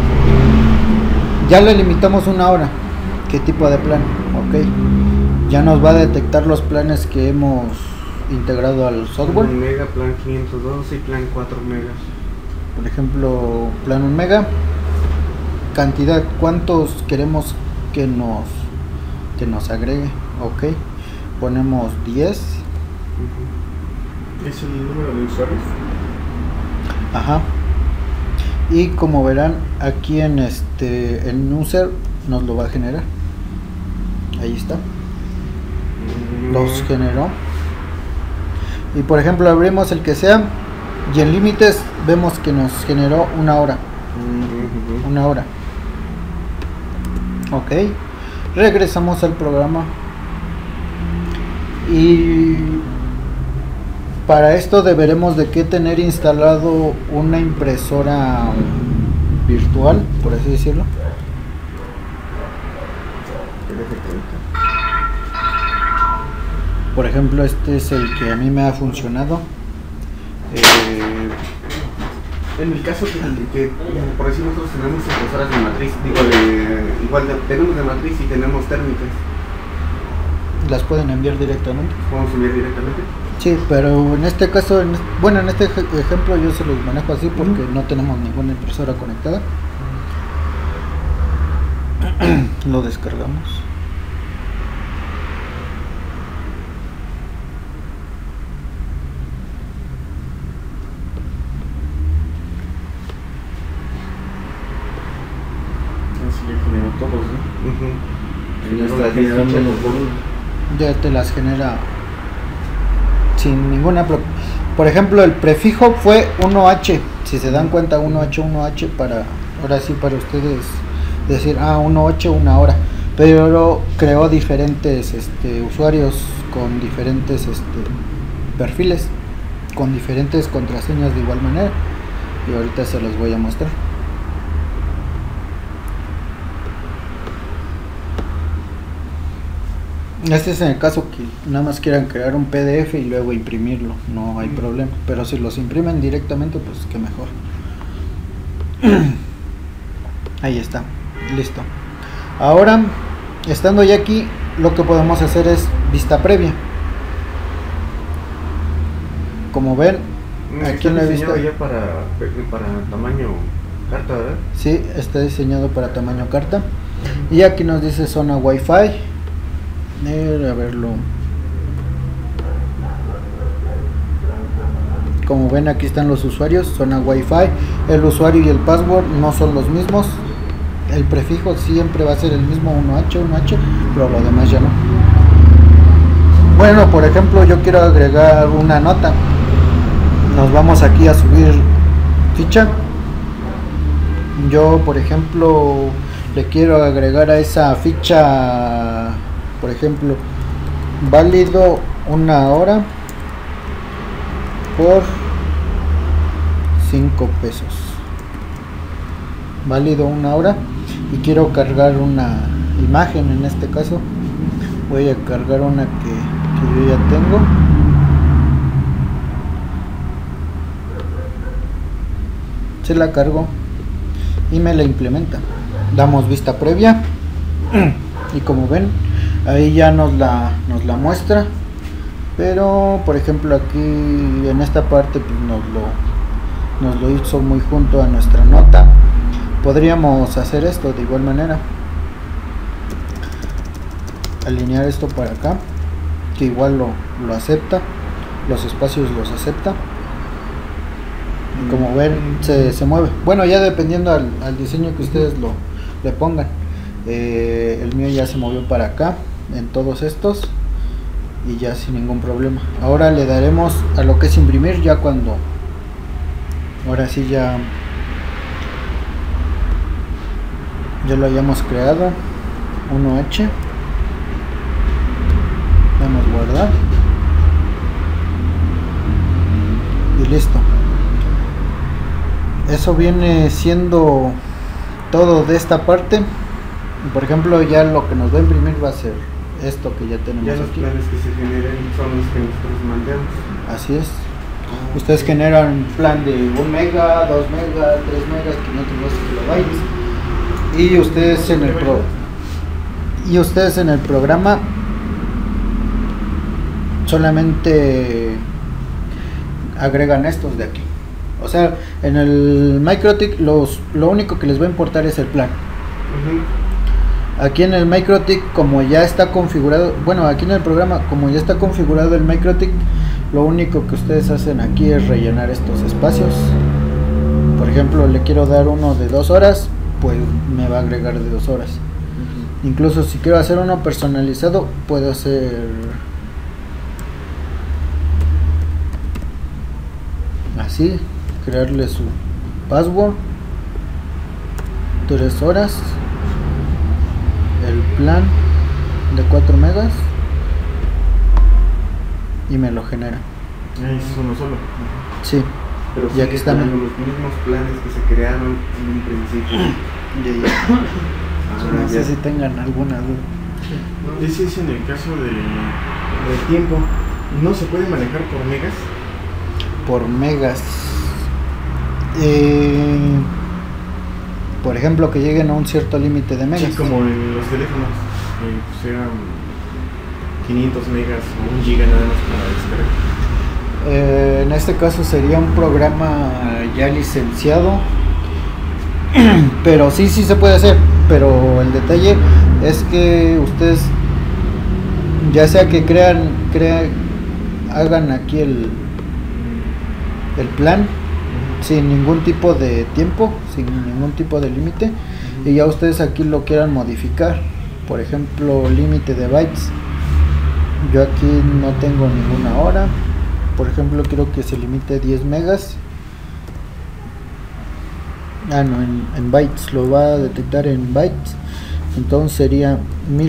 Ya le limitamos una hora. ¿Qué tipo de plan? Ok, ya nos va a detectar los planes que hemos integrado al software. 1 mega, plan 512 y plan 4 megas. Por ejemplo, plan 1 mega, cantidad, cuántos queremos que nos agregue. Ok, ponemos 10. ¿Es el número de usuarios? Ajá. Y como verán aquí en user nos lo va a generar. Ahí está. Los generó. Y por ejemplo abrimos el que sea y en límites vemos que nos generó una hora. Una hora. Ok. Regresamos al programa. Y para esto deberemos de que tener instalado una impresora virtual, por así decirlo. Por ejemplo, este es el que a mí me ha funcionado. En el caso que por decir nosotros tenemos impresoras de matriz, tenemos de matriz y tenemos térmicas. ¿Las pueden enviar directamente? ¿Podemos enviar directamente? Sí, pero en este caso, en este ejemplo yo se los manejo así porque no tenemos ninguna impresora conectada. Lo descargamos. Así ya generó todos, ¿no? Ya te las genera sin ninguna por ejemplo el prefijo fue 1H, si se dan cuenta 1H para ahora sí para ustedes decir 1H una hora, pero creó diferentes usuarios con diferentes perfiles con diferentes contraseñas de igual manera y ahorita se los voy a mostrar. Este es en el caso que nada más quieran crear un PDF y luego imprimirlo, no hay problema, pero si los imprimen directamente pues que mejor. Ahí está, listo. Ahora, estando ya aquí, lo que podemos hacer es vista previa. Como ven, aquí en la vista ya para tamaño carta, ¿verdad? Sí, está diseñado para tamaño carta. Y aquí nos dice zona Wi-Fi. A verlo. Como ven, aquí están los usuarios, zona Wi-Fi. El usuario y el password no son los mismos. El prefijo siempre va a ser el mismo, 1H, pero lo demás ya no. Bueno, por ejemplo, yo quiero agregar una nota. Nos vamos aquí a subir ficha. Yo, por ejemplo, le quiero agregar a esa ficha, por ejemplo, válido una hora por 5 pesos. Válido una hora y quiero cargar una imagen. En este caso voy a cargar una que yo ya tengo. Se la cargo y me la implementa. Damos vista previa y como ven ahí ya nos la muestra, pero por ejemplo aquí en esta parte pues nos lo hizo muy junto a nuestra nota. Podríamos hacer esto de igual manera, alinear esto para acá, que igual lo acepta, los espacios los acepta. Como ven se mueve, bueno, ya dependiendo al diseño que ustedes le pongan. El mío ya se movió para acá en todos estos y ya sin ningún problema. Ahora le daremos a lo que es imprimir, ya cuando ahora sí ya lo hayamos creado. 1H, damos guardar y listo. Eso viene siendo todo de esta parte. Por ejemplo, ya lo que nos va a imprimir va a ser esto que ya tenemos ya los aquí. planes que se generen son los que nosotros mandemos. Así es. Ustedes generan un plan de 1 mega, 2 megas, 3 megas, 512 kilobytes y ustedes en el programa solamente agregan estos de aquí. O sea, en el MikroTik lo único que les va a importar es el plan. Aquí en el MikroTik, como ya está configurado, bueno, aquí en el programa, como ya está configurado el MikroTik, lo único que ustedes hacen aquí es rellenar estos espacios. Por ejemplo, le quiero dar uno de 2 horas, pues me va a agregar de 2 horas. Incluso si quiero hacer uno personalizado, puedo hacer así, crearle su password, 3 horas, el plan de 4 megas y me lo genera. Es uno solo. Sí, Pero y aquí sigue están con los mismos planes que se crearon en un principio. no sé si tengan alguna duda. Ese es en el caso del tiempo. ¿No se puede manejar por megas? Por megas, por ejemplo, que lleguen a un cierto límite de megas. Sí, como en los teléfonos, sean 500 megas o 1 giga nada más para descargar. En este caso sería un programa ya licenciado, pero sí se puede hacer, pero el detalle es que ustedes, ya sea que hagan aquí el plan sin ningún tipo de tiempo, sin ningún tipo de límite, y ya ustedes aquí lo quieran modificar, por ejemplo, límite de bytes. Yo aquí no tengo ninguna hora, por ejemplo, quiero que se limite a 10 megas. No, en bytes, lo va a detectar en bytes, entonces sería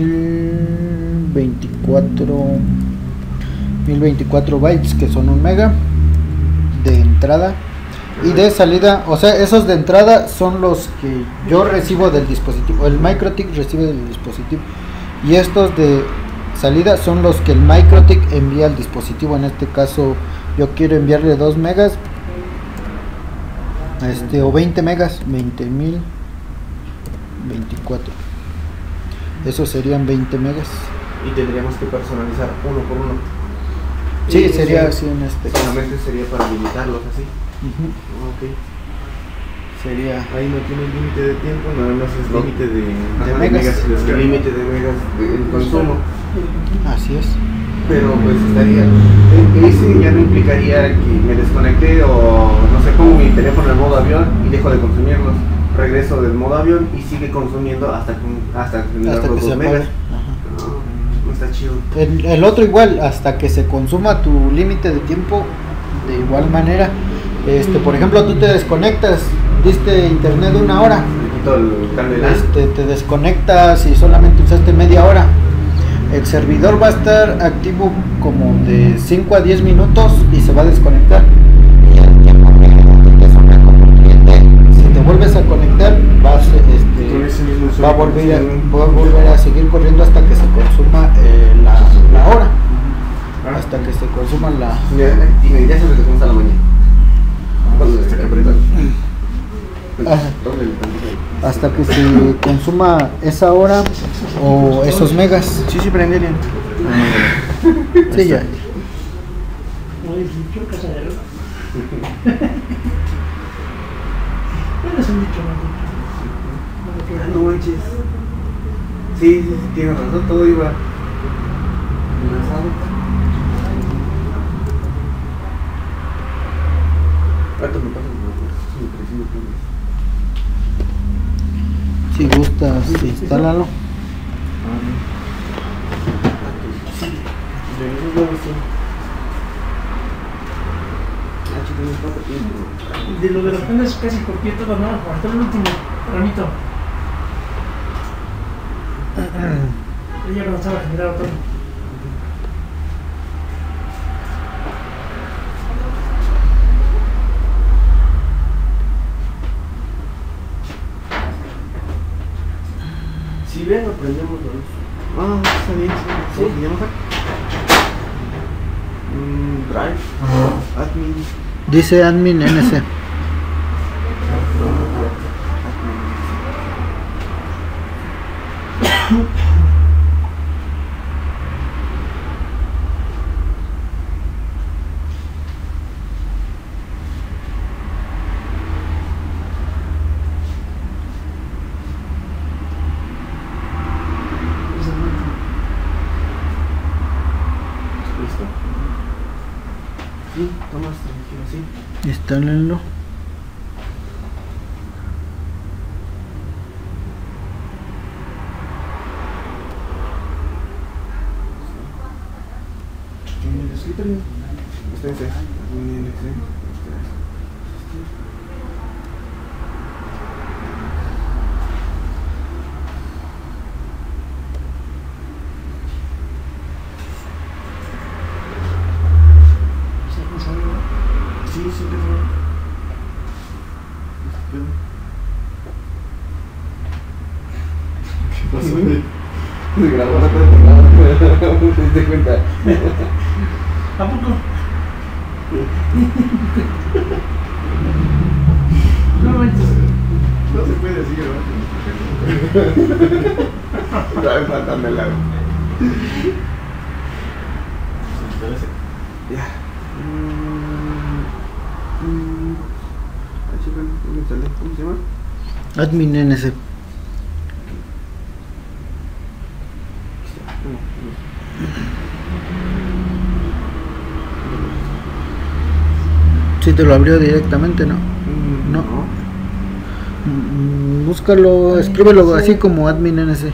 1024 bytes, que son 1 mega de entrada, y de salida, o sea, esos de entrada son los que yo recibo del dispositivo, el MikroTik recibe del dispositivo, y estos de salida son los que el MikroTik envía al dispositivo. En este caso yo quiero enviarle 2 megas o 20 megas, 20.024, esos serían 20 megas. Y tendríamos que personalizar uno por uno. Sí, Y sería así en este caso. solamente sería para limitarlos así. Ujú. Ok. Sería Ahí no tiene límite de tiempo, nada más es No. límite de megas. y descarga. El límite de megas del consumo. así es. Pero pues estaría. Ese ya no implicaría que me desconecte o no sé, pongo mi teléfono en modo avión y dejo de consumirlos. Regreso del modo avión y sigue consumiendo hasta generar Hasta los que se 2 apague. megas. Ajá. No está chido. El otro igual, hasta que se consuma tu límite de tiempo, de igual manera. Por ejemplo, tú te desconectas, diste internet 1 hora, Le quito el cable de LAN. te desconectas y solamente usaste media hora. El servidor va a estar activo como de 5 a 10 minutos y se va a desconectar. Y al tiempo que te songa como cliente, si te vuelves a conectar, vas, Con ese mismo va a usuario. volver a seguir corriendo hasta que se consuma la hora. Hasta que se consuma la... Ya se me desconecta la mañana. Hasta que aprenda. Ajá. Doble el tantito. Hasta que se consuma esa hora o esos megas. Sí, prende bien. Sí, ya. Oye, ¿qué casa de ropa? Bueno, es un dicho, No manches. Sí, tienes razón, todo iba enlazado. ¿Cuánto me pasa? Si gustas, instálalo. de lo de los planes casi copié todo, ¿no? Hasta el último ramito. Ya cuando estaba generado todo. Si bien aprendemos la luz. Está bien, sí. ¿Cómo se llama? Drive. Admin. Dice admin NC. Instálenlo. En el escritorio. Está ese. En ese. Sí, siempre fue. ¿Qué pasó? Se grabó la cosa, ¿te diste cuenta? ¿A poco? No manches. No se puede decir, ¿verdad? Estaba empatando el agua. Ya. ¿Cómo se llama? Admin NC. Si te lo abrió directamente, ¿no? No. Búscalo, escríbelo así como admin NC.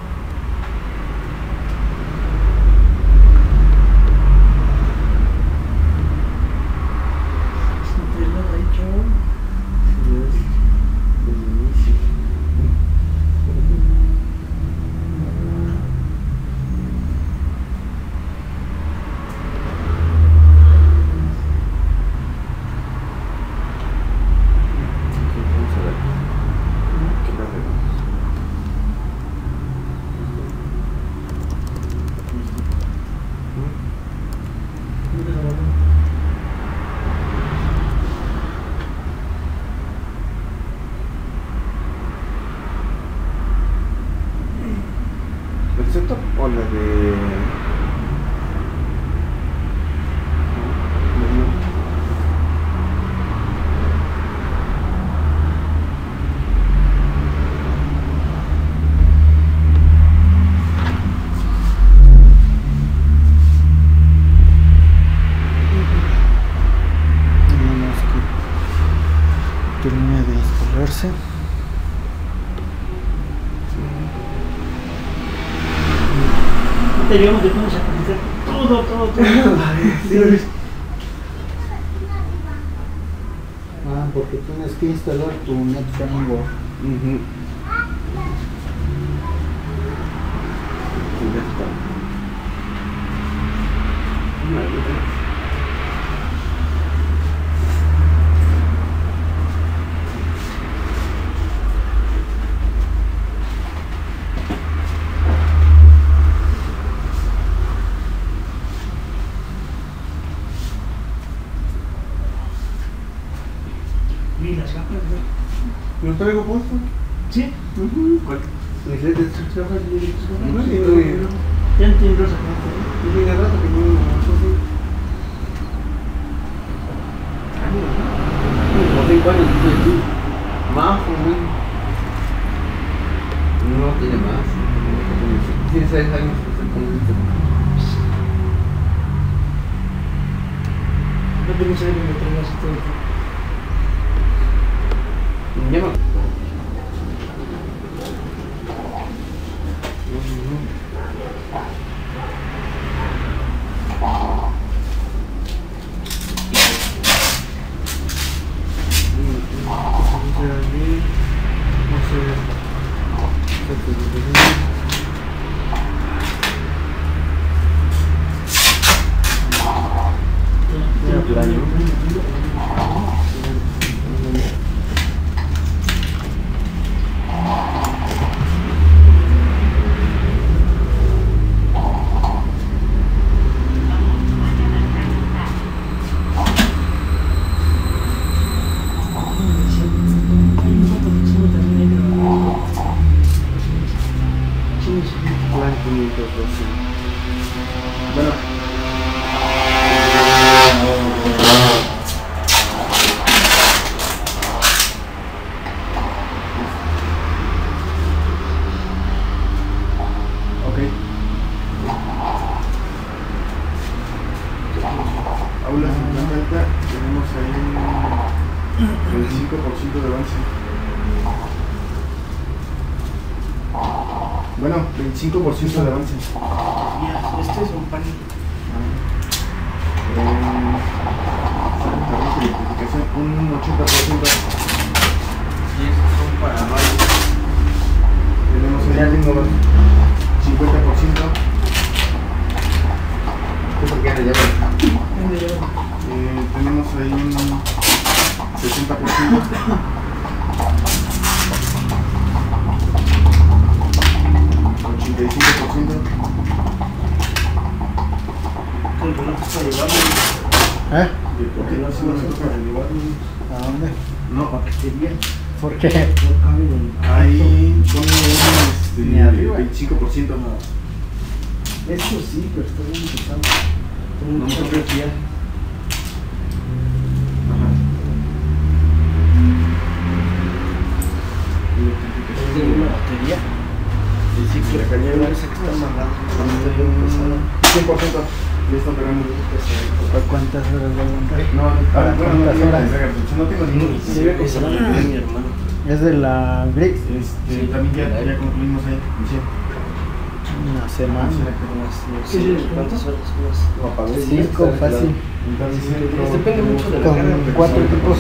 ¿El setup o la de...? Tenemos que termine de instalarse. Te digamos que podemos actualizar todo. Ah, porque tienes que instalar tu NetFramework. Y las gafas, ¿no? ¿No traigo puesto? Sí. ¿Cuál? Mis lentes. Ya entiendo esa Y de rato que no como 5 años estoy aquí. Más o menos. No tiene más. Tiene 6 años que se conoce. No tengo saber que me traigas todo. Ya no. Plan 512. Bueno. Ok. Aulas en la planta, tenemos ahí 25% de avance. Mira, este es un panel. Identificación, un 80%. Y estos son para rayos. Tenemos ahí un 50%. ¿Qué por qué le llaman? Tenemos ahí un 60%. El reloj está llevando. ¿Eh? Porque no hacemos nosotros para llevarlo. ¿A dónde? No, Paquetería. ¿Por qué? No cabe en el ahí pone Ni arriba. un 25%. Eso sí, pero está bien empezando. Tengo No, mucha no, energía. Ajá. Es de una batería. Y sí, que le cañé Pero esa que está amarrada. Está bien pesada. 100%. Ya está operando. ¿Para cuántas horas va a aguantar? No, ¿Para bueno, no cuántas tengo horas? no tengo ningún. Se ve que se la metió mi hermano. Es de la Grix. Sí, También ya concluimos ahí. Misión. Una semana. ¿Cuántas horas? Lo apagó. 5 fácil. Entonces, Depende mucho de la Con carga. 4 equipos.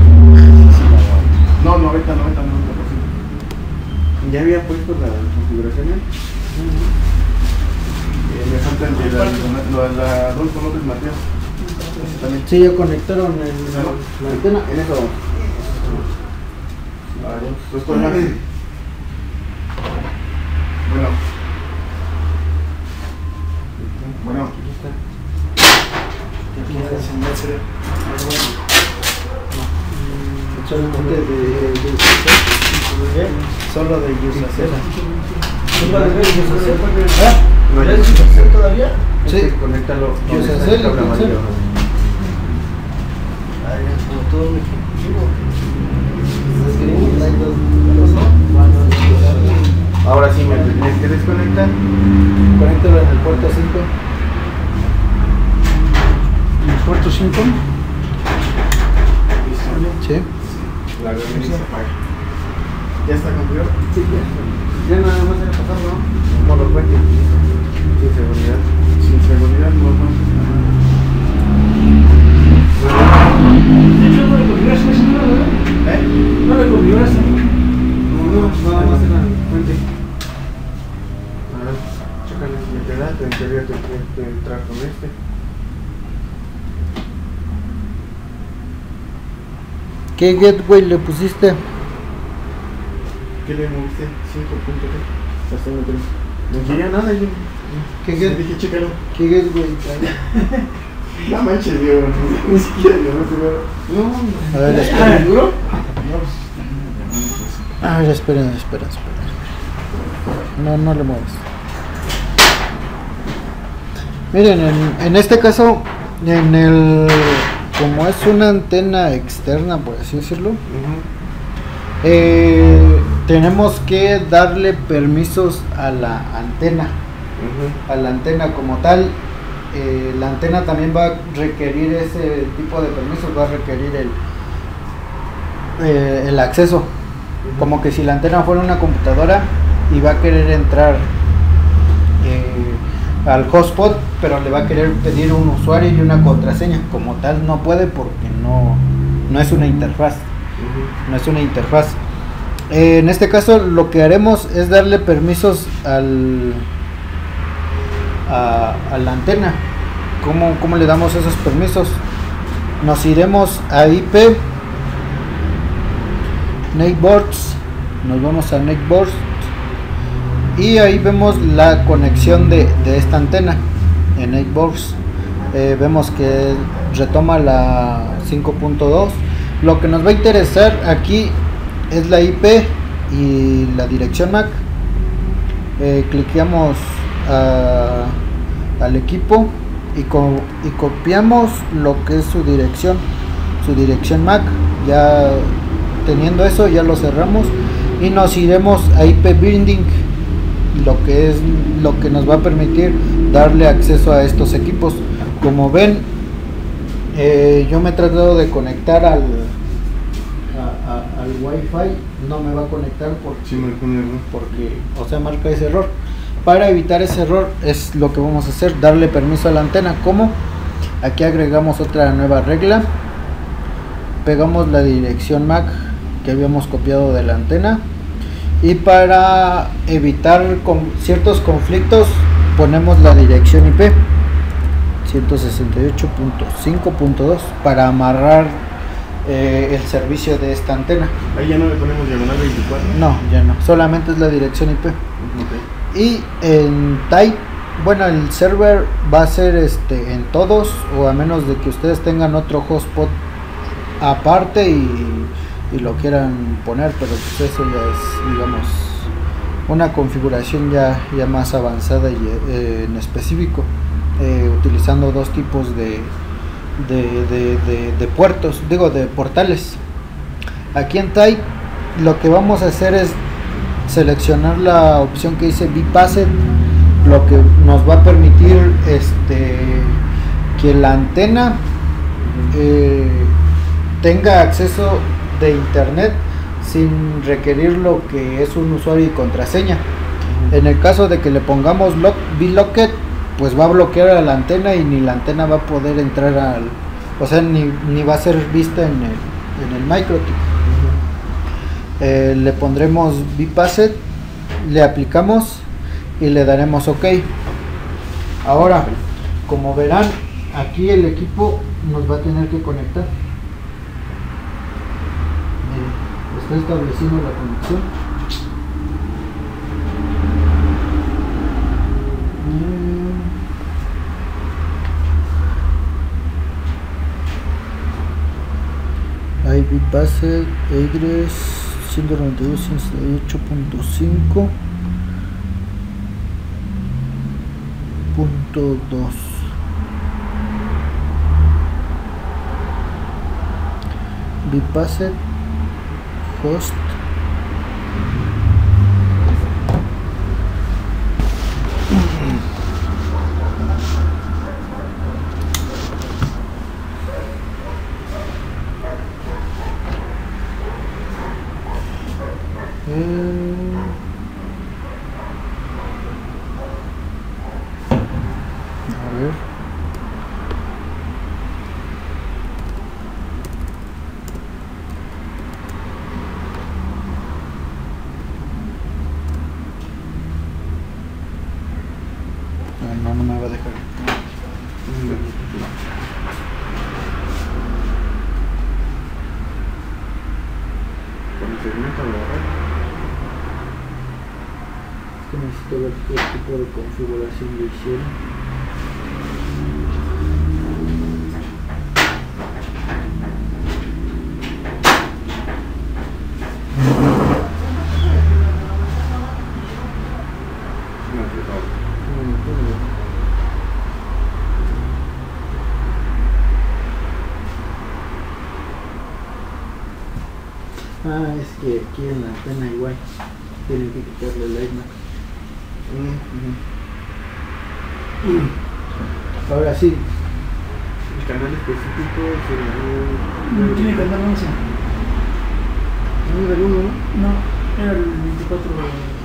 No, 90%. ¿Ya había puesto la configuración? Me falta el de la 2 con López Mateo. Ese también. Sí, ya conectaron la antena. En eso. Pues con más. Bueno. Solamente de solo de Yusacela. No, ya todavía? Sí. Conéctalo. Yusacel, Yusacel. Como todo un ejecutivo. Ahora sí me tienes que desconectar. Conéctalo en el puerto 5. ¿En el puerto 5? Sí. La reunión se apaga. ¿Ya está configurado? Sí, ya nada más era pasar, ¿no? Modo puente. Sin seguridad. Sin seguridad, no. De hecho, no le configuraste eso, ¿no? ¿Verdad? No le configuraste. No, nada más era puente. A ver, chécale si me queda. En teoría tendría que entrar con este. ¿Qué gateway le pusiste? ¿Qué le moviste? 5.3. Hasta no tengo. No quería nada yo. ¿Qué Dije, gateway? chécalo. ¿Qué gateway trae? No manches, Diego. Ni siquiera yo no sé. No. A ver, espera. ¿Seguro? A ver, esperen. No le muevas. Miren, en este caso, como es una antena externa, por así decirlo, tenemos que darle permisos a la antena. A la antena como tal. La antena también va a requerir ese tipo de permisos, va a requerir el acceso. Como que si la antena fuera una computadora y va a querer entrar al hotspot, pero le va a querer pedir un usuario y una contraseña. Como tal no puede porque no es una interfaz. No es una interfaz. En este caso lo que haremos es darle permisos a la antena. ¿Cómo le damos esos permisos? Nos iremos a IP, Netboards, nos vamos a Netboards y ahí vemos la conexión de esta antena en Netboards. Vemos que retoma la 5.2. Lo que nos va a interesar aquí es la IP y la dirección MAC. Cliqueamos al equipo y copiamos lo que es su dirección MAC. Ya teniendo eso, ya lo cerramos y nos iremos a IP Binding, lo que nos va a permitir darle acceso a estos equipos. Como ven, yo me he tratado de conectar al Wi-Fi, no me va a conectar porque, o sea, marca ese error. Para evitar ese error es lo que vamos a hacer, darle permiso a la antena. ¿Cómo? Aquí agregamos otra nueva regla, pegamos la dirección MAC que habíamos copiado de la antena, y para evitar ciertos conflictos ponemos la dirección IP 168.5.2 para amarrar el servicio de esta antena. Ahí ya no le ponemos diagonal 24. No, ya no, solamente es la dirección IP. Ok. Y en Type, bueno, el server va a ser en todos, o a menos de que ustedes tengan otro hotspot aparte y lo quieran poner, pero pues eso ya es, digamos, una configuración ya más avanzada y en específico, utilizando dos tipos de puertos, digo, de portales. Aquí en Type lo que vamos a hacer es seleccionar la opción que dice bypassed, lo que nos va a permitir que la antena tenga acceso de internet sin requerir lo que es un usuario y contraseña. En el caso de que le pongamos vlocked, pues va a bloquear a la antena y ni la antena va a poder entrar o sea, ni va a ser vista en el MikroTik. Le pondremos bypassed, le aplicamos y le daremos OK. Ahora, como verán, aquí el equipo nos va a tener que conectar. Está estableciendo la conexión. Hay bypassed address 192.168.5.2. bypassed host a ver. No me va a dejar. Con el segmento lo agarra. Es que necesito ver qué tipo de configuración le hicieron. Es que aquí en la antena igual tienen que quitarle el iMac. Ahora sí, El canal específico sería No tiene que andar 11. el 1, ¿no? No, era el 24 de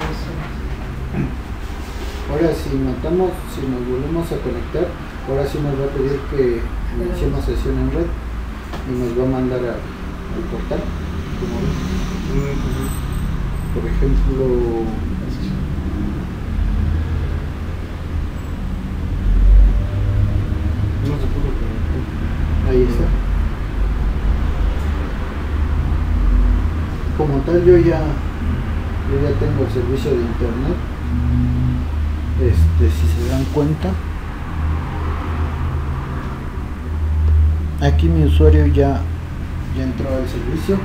ahora si notamos, si nos volvemos a conectar, ahora sí nos va a pedir que iniciemos sesión en red y nos va a mandar al portal, como ven. Por ejemplo, No se pudo conectar. ahí está. Como tal yo ya tengo el servicio de internet. Si se dan cuenta, aquí mi usuario ya entró al servicio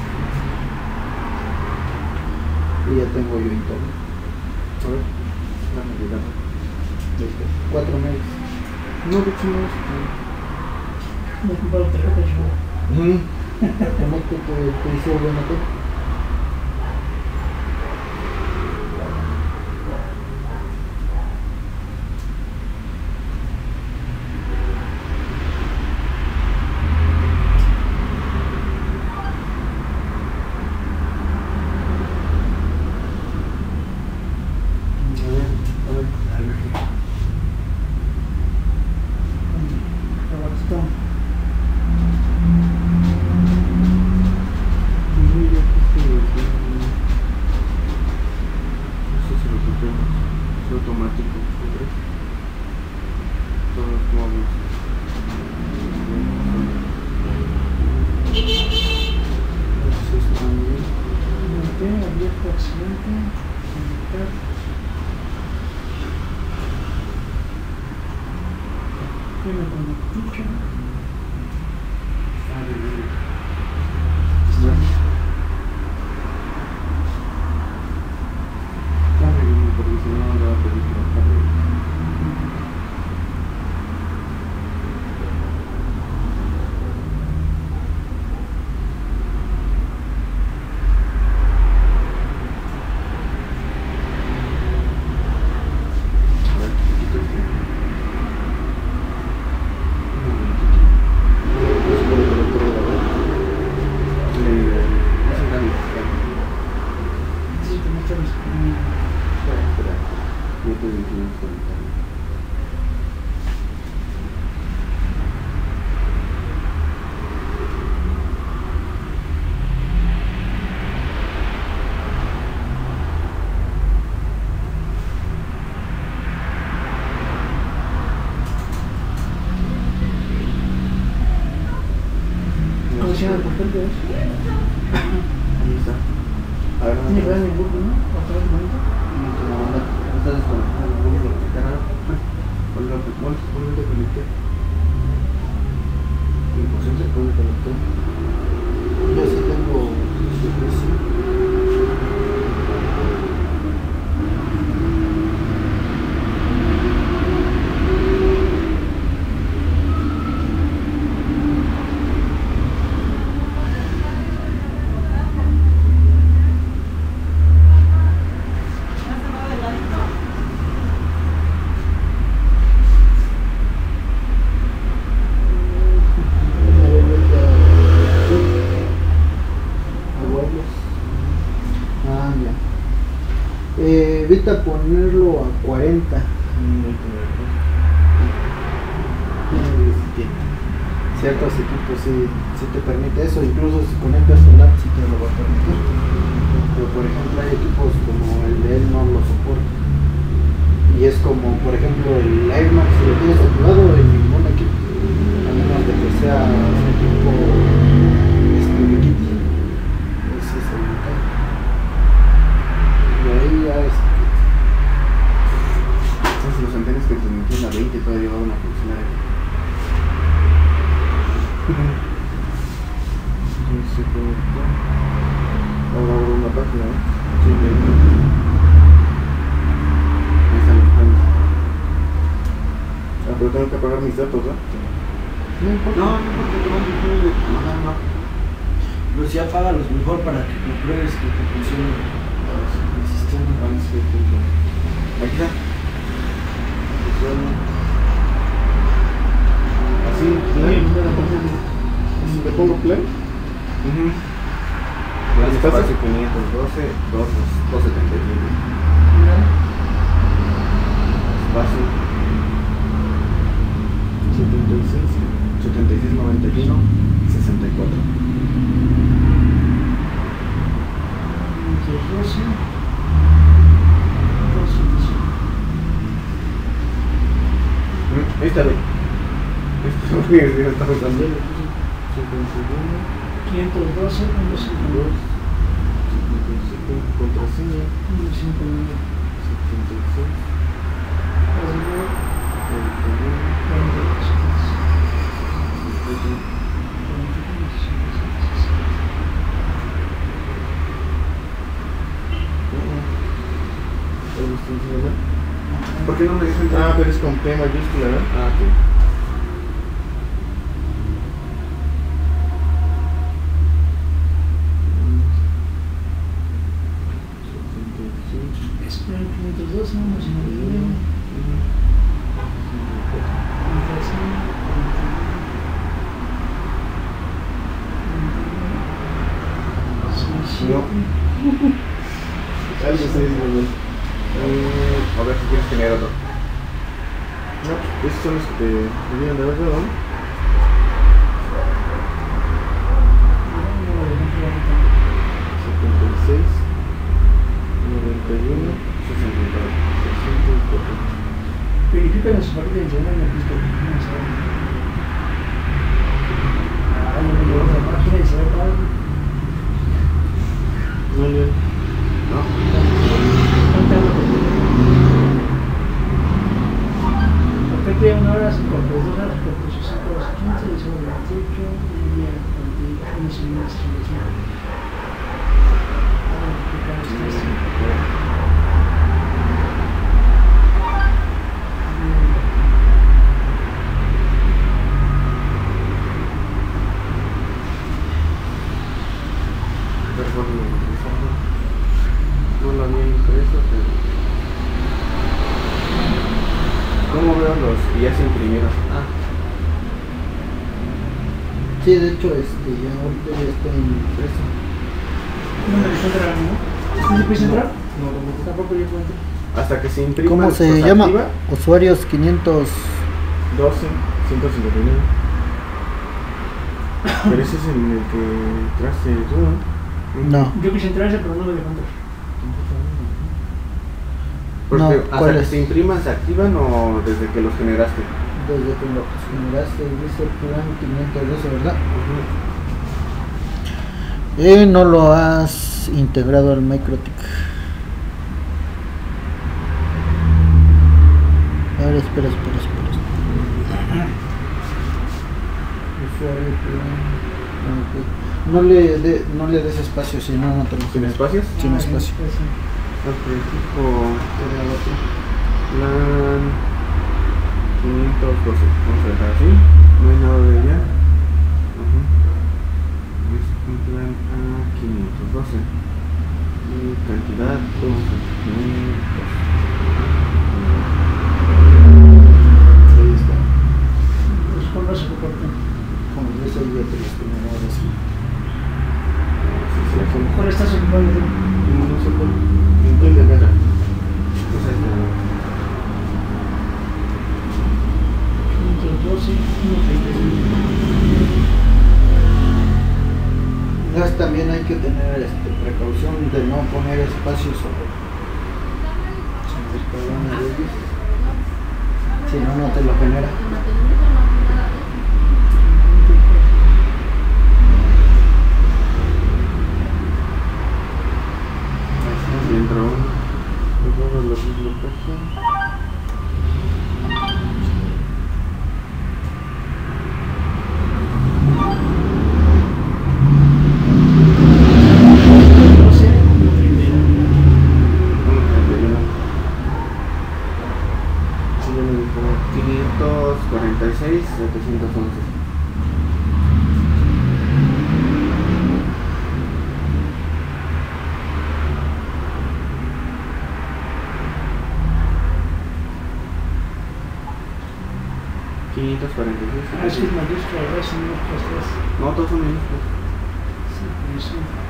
y ya tengo yo internet. A ver, dame llegar. 4 megas. No, de hecho no es. Me he comprado tarjeta yo. Conéctate, te hice buena cosa. abierto, excelente. Conectar. ¿Qué me conecté? Porque si no, le va a pedir que lo cargue. ¿Cómo se llama el portal de eso? Ahí está. A ver, Tiene que ver en el Google, ¿no? ¿Otra vez bonito? Está desconectado. Vuelve a conectar. Vuelve a conectar. Imposible, vuelve a conectar. Yo sí tengo servicio. Evita ponerlo a 40. Ciertos equipos sí te permite eso, incluso si conectas tu lap sí te lo va a permitir. Pero por ejemplo hay equipos como el de él no lo soporta. Y es como por ejemplo el AirMax, si lo tienes activado en ningún equipo, a menos de que sea un equipo Wikiti. Ese es el detalle. Y ahí ya es. Entonces los antenas que transmitían a 20 todavía llevaban a funcionar. Se conectó. Ahora abro una página, ¿no? Sí, ahí están los planes. Ah, pero tengo que apagar mis datos, ¿no? No, porque te van a decir de no. Pero si apágalos mejor para que compruebes que te funcione el sistema. Ahí está. Así, play. Si le pongo play, Espacio 512, 275. Espacio 76, 91, 64. Ahí está, ve. Esto es lo que está usando. 512, 2, 55, contraseña, 76, ¿Por qué no me dicen? Ah, pero es con P mayúscula, ¿no? Ah, ok. espera 512, vamos a ver. No. Algo así, A ver si quieres generar otro. no, esos son los que te debían de haber dado, ¿no? 76, 91, 64. Verifica los paquetes de internet en el disco. Vamos a ver. Ah, no me llegó a la página y se ve para algo. No le ¿no? ¿Cuánto hablo contigo? Porque 1 hora 52 horas, 45 horas 15, 19 28, un día 41 semanas 35. No lo había impreso, pero... ¿Cómo veo los que ya se imprimieron? Sí, de hecho, ya ahorita ya está impreso. No me dejó entrar, ¿no? ¿Sí puedes entrar? No, Tampoco yo puedo entrar. hasta que se imprima. ¿Cómo se pues, llama? activa, Usuarios 500. 12, 159. Pero ese es en el que entraste tú, ¿no? No. Yo quise entrar ese, pero no me dejó entrar. Porque No, hasta ¿cuál que es? se impriman, ¿se activan o desde que los generaste? Desde que lo generaste, dice plan 512, ¿verdad? No lo has integrado al MikroTik. A ver, espera. Usuario, plan. Ok. No le des espacio, si no, no te lo ¿Sin genera. espacios? Sin espacio. Ok, tipo plan 512. Vamos a dejar así. No hay nada de ella. Es un plan a 512. Y cantidad 12. Ahí está. Pues con no se comporta. Como ves ahí ya te los tengo ahora sí. Sí, A lo mejor estás ocupado de no se puede. Entiende, mira. Pues ahí está. 512, 135. También hay que tener precaución de no poner espacios sobre cada uno de ellos. Si no, no te lo genera. Y entra uno. Luego lo biblioteca. Sí, ya me dijo 546, 711. Ah, es que es mayúscula, ahora son minúsculas todas. No, todos son minúsculos. Sí, por eso.